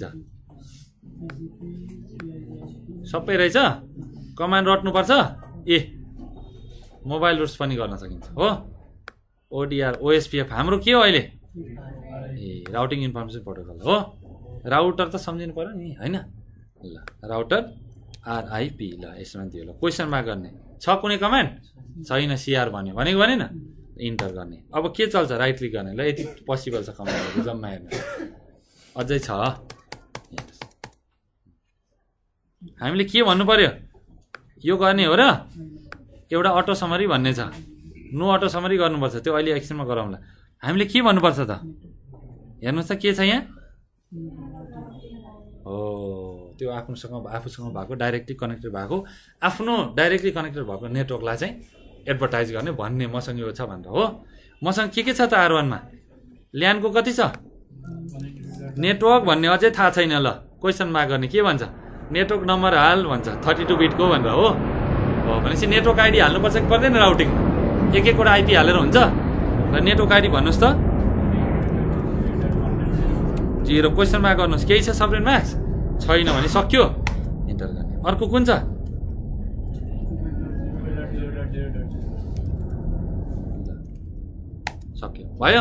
सबै रहेछ कमान्ड रट्नुपर्छ ए मोबाइल रुट्स पनि गर्न सकिन्छ हो ओडिआर ओएसपीएफ हाम्रो के हो अहिले ए राउटिङ इन्फर्मेसन प्रोटोकल हो राउटर त सम्झिनु पर्यो नि होइन ल राउटर आरआइपी ल यसमा दियो ल क्वेसन मार्क गर्ने छ कुनै कमान्ड छैन सिआर भन्यो भनेको भनेन इन्टर गर्ने अब के चल्छ राइट क्लिक गर्ने ल यति पोसिबल छ कमान्डहरू जम्मा हेर्नु अझै छ हामीले के भन्नु पर्यो यो गर्ने हो र एउटा अटो समरी भन्ने छ नो अटो समरी गर्नुपर्छ त्यो अहिले एकछिनमा गरौँला हामीले के भन्नुपर्छ त हेर्नुहोस् त के छ यहाँ हो त्यो आफूसँग भएको डाइरेक्टली कनेक्टेड भएको आफ्नो डाइरेक्टली कनेक्टेड भएको नेटवर्कलाई चाहिँ एडभर्टाइज गर्ने भन्ने मसँग यो छ भनेर हो मसँग के छ त R1मा ल्यानको कति छ नेटवर्क भन्ने अझै थाहा छैन ल क्वेसन मार्क गर्ने के भन्छ नेटवर्क नम्बर हाल भन्छ 32 बिटको भनेर हो भनेपछि नेटवर्क आइडी हाल्नुपर्छ कि पर्दैन राउटिङ एक-एकवटा आइपी हालेर हुन्छ र नेटवर्क आइडी भन्नुहोस् त 0 क्वेसन मार्क गर्नुहोस् केही छ सबनेट मास्क छैन भने सक्यो इन्टर गर्ने अर्को कुन छ सक्यो भयो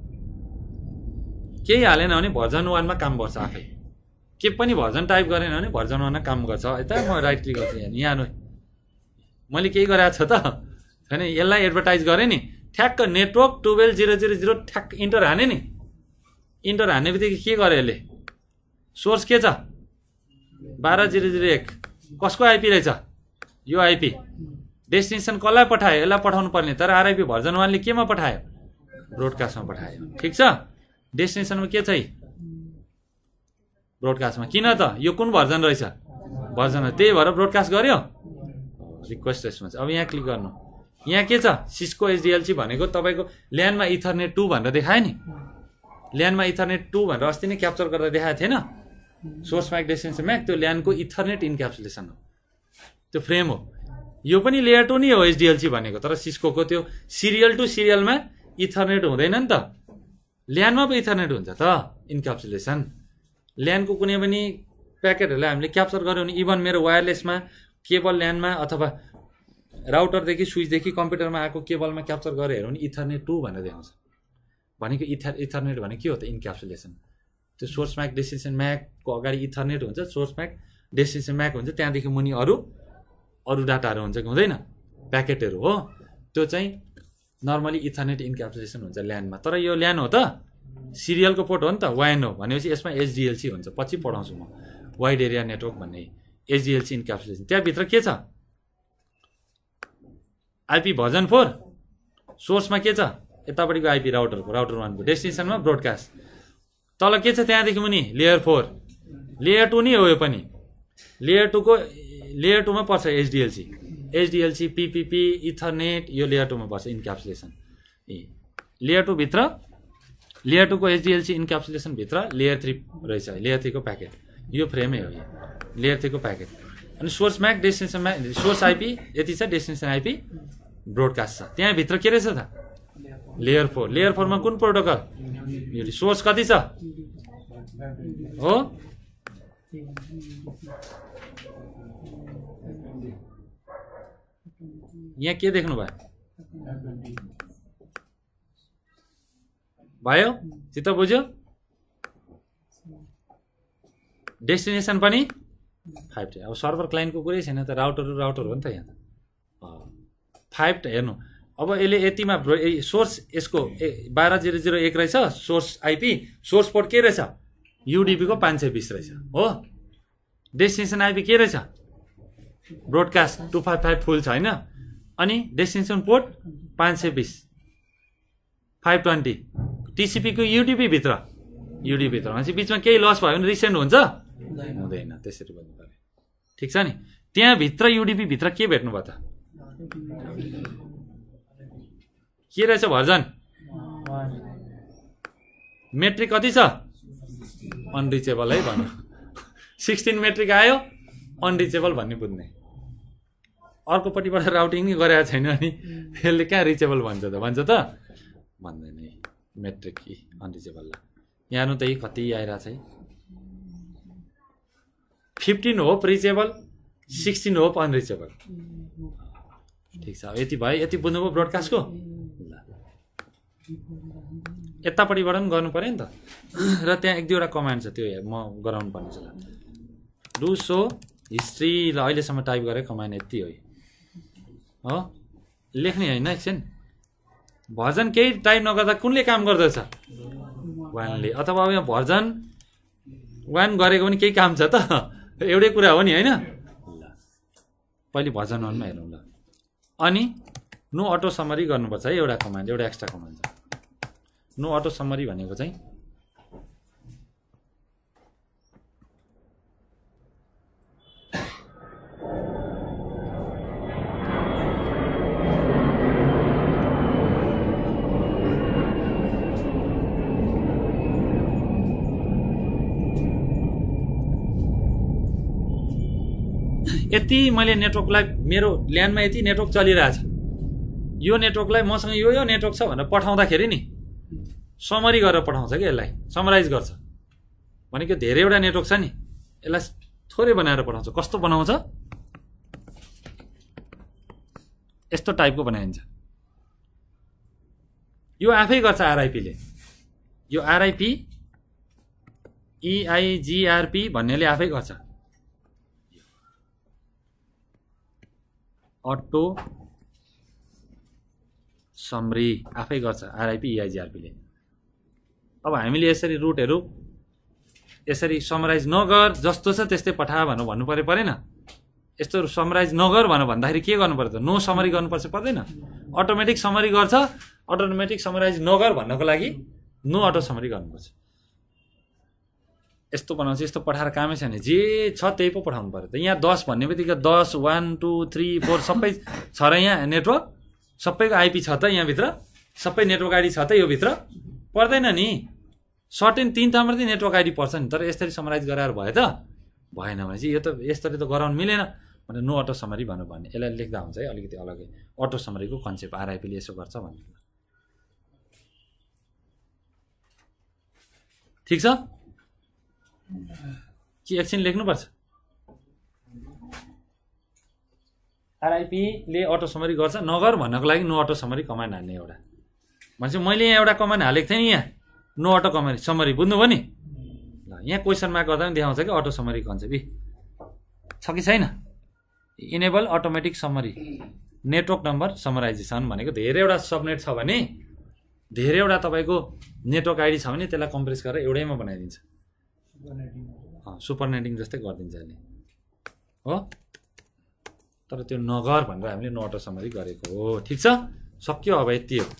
केही हालेन भने भर्जन 1 मा काम गर्छ आफै के पनि भर्जन टाइप गरेन भने भर्जन 1 मा काम गर्छ यता म राइट क्लिक गर्छु यहाँ मैले केही गरेको छ त हैन यसलाई एडभर्टाइज गरेँ नि ठ्याक्क नेटवर्क 12.0.0.0 ठ्याक्क इन्टर हाने नि इन्टर हाने बित्तिकै के गर्यो यसले सोर्स के छ 12.0.0.1 कसको आइपी रहेछ यो आइपी डेस्टिनेसन कसलाई पठायो यसलाई पठाउनु पर्ने तर आरआइपी भर्जन 1 ले केमा पठायो ब्रोडकास्टमा पठायो ठिक छ डेस्टिनेसनमा के छ ब्रोडकास्टमा किन त यो कुन भर्जन रहेछ भर्जन त्यही भएर ब्रोडकास्ट गर्यो रिक्वेस्ट रेस्पोन्स अब यहाँ क्लिक गर्नु यहाँ के छ सिस्को एचडिएलसी भनेको तपाईको ल्यानमा इथरनेट 2 भनेर देखायो नि ल्यानमा इथरनेट 2 भनेर अस्ति नै क्याप्चर गरेर देखाएको थिएन सोर्स म्याक डेस्टिनेसन म्याक त्यो ल्यानको इथरनेट इन्क्याप्सुलेसन हो त्यो फ्रेम हो यो पनि लेयर 2 नै हो एचडिएलसी भनेको तर सिस्कोको त्यो सिरियल टु सिरियलमा इथरनेट हुँदैन नि त, ल्यानमा पो इथरनेट हुन्छ त इन्क्याप्सुलेसन। ल्यानको कुनै पनि प्याकेटहरूलाई हामीले क्याप्चर गऱ्यौँ भने इभन मेरो वायरलेसमा केबल ल्यानमा अथवा राउटरदेखि स्विचदेखि कम्प्युटरमा आएको केबलमा क्याप्चर गरेर हेऱ्यो भने इथरनेट 2 भनेर देखाउँछ। भनेको इथरनेट भने के हो त इन्क्याप्सुलेसन। त्यो सोर्स म्याक डेस्टिनेसन म्याकको अगाडि इथरनेट हुन्छ, सोर्स म्याक डेस्टिनेसन म्याक हुन्छ, त्यहाँदेखि मुनि अरू डाटाहरू हुन्छ कि हुँदैन, प्याकेटहरू हो। त्यो चाहिँ नर्मली इथरनेट इन्क्याप्सुलेसन हुन्छ ल्यानमा। तर यो ल्यान हो त, सिरियलको पोर्ट हो नि त, वान हो भनेपछि यसमा एचडिएलसी हुन्छ। पछि पढाउँछु म वाइड एरिया नेटवर्क भन्ने एचडिएलसी इन्क्याप्सुलेसन। त्यहाँभित्र के छ, आइपी भर्जन 4, सोर्समा के छ यतापट्टिको आइपी राउटर 1को, डेस्टिनेसनमा ब्रोडकास्ट, तल के छ त्यहाँदेखि मुनि लेयर 4, लेयर 2 नै हो यो पनि। लेयर 2मा पर्छ एचडिएलसी पिपिपी इथरनेट, यो लेयर 2मा पर्छ इन्क्याप्सुलेसन। लेयर 2 भित्र, लेयर 2 को एचडिएलसी इन्क्याप्सुलेसन भित्र लेयर 3 रहेछ, लेयर 3 को प्याकेट, यो फ्रेमै हो, यो लेयर 3 को प्याकेट। अनि source MAC destination MAC, source IP यति छ, डेस्टिनेसन आइपी ब्रोडकास्ट छ। त्यहाँभित्र के रहेछ त लेयर 4। लेयर 4मा कुन प्रोटोकल, सोर्स कति छ हो, यहाँ के देख्नु भयो चित्त बुझ्यो। डेस्टिनेसन पनि 5 अब सर्भर क्लाइन्टको कुरै छैन त, राउटर हो नि त यहाँ 5 हेर्नु। अब यसले यतिमा सोर्स यसको 12001 रहेछ सोर्स आइपी, सोर्स पोर्ट के रहेछ युडिपी को 520 रहेछ हो। डेस्टिनेसन आइपी के रहेछ ब्रोडकास्ट 255 फुल छ होइन, अनि डेस्टिनेसन पोर्ट 520 520 टिसिपी को युडिपी भित्र भनेपछि बिचमा केही लस भयो भने रिसेन्ड हुन्छ हुँदैन, त्यसरी भन्नु पर्यो। ठिक छ नि, त्यहाँभित्र युडिपी भित्र के भेट्नु भयो त, के रहेछ भर्जन, मेट्रिक कति छ अनरिचेबल है भन्यो। 16 मेट्रिक आयो अनरिचेबल भन्ने बुझ्ने, अर्कोपट्टिबाट राउटिङ नै गरेको छैन अनि यसले कहाँ रिचेबल भन्छ त भन्दैन। मेट्रिक कि अनरिचेबल यहाँ त कति आइरहेको छ है, 15 होप रिचेबल, 16 होप अनरिचेबल। ठिक छ, यति भयो, यति बुझ्नुभयो ब्रोडकास्टको। यतापट्टिबाट पनि गर्नु पर्यो नि त, र त्यहाँ 1-2वटा कमान्ड छ त्यो म गराउनु पर्ने छ। डु सो हिस्ट्री, ल अहिलेसम्म टाइप गरेँ कमान्ड यति हो, लेख्ने होइन एकछिन। भर्जन केही टाइप नगर्दा कुनले काम गर्दछ 1ले, अथवा अब यहाँ भर्जन 1 गरेको पनि केही काम छ त, एउटै कुरा हो नि होइन। ल पहिले भर्जन 1मा हेरौँ ल। अनि नो अटो समरी गर्नुपर्छ है, एउटा कमान्ड, एउटा एक्स्ट्रा कमान्ड छ। नो अटो समरी भनेको चाहिँ यति मैले नेटवर्कलाई, मेरो ल्यान्डमा यति नेटवर्क चलिरहेछ, यो नेटवर्कलाई मसँग यो नेटवर्क छ भनेर पठाउँदाखेरि नि समरी गरेर पठाउँछ कि, यसलाई समराइज गर्छ। भनेको धेरैवटा नेटवर्क छ नि, यसलाई थोरै बनाएर पठाउँछ। कस्तो बनाउँछ, यस्तो टाइपको बनाइन्छ। यो आफै गर्छ आरआइपीले, यो आरआइपी EIGRP भन्नेले आफै गर्छ। अटो समरी आफै गर्छ आरआइपी EIGRPले। अब हामीले यसरी रुटहरू यसरी समराइज नगर, जस्तो छ त्यस्तै पठा भनेर भन्नु परेन। यस्तो समराइज नगर भनेर भन्दाखेरि के गर्नु पर्छ, नो समरी गर्नुपर्छ पर्दैन, अटोमेटिक समरी गर्छ। अटोमेटिक समराइज नगर भन्नको लागि नो अटो समरी गर्नुपर्छ। यस्तो बनाउँछ, यस्तो पठाएर कामै छैन, जे छ त्यही पो पठाउनु पर्यो त। यहाँ 10 भन्ने बित्तिकै 10 1 2 3 4 सबै छ र यहाँ नेटवर्क सबैको आइपी छ त, यहाँभित्र सबै नेटवर्क आइडी छ त यो भित्र, पर्दैन नि। सर्टेन 3टा मात्रै नेटवर्क आइडी पर्छ नि, तर यसरी समराइज गराएर भयो त भएन भनेपछि यो त यसरी त गराउनु मिलेन भने नो अटो समरी भनेर भन्ने, यसलाई लेख्दा हुन्छ है अलिकति अलग्गै। अटो समरीको कन्सेप्ट आरआइपीले यसो गर्छ भन्ने। ठिक छ कि एकछिन लेख्नुपर्छ आरआइपीले अटो समरी गर्छ नगर भन्नको लागि नो अटो समरी कमान्ड हाल्ने एउटा भनेपछि मैले यहाँ एउटा कमान्ड हालेको थिएँ नि यहाँ नो अटो समरी बुझ्नुभयो नि ल यहाँ क्वेसन मार्क गर्दा पनि देखाउँछ कि अटो समरी कन्सेप्ट छ कि छैन enable automatic summary network number summarization भनेको धेरैवटा सबनेट छ भने धेरैवटा तपाईँको नेटवर्क आइडी छ भने त्यसलाई कम्प्रेस गरेर एउटैमा बनाइदिन्छ सुपरनेटिङ जस्तै गरिदिन्छ अहिले हो तर त्यो नगर भनेर हामीले नो अटो समरी गरेको हो ठिक छ सक्यो अब यति हो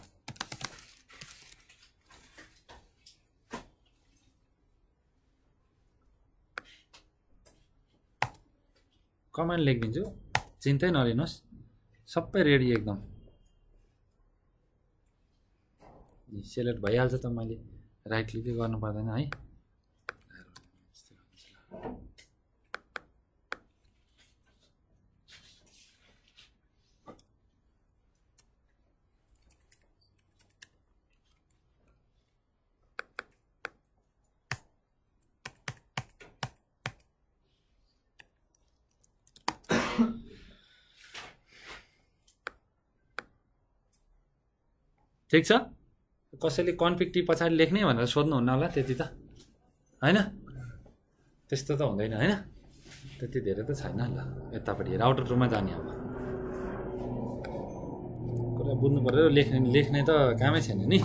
कमान्ड लेखिदिन्छु चिन्तै नलिनुहोस् सबै रेडी एकदम सेलेक्ट भइहाल्छ त मैले राइट क्लिकै गर्नु पर्दैन है ठिक छ कसैले कन्फिग टी पछाडि लेख्ने भनेर सोध्नुहुन्न होला त्यति त हैन त्यस्तो त हुँदैन हैन त्यति धेरै त छैन ल यतापट्टि राउटर 2 मा जाने अब कुरा बुझ्नु पर्यो लेख्ने त कामै छैन नि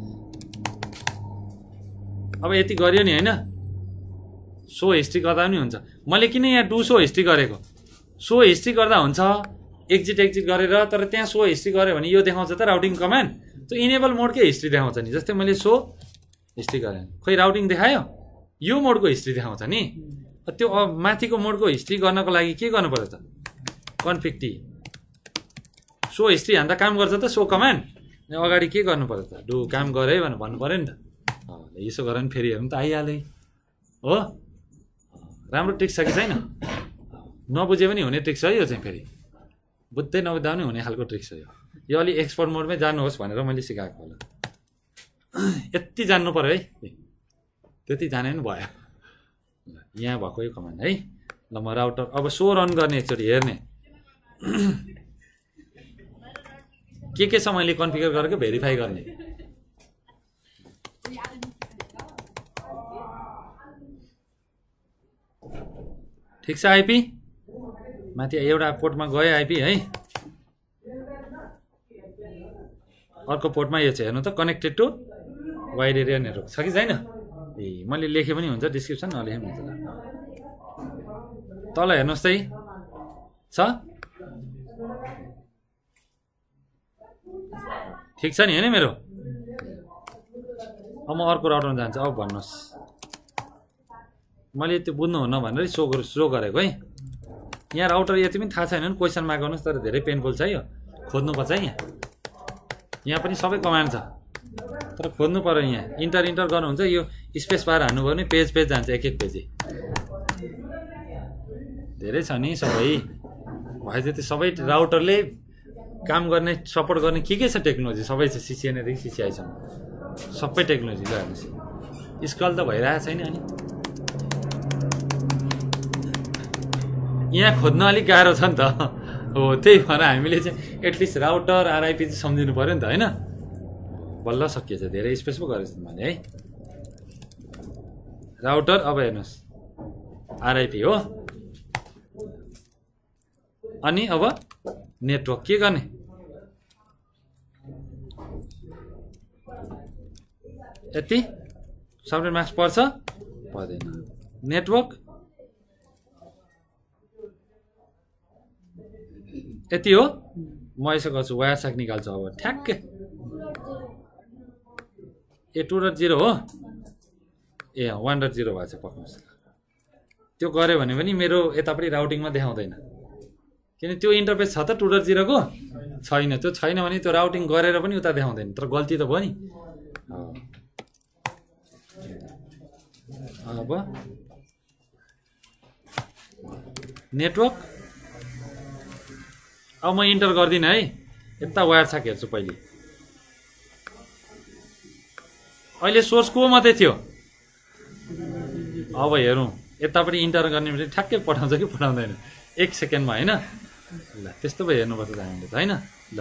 अब यति गरियो नि हैन सो हिस्ट्री गर्दा पनि हुन्छ मैले किन यहाँ डु सो हिस्ट्री गरेको सो हिस्ट्री गर्दा हुन्छ एक्जिट गरेर तर त्यहाँ सो हिस्ट्री गरे भने यो देखाउँछ त राउटिङ कमान्ड त्यो इनेबल मोडकै हिस्ट्री देखाउँछ नि जस्तै मैले सो हिस्ट्री गरेँ खोइ राउटिङ देखायो यो मोडको हिस्ट्री देखाउँछ नि त्यो माथिको मोडको हिस्ट्री गर्नको लागि के गर्नु पर्यो त कन्फिग टी सो हिस्ट्री हान्दा काम गर्छ त सो कमान्ड अगाडि के गर्नु पर्यो त डु काम गरे भनेर भन्नु पर्यो नि त यसो गरेर नि फेरि हेर्नु त आइहाले हो राम्रो ट्रिक छ कि छैन नबुझे पनि हुने ट्रिक छ यो चाहिँ फेरि बुझ्दै नबुझ्दा पनि हुने खालको ट्रिक छ यो अलि एक्सपर्ट मोडमै जानुहोस् भनेर मैले सिकाएको होला यति जान्नु पर्यो है त्यति जाने पनि भयो यहाँ भएको यो कमान्ड है ल म राउटर अब सो रन गर्ने एकचोटि हेर्ने के छ मैले कन्फिगर गरेको भेरिफाई गर्ने ठिक छ आइपी माथि एउटा पोर्टमा गयो आइपी है अर्को पोर्टमा यो छ हेर्नु त connected to wide area network छ कि छैन ए मैले लेखे पनि हुन्छ डिस्क्रिप्सन नलेखे पनि हुन्छ तल हेर्नुहोस् त छ ठिक छ नि हैन मेरो अब म अर्को राउटरमा जान्छु अब भन्नुहोस् मैले त्यो बुझ्नुहुन्न भनेर सो गरेको है यहाँ राउटर यति पनि थाहा छैन भने क्वेसन मार्क गर्नुहोस् तर धेरै पेनफुल छ यो खोज्नुपर्छ है यहाँ पनि सबै कमान्ड छ तर खोज्नु पर्यो यहाँ इन्टर गर्नुहुन्छ यो स्पेस बार हान्नुभयो भने पेज जान्छ एक पेजी धेरै छ नि सबै भए जति सबै राउटरले काम गर्ने सपोर्ट गर्ने के छ टेक्नोलोजी सबै छ सिसिएनदेखि सिसिआईसम्म सबै टेक्नोलोजी ल हेर्नुहोस् स्क्रल त भइरहेको छैन अनि यहाँ खोज्न अलिक गाह्रो छ नि त हो त्यही भएर हामीले चाहिँ एटलिस्ट राउटर आरआइपी चाहिँ सम्झिनु पर्यो नि त होइन बल्ल सकिएछ धेरै स्पेस पो गरेछ मैले है राउटर अब हेर्नुहोस् आरआइपी हो अनि अब नेटवर्क के गर्ने यति सबनेट मास्क पर्छ पर्दैन नेटवर्क यति हो म यसो गर्छु वायर साक निकाल्छु अब ठ्याक्कै ए 2.0 हो ए 1.0 भएको छ पक्नुहोस् त्यो गऱ्यो भने पनि मेरो यतापट्टि राउटिङमा देखाउँदैन किन त्यो इन्टरफेस छ त 2.0 को छैन त्यो छैन भने त्यो राउटिङ गरेर पनि उता देखाउँदैन तर गल्ती त भयो नि अब नेटवर्क अब म इन्टर गर्दिनँ है यता वायर साक हेर्छु पहिले अहिले सोर्स को मात्रै थियो अब हेरौँ यतापट्टि इन्टर गर्ने बेला ठ्याक्कै पठाउँछ कि पठाउँदैन 1 सेकेन्डमा होइन ल त्यस्तो पो हेर्नुपर्छ त हामीले त होइन ल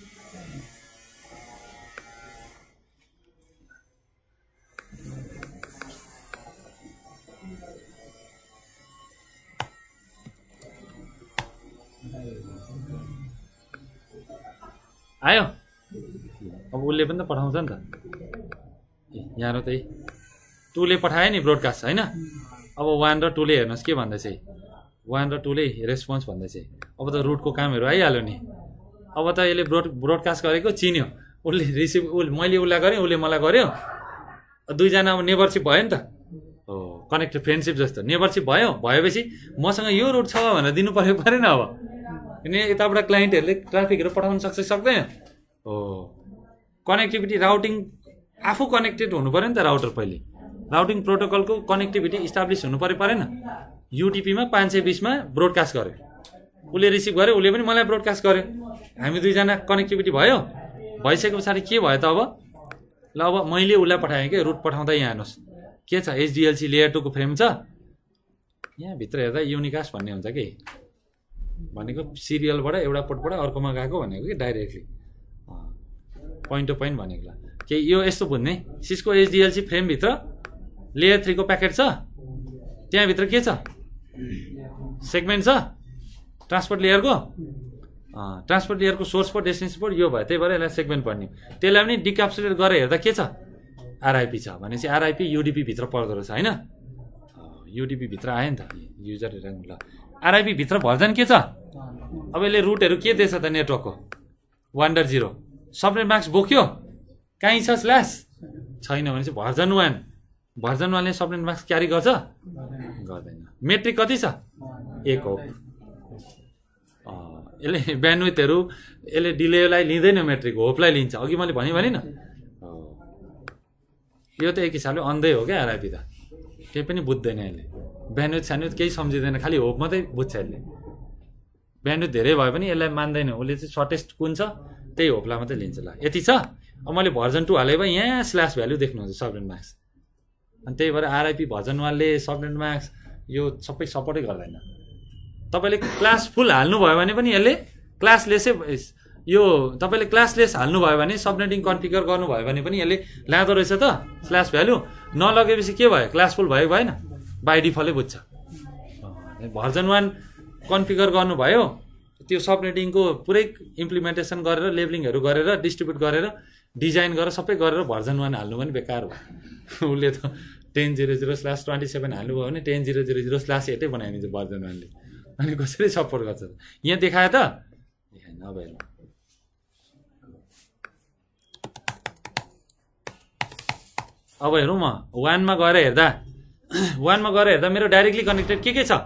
आयो अब उसले पनि त पठाउँछ नि त यहाँ र त्यही 2ले पठायो नि ब्रोडकास्ट होइन अब 1 र 2ले हेर्नुहोस् के भन्दैछ 1 र 2ले रेस्पोन्स भन्दैछ अब त रुटको कामहरू आइहाल्यो नि अब त यसले ब्रोडकास्ट गरेको चिन्यो उसले रिसिभ मैले उसलाई गरेँ उसले मलाई गर्यो दुईजना अब नेबरसिप भयो नि त हो कनेक्टेड फ्रेन्डसिप जस्तो नेबरसिप भएपछि मसँग यो रुट छ भनेर दिनु परेन अब किन यताबाट क्लाइन्टहरूले ट्राफिकहरू पठाउन सक्छ सक्दैन हो कनेक्टिभिटी राउटिङ आफू कनेक्टेड हुनु पऱ्यो नि त राउटर पहिले राउटिङ प्रोटोकलको कनेक्टिभिटी इस्टाब्लिस हुनु परेन युटिपीमा 520 मा ब्रोडकास्ट गर्यो उसले रिसिभ गर्यो उसले पनि मलाई ब्रोडकास्ट गर्यो हामी दुईजना कनेक्टिभिटी भइसके पछाडि के भयो त अब ल अब मैले उसलाई पठाएँ कि रुट पठाउँदा यहाँ हेर्नुहोस् के छ एचडिएलसी लेयर 2 को फ्रेम छ यहाँभित्र हेर्दा युनिकास्ट भन्ने हुन्छ कि भनेको सिरियलबाट एउटा पोर्टबाट अर्कोमा गएको भनेको कि डाइरेक्टली पोइन्ट टु पोइन्ट भनेको ल के यो यस्तो बुझ्ने सिस्को एचडिएलसी फ्रेमभित्र लेयर 3 को प्याकेट छ त्यहाँभित्र के छ सेगमेन्ट छ ट्रान्सपोर्ट लेयरको सोर्स पोर्ट डेस्टिनेसन पोर्ट यो भयो त्यही भएर यसलाई सेगमेन्ट भन्ने त्यसलाई पनि डिक्याप्सुलेट गरेर हेर्दा के छ आरआइपी छ भनेपछि आरआइपी युडिपी भित्र पर्दो रहेछ होइन युडिपी भित्र आयो नि त युजर ल आरआइपी भित्र भर्जन के छ अब यसले रुटहरू के दिएछ त नेटवर्कको 1.0 सबनेट मास्क बोक्यो कहीँ छ स्ल्यास छैन भनेपछि भर्जन 1 ले सबनेट मास्क क्यारी गर्छ गर्दैन मेट्रिक कति छ 1 हो यसले ब्यान्डविथहरू यसले डिलेलाई लिँदैन मेट्रिक होपलाई लिन्छ अघि मैले भने न यो त एक हिसाबले अन्धै हो क्या आरआइपी त केही पनि बुझ्दैन यसले ब्यान्डविथ सान्डविथ केही सम्झिँदैन खालि होप मात्रै बुझ्छ यसले ब्यान्डविथ धेरै भयो पनि यसलाई मान्दैन उसले चाहिँ सर्टेस्ट कुन छ त्यही होपलाई मात्रै लिन्छ ल यति छ अब मैले भर्जन 2 हाले भए यहाँ स्ल्यास भ्यालु देख्नुहुन्छ सबनेट मास्क अनि त्यही भएर आरआइपी भर्जन 1 ले सबनेट मास्क यो सबै सपोर्टै गर्दैन तपाईले क्लास फुल हाल्नु भयो भने पनि यसले क्लासलेसै यो तपाईले क्लासलेस हाल्नु भयो भने सबनेटिङ कन्फिगर गर्नु भयो भने पनि यसले लाँदो रहेछ त स्ल्यास भ्यालु नलगेपछि के भयो क्लास फुल भयो भएन बाइ डिफल्टै बुझ्छ भर्जन 1 कन्फिगर गर्नु भयो त्यो सबनेटिङको पुरै इम्प्लिमेन्टेसन गरेर लेबलिङहरू गरेर डिस्ट्रिब्युट गरेर डिजाइन गरेर सबै गरेर भर्जन 1 हाल्नु पनि बेकार भयो उसले त 10.0/27 हाल्नु भयो भने 10.0.0/8 बनाइदिन्छ भर्जन 1 ले अनि कसरी सपोर्ट गर्छ यहाँ देखायो त देखाएन अब हेर्नु अब हेरौँ म 1 मा गएर हेर्दा मेरो डाइरेक्टली कनेक्टेड के छ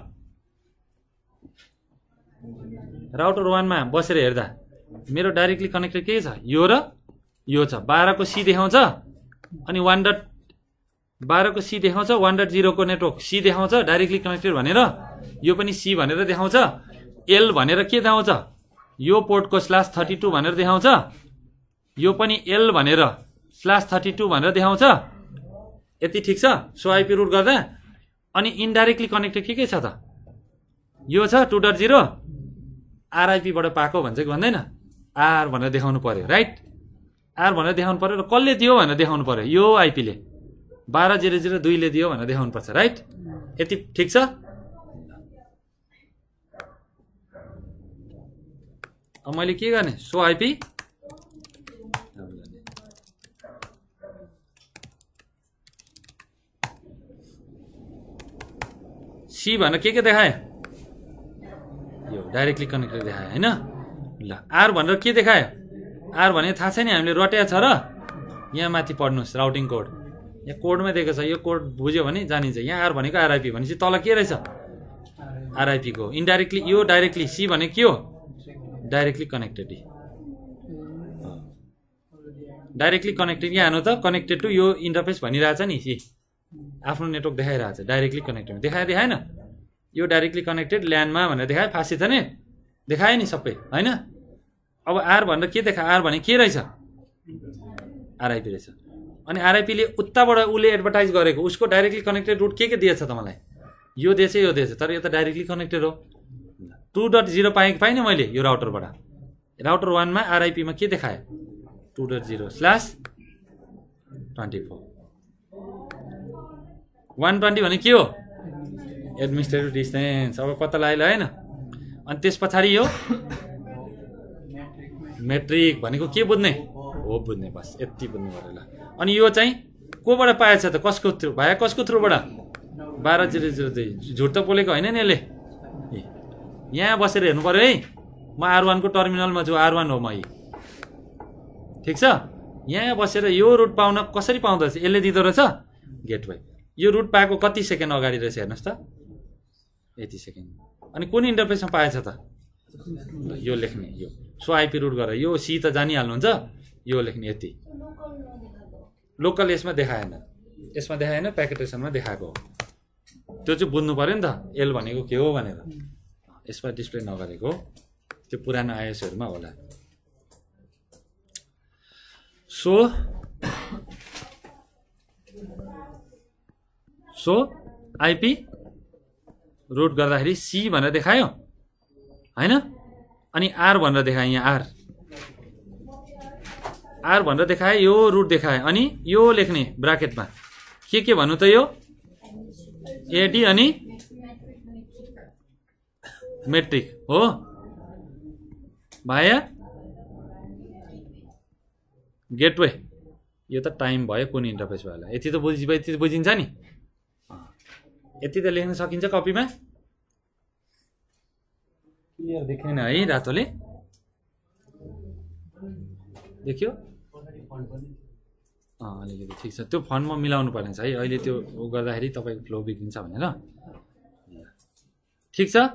राउटर 1 मा बसेर हेर्दा मेरो डाइरेक्टली कनेक्टेड के छ यो र यो छ 12 को सी देखाउँछ अनि 12 को सी देखाउँछ 1.0 को नेटवर्क सी देखाउँछ डाइरेक्टली कनेक्टेड भनेर यो पनि सी भनेर देखाउँछ एल भनेर के देखाउँछ यो पोर्टको /32 भनेर देखाउँछ यो पनि एल भनेर /32 भनेर देखाउँछ यति ठीक छ सो आइपी रुट गर्दा अनि इनडाइरेक्टली कनेक्टेड के छ त यो छ 2.0 आरआइपी बाट पाएको भन्छ कि भन्दैन आर भनेर देखाउनु पर्यो राइट आर भनेर देखाउनु पर्यो र कसले दियो भनेर देखाउनु पर्यो यो आइपी ले 12.0.0.2 ले दियो भनेर देखाउनु पर्छ राइट यति ठीक छ अब मैले के गर्ने सो आइपी सी भनेर के देखायो यो डाइरेक्टली कनेक्टेड देखायो हैन ल आर भनेर के देखायो आर भने थाहा छैन हामीले रट्या छ र यहाँ माथि पढ्नुस् राउटिङ कोड यहाँ कोडमै दिएको छ यो कोड बुझ्यो भने जानिन्छ यहाँ आर भनेको आरआइपी भनेपछि तल के रहेछ आरआइपी को इनडाइरेक्टली यो डाइरेक्टली सी भने के हो डाइरेक्टली कनेक्टेड डाइरेक्टली कनेक्टेड यहाँ हेर्नु त कनेक्टेड टु यो इन्टरफेस भनिरहेछ नि सी आफ्नो नेटवर्क देखाइरहेछ डाइरेक्टली कनेक्टेड देखाएन यो डाइरेक्टली कनेक्टेड ल्यानमा भनेर देखायो फास्ट इथरनेट देखायो नि सबै हैन अब आर भनेर के देखायो आर भने के रहेछ आरआइपी रहेछ अनि आरआइपीले उताबाट उसले एडभर्टाइज गरेको उसको डाइरेक्टली कनेक्टेड रुट के दिएछ त मलाई यो दिएछ तर यो त डाइरेक्टली कनेक्टेड हो 2.0 पाएँ मैले यो राउटरबाट राउटर 1 मा आरआइपी मा के देखायो 2.0/24 120 भने के हो एडमिनिस्ट्रेटिभ डिस्टेन्स अब पत्ता लाग्यो हैन अनि त्यसपछि यो मेट्रिक भनेको के बुझ्ने हो बुझ्ने बस यति बुझ्नु पर्यो ल अनि यो चाहिँ कोबाट पाएछ त कसको थ्रु भाया कसको थ्रुबाट 12002 झुट त बोलेको हैन नि यसले यहाँ बसेर हेर्नु पर्यो है म R1 को टर्मिनलमा छु R1 हो म ठीक छ यहाँ बसेर यो रुट पाउन कसरी पाउँदैछ यसले दिदो रहेछ गेटवे यो रुट पाएको कति सेकेन्ड अगाडि रहेछ हेर्नुस् त यति सेकेन्ड अनि कुन इन्टरफेसमा पाएछ त यो लेख्ने यो सो आइपी रुट गरेर यो सी त जानिहाल्नुहुन्छ यो लेख्ने यति लोकल यसमा देखाएन प्याकेटेसनमा देखाएको हो त्यो चाहिँ बुझ्नु पर्यो नि त एल भनेको के हो भनेर यसमा डिस्प्ले नगरेको त्यो पुरानो आइएसहरुमा होला सो आइपी रुट गर्दाखेरि सी भनेर देखायो हैन अनि आर भनेर देखायो यहाँ आर भनेर देखायो यो रुट देखायो अनि यो लेख्ने ब्राकेटमा के भन्नु त यो एडी अनि मेट्रिक हो भाया गेटवे यो त टाइम भयो कुन इन्टरफेस भयो होला यति त बुझिन्छ नि यति त लेख्न सकिन्छ कपीमा क्लियर देखेन है रातोले देखियो अलिकति ठिक छ त्यो फन्टमा मिलाउनु पर्ने छ है अहिले त्यो गर्दाखेरि तपाईको फ्लो बिग्रिन्छ भनेर ठिक छ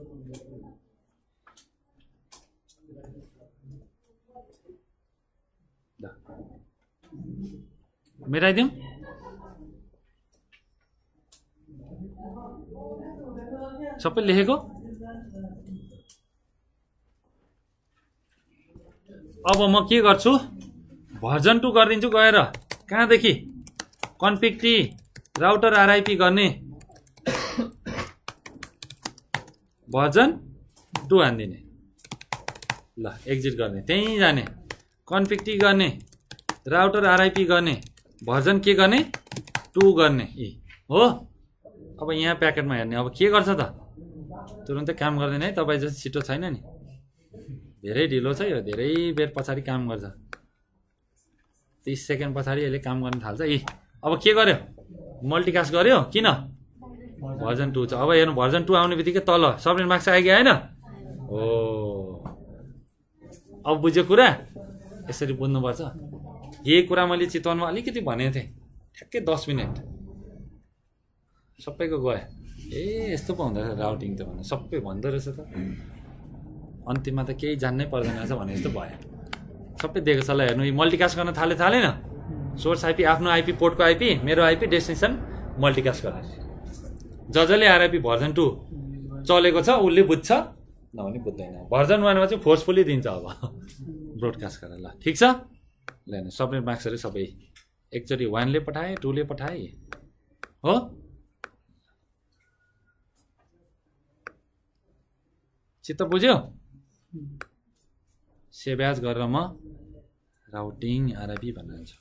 मेटाइदिउँ सबै लेखेको अब म के गर्छु भर्जन 2 गरिदिन्छु गएर कहाँदेखि कन्फिग टी राउटर आरआइपी गर्ने भर्जन 2 हान्दिने ल एक्जिट गर्ने त्यही जाने कन्फिग टी गर्ने राउटर आरआइपी गर्ने भर्जन के गर्ने 2 गर्ने हो अब यहाँ प्याकेटमा हेर्ने अब के गर्छ त तुरुन्तै काम गर्दैन है तपाईँ जस्तो छिटो छैन नि धेरै ढिलो छ यो धेरै बेर पछाडि काम गर्छ 30 सेकेन्ड पछाडि यसले काम गर्न थाल्छ अब के गर्यो मल्टिकास्ट गर्यो किन भर्जन 2 छ अब हेर्नु भर्जन 2 आउने बित्तिकै तल सबनेट मार्क्स आइगयो हैन हो अब बुझ्यो कुरा यसरी बुझ्नुपर्छ यही कुरा मैले चितवनमा अलिकति भनेको थिएँ ठ्याक्कै 10 मिनेट सबैको गयो यस्तो पो हुँदो रहेछ राउटिङ त भन्दा सबै भन्दो रहेछ त अन्तिममा त केही जान्नै पर्दैन रहेछ भने जस्तो भयो सबै दिएको छ ल हेर्नु मल्टिकास्ट गर्न थालेन सोर्स आइपी आफ्नो आइपी पोर्टको आइपी मेरो आइपी डेस्टिनेसन मल्टिकास्ट गर्ने जसले आरआइपी भर्जन 2 चलेको छ उसले बुझ्छ नभने बुझ्दैन भर्जन 1 मा चाहिँ फोर्सफुली दिन्छ अब ब्रोडकास्ट गरेर ल ठिक छ ल हेर्नु सबनेट मार्क्सहरु सबै एकचोटि 1 ले पठाए 2 ले पठाए हो चित्त बुझ्यो सेभ एज गरेर म राउटिङ आरआइपी भन्नुहुन्छ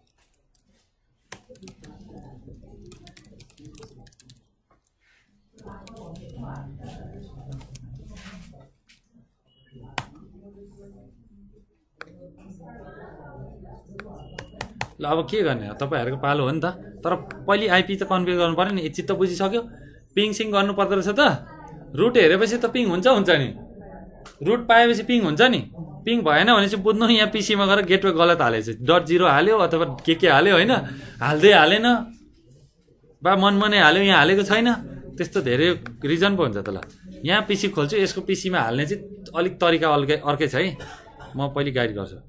ल अब के गर्ने तपाईहरुको पालो हो नि त तर पहिले आइपी त कन्फिगर गर्नु पर्यो नि चित्त बुझिसक्यो पिङ सिङ गर्नु पर्दो रहेछ त रुट हेरेपछि त पिङ हुन्छ नि रुट पाएपछि पिङ हुन्छ नि पिङ भएन भने चाहिँ बुझ्नु यहाँ पीसीमा गएर गेटवे गलत हालेछ .0 हाल्यो अथवा के हाल्यो हैन हाल्दै हालेन बा मनमनै हाल्यो यहाँ हालेको छैन त्यस्तो धेरै रिजन पो हुन्छ त ल यहाँ पीसी खोल्छु यसको पीसीमा हाल्ने चाहिँ अलिक तरिका अर्कै छ है म पहिले गाइड गर्छु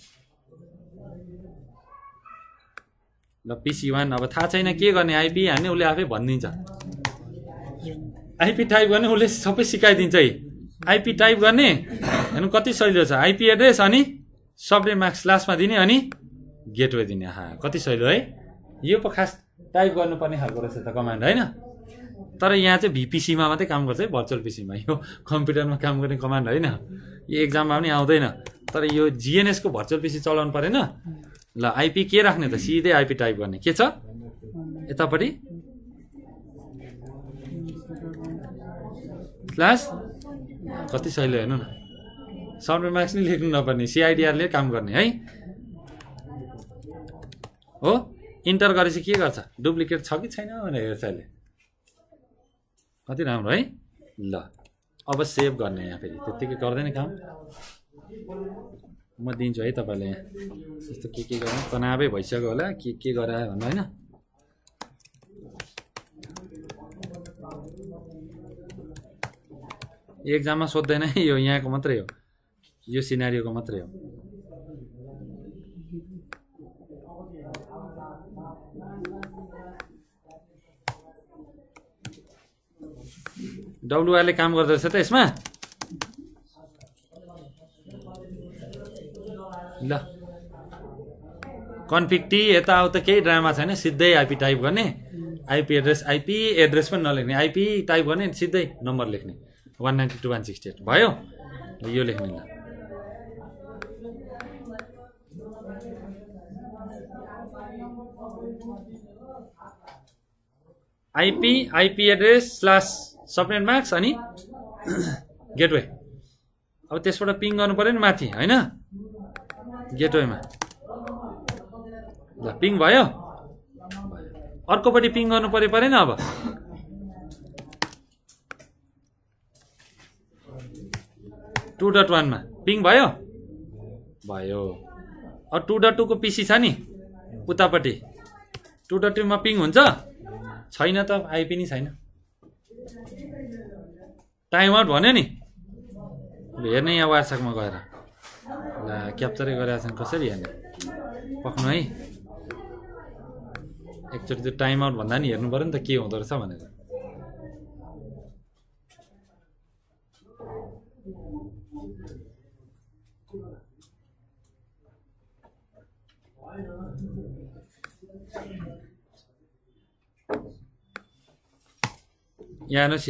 ल पीसी 1 अब थाहा छैन के गर्ने आइपी हान्ने उसले आफै भनिदिन्छ आइपी टाइप गर्ने उसले सबै सिकाइदिन्छ है आइपी टाइप गर्ने हेर्नु कति सजिलो छ आइपी एड्रेस अनि सबनेट मार्क्स स्ल्याशमा दिने अनि गेटवे दिने। कति सहिलो है। यो पो खास टाइप गर्नुपर्ने खालको रहेछ त कमान्ड होइन। तर यहाँ चाहिँ भिपिसीमा मात्रै काम गर्छ है, भर्चुअल पिसीमा। यो कम्प्युटरमा काम गर्ने कमान्ड होइन। यो एक्जाममा पनि आउँदैन। तर यो जिएनएसको भर्चुअल पिसी चलाउनु परेन। ल आइपी के राख्ने त, सिधै आइपी टाइप गर्ने। के छ यतापट्टि क्लास कति सहिलो हेर्नु न। सफ्टवेयर मार्क्स नि लेख्नु नपर्ने, सिआइडिआरले काम गर्ने है हो। इन्टर गरेपछि के गर्छ, डुप्लिकेट छ कि छैन भनेर हेर्छ अहिले। कति राम्रो है। ल अब सेभ गर्ने यहाँ फेरि त्यत्तिकै गर्दैन काम। म दिन्छु है तपाईँलाई यहाँ यस्तो के गर्नु। तनावै भइसक्यो होला के गरायो भन्नु होइन। एक्जाममा सोध्दैन है यो, यहाँको मात्रै हो, यो सिनारियोको मात्रै हो। डब्लुआरले काम गर्दो रहेछ त यसमा। ल कन्फिग टी यताउता केही ड्रामा छैन, सिधै आइपी टाइप गर्ने। आइपी एड्रेस पनि नलेख्ने, आइपी टाइप गर्ने सिधै नम्बर लेख्ने 192.168 भयो। यो लेख्ने ल। IP address slash subnet marks अनि गेटवे। अब त्यसबाट पिङ गर्नु पर्यो नि माथि होइन, गेटवेमा। ल पिङ भयो। अर्कोपट्टि पिङ गर्नु परेन अब। टू डट वानमा पिङ भयो। अब 2.2 को पिसी छ नि उतापट्टि। 2.2 मा पिङ हुन्छ छैन त, आइपी नि छैन। टाइम आउट भन्यो नि। हेर्ने यहाँ वाट्सएपमा गएर। ल क्याप्चरै गरेका छन्, कसरी हेर्ने पक्नु है। एकचोटि त्यो टाइम आउट भन्दा नि हेर्नु पऱ्यो नि त के हुँदो रहेछ भनेर। यहाँ हेर्नुहोस्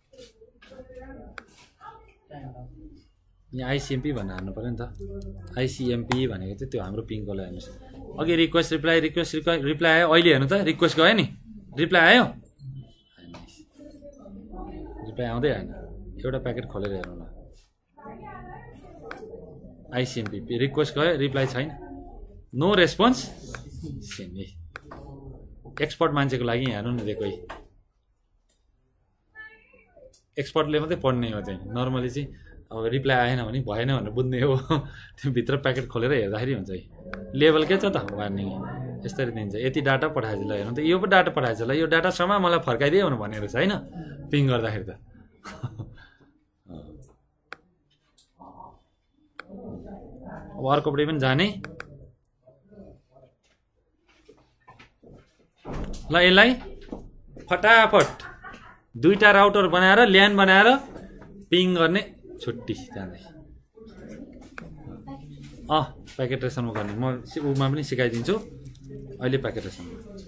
यहाँ आइसिएमपी भनेर हाल्नु पऱ्यो नि त। आइसिएमपी भनेको चाहिँ त्यो हाम्रो पिङकोलाई हेर्नुहोस्। अघि रिक्वेस्ट रिप्लाई आयो। अहिले हेर्नु त रिक्वेस्ट गयो नि, रिप्लाई आयो। रिप्लाई आउँदै आएन। एउटा प्याकेट खोलेर हेर्नु ल। आइसिएमपी रिक्वेस्ट गयो, रिप्लाई छैन। No response. एक्सपर्ट मान्छेको लागि हेर्नु न दिएको। एक्सपर्टले मात्रै पढ्ने हो चाहिँ। नर्मली चाहिँ अब रिप्लाई आएन भने भएन भनेर बुझ्ने हो। त्यो भित्र प्याकेट खोलेर हेर्दाखेरि हुन्छ है। लेभल के छ त वार्निङ यसरी दिन्छ। यति डाटा पठाएछ ल हेर्नु त, यो पो डाटा पठाएछ ल, यो डाटासम्म मलाई फर्काइदिए भनेर रहेछ होइन पिङ गर्दाखेरि त। अब अर्कोपट्टि पनि जाने। ल यसलाई फटाफट 2टा राउटर बनाएर ल्यान बनाएर पिङ गर्ने। छुट्टी जाँदै प्याकेटेसनमा गर्ने। म उमा पनि सिकाइदिन्छु अहिले प्याकेटेसन।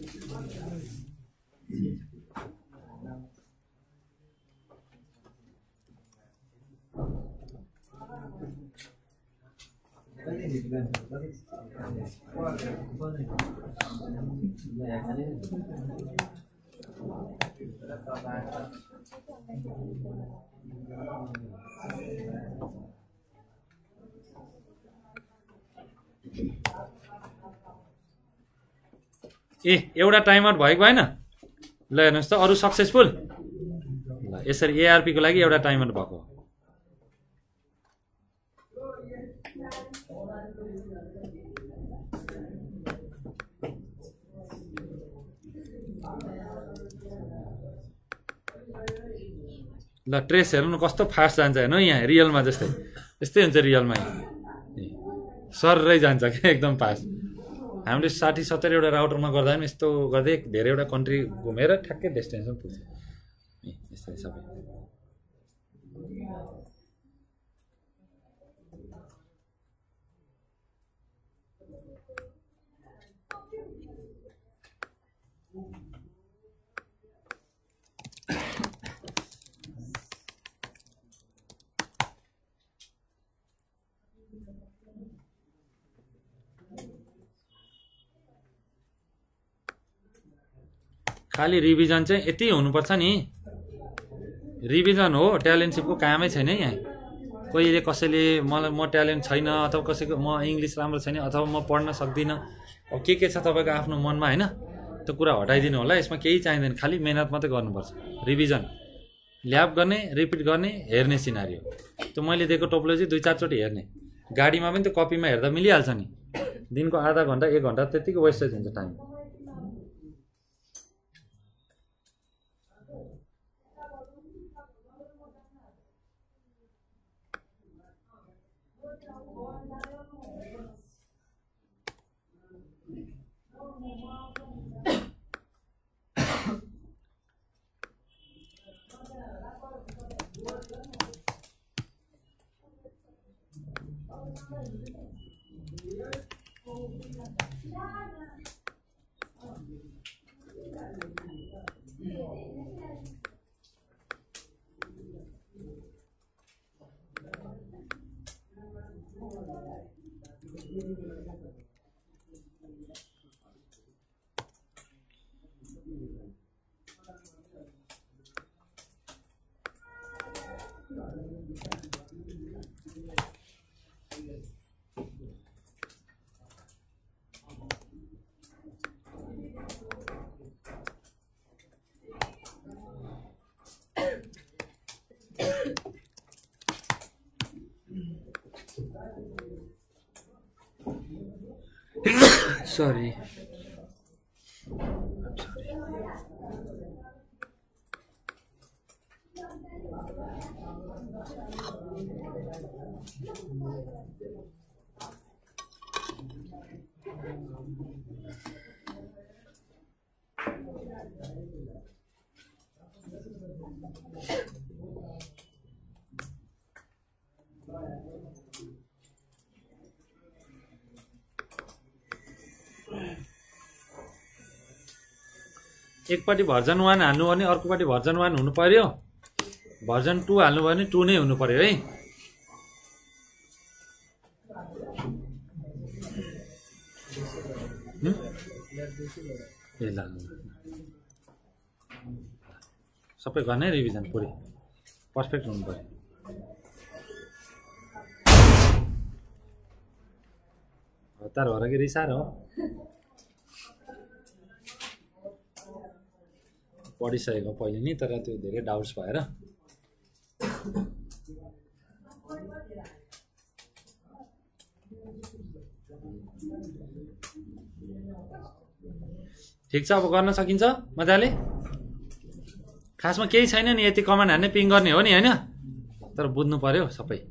एउटा टाइम आउट भएको भएन। ल हेर्नुहोस् त अरू सक्सेसफुल। ल यसरी एआरपी को लागि एउटा टाइम आउट भएको। ल ट्रेस हेर्नु कस्तो फास्ट जान्छ हेर्नु यहाँ रियलमा जस्तै यस्तै हुन्छ। रियलमा सररै जान्छ क्या एकदम फास्ट। हामीले 60-70 एउटा राउटरमा गर्दा पनि यस्तो गर्दै धेरैवटा कन्ट्री घुमेर ठ्याक्कै डेस्टिनेसन पुग्छ। यस्तै सबै खालि रिभिजन चाहिँ यति हुनुपर्छ नि। रिभिजन हो, ट्यालेन्टसिपको कामै छैन यहाँ। कहिले कसैले मलाई म ट्यालेन्ट छैन अथवा कसैको म इङ्ग्लिस राम्रो छैन अथवा म पढ्न सक्दिनँ, अब के छ तपाईँको आफ्नो मनमा होइन, त्यो कुरा हटाइदिनु होला। यसमा केही चाहिँदैन, खालि मेहनत मात्रै गर्नुपर्छ। रिभिजन, ल्याब गर्ने, रिपिट गर्ने, हेर्ने सिनारियो। त्यो मैले दिएको टोपोलोजी 2-4 चोटि हेर्ने। गाडीमा पनि त्यो कपीमा हेर्दा मिलिहाल्छ नि। दिनको आधा घन्टा 1 घन्टा त्यतिकै वेस्टेज हुन्छ टाइम। Sorry. I'm sorry. एकपट्टि भर्जन 1 हाल्नु भने अर्कोपट्टि भर्जन 1 हुनु पर्यो, भर्जन 2 हाल्नु भने 2 नै हुनु पर्यो है। ल सबै गर्ने रिभिजन पुरै पर्फेक्ट हुनु पर्यो। हतार भएर कि रिसार हो, पढिसकेको पहिले नि, तर त्यो धेरै डाउट्स भएर। ठिक छ, अब गर्न सकिन्छ मजाले। खासमा केही छैन नि, यति कमान्ड हान्ने पिङ गर्ने हो नि होइन, तर बुझ्नु पर्यो सबै।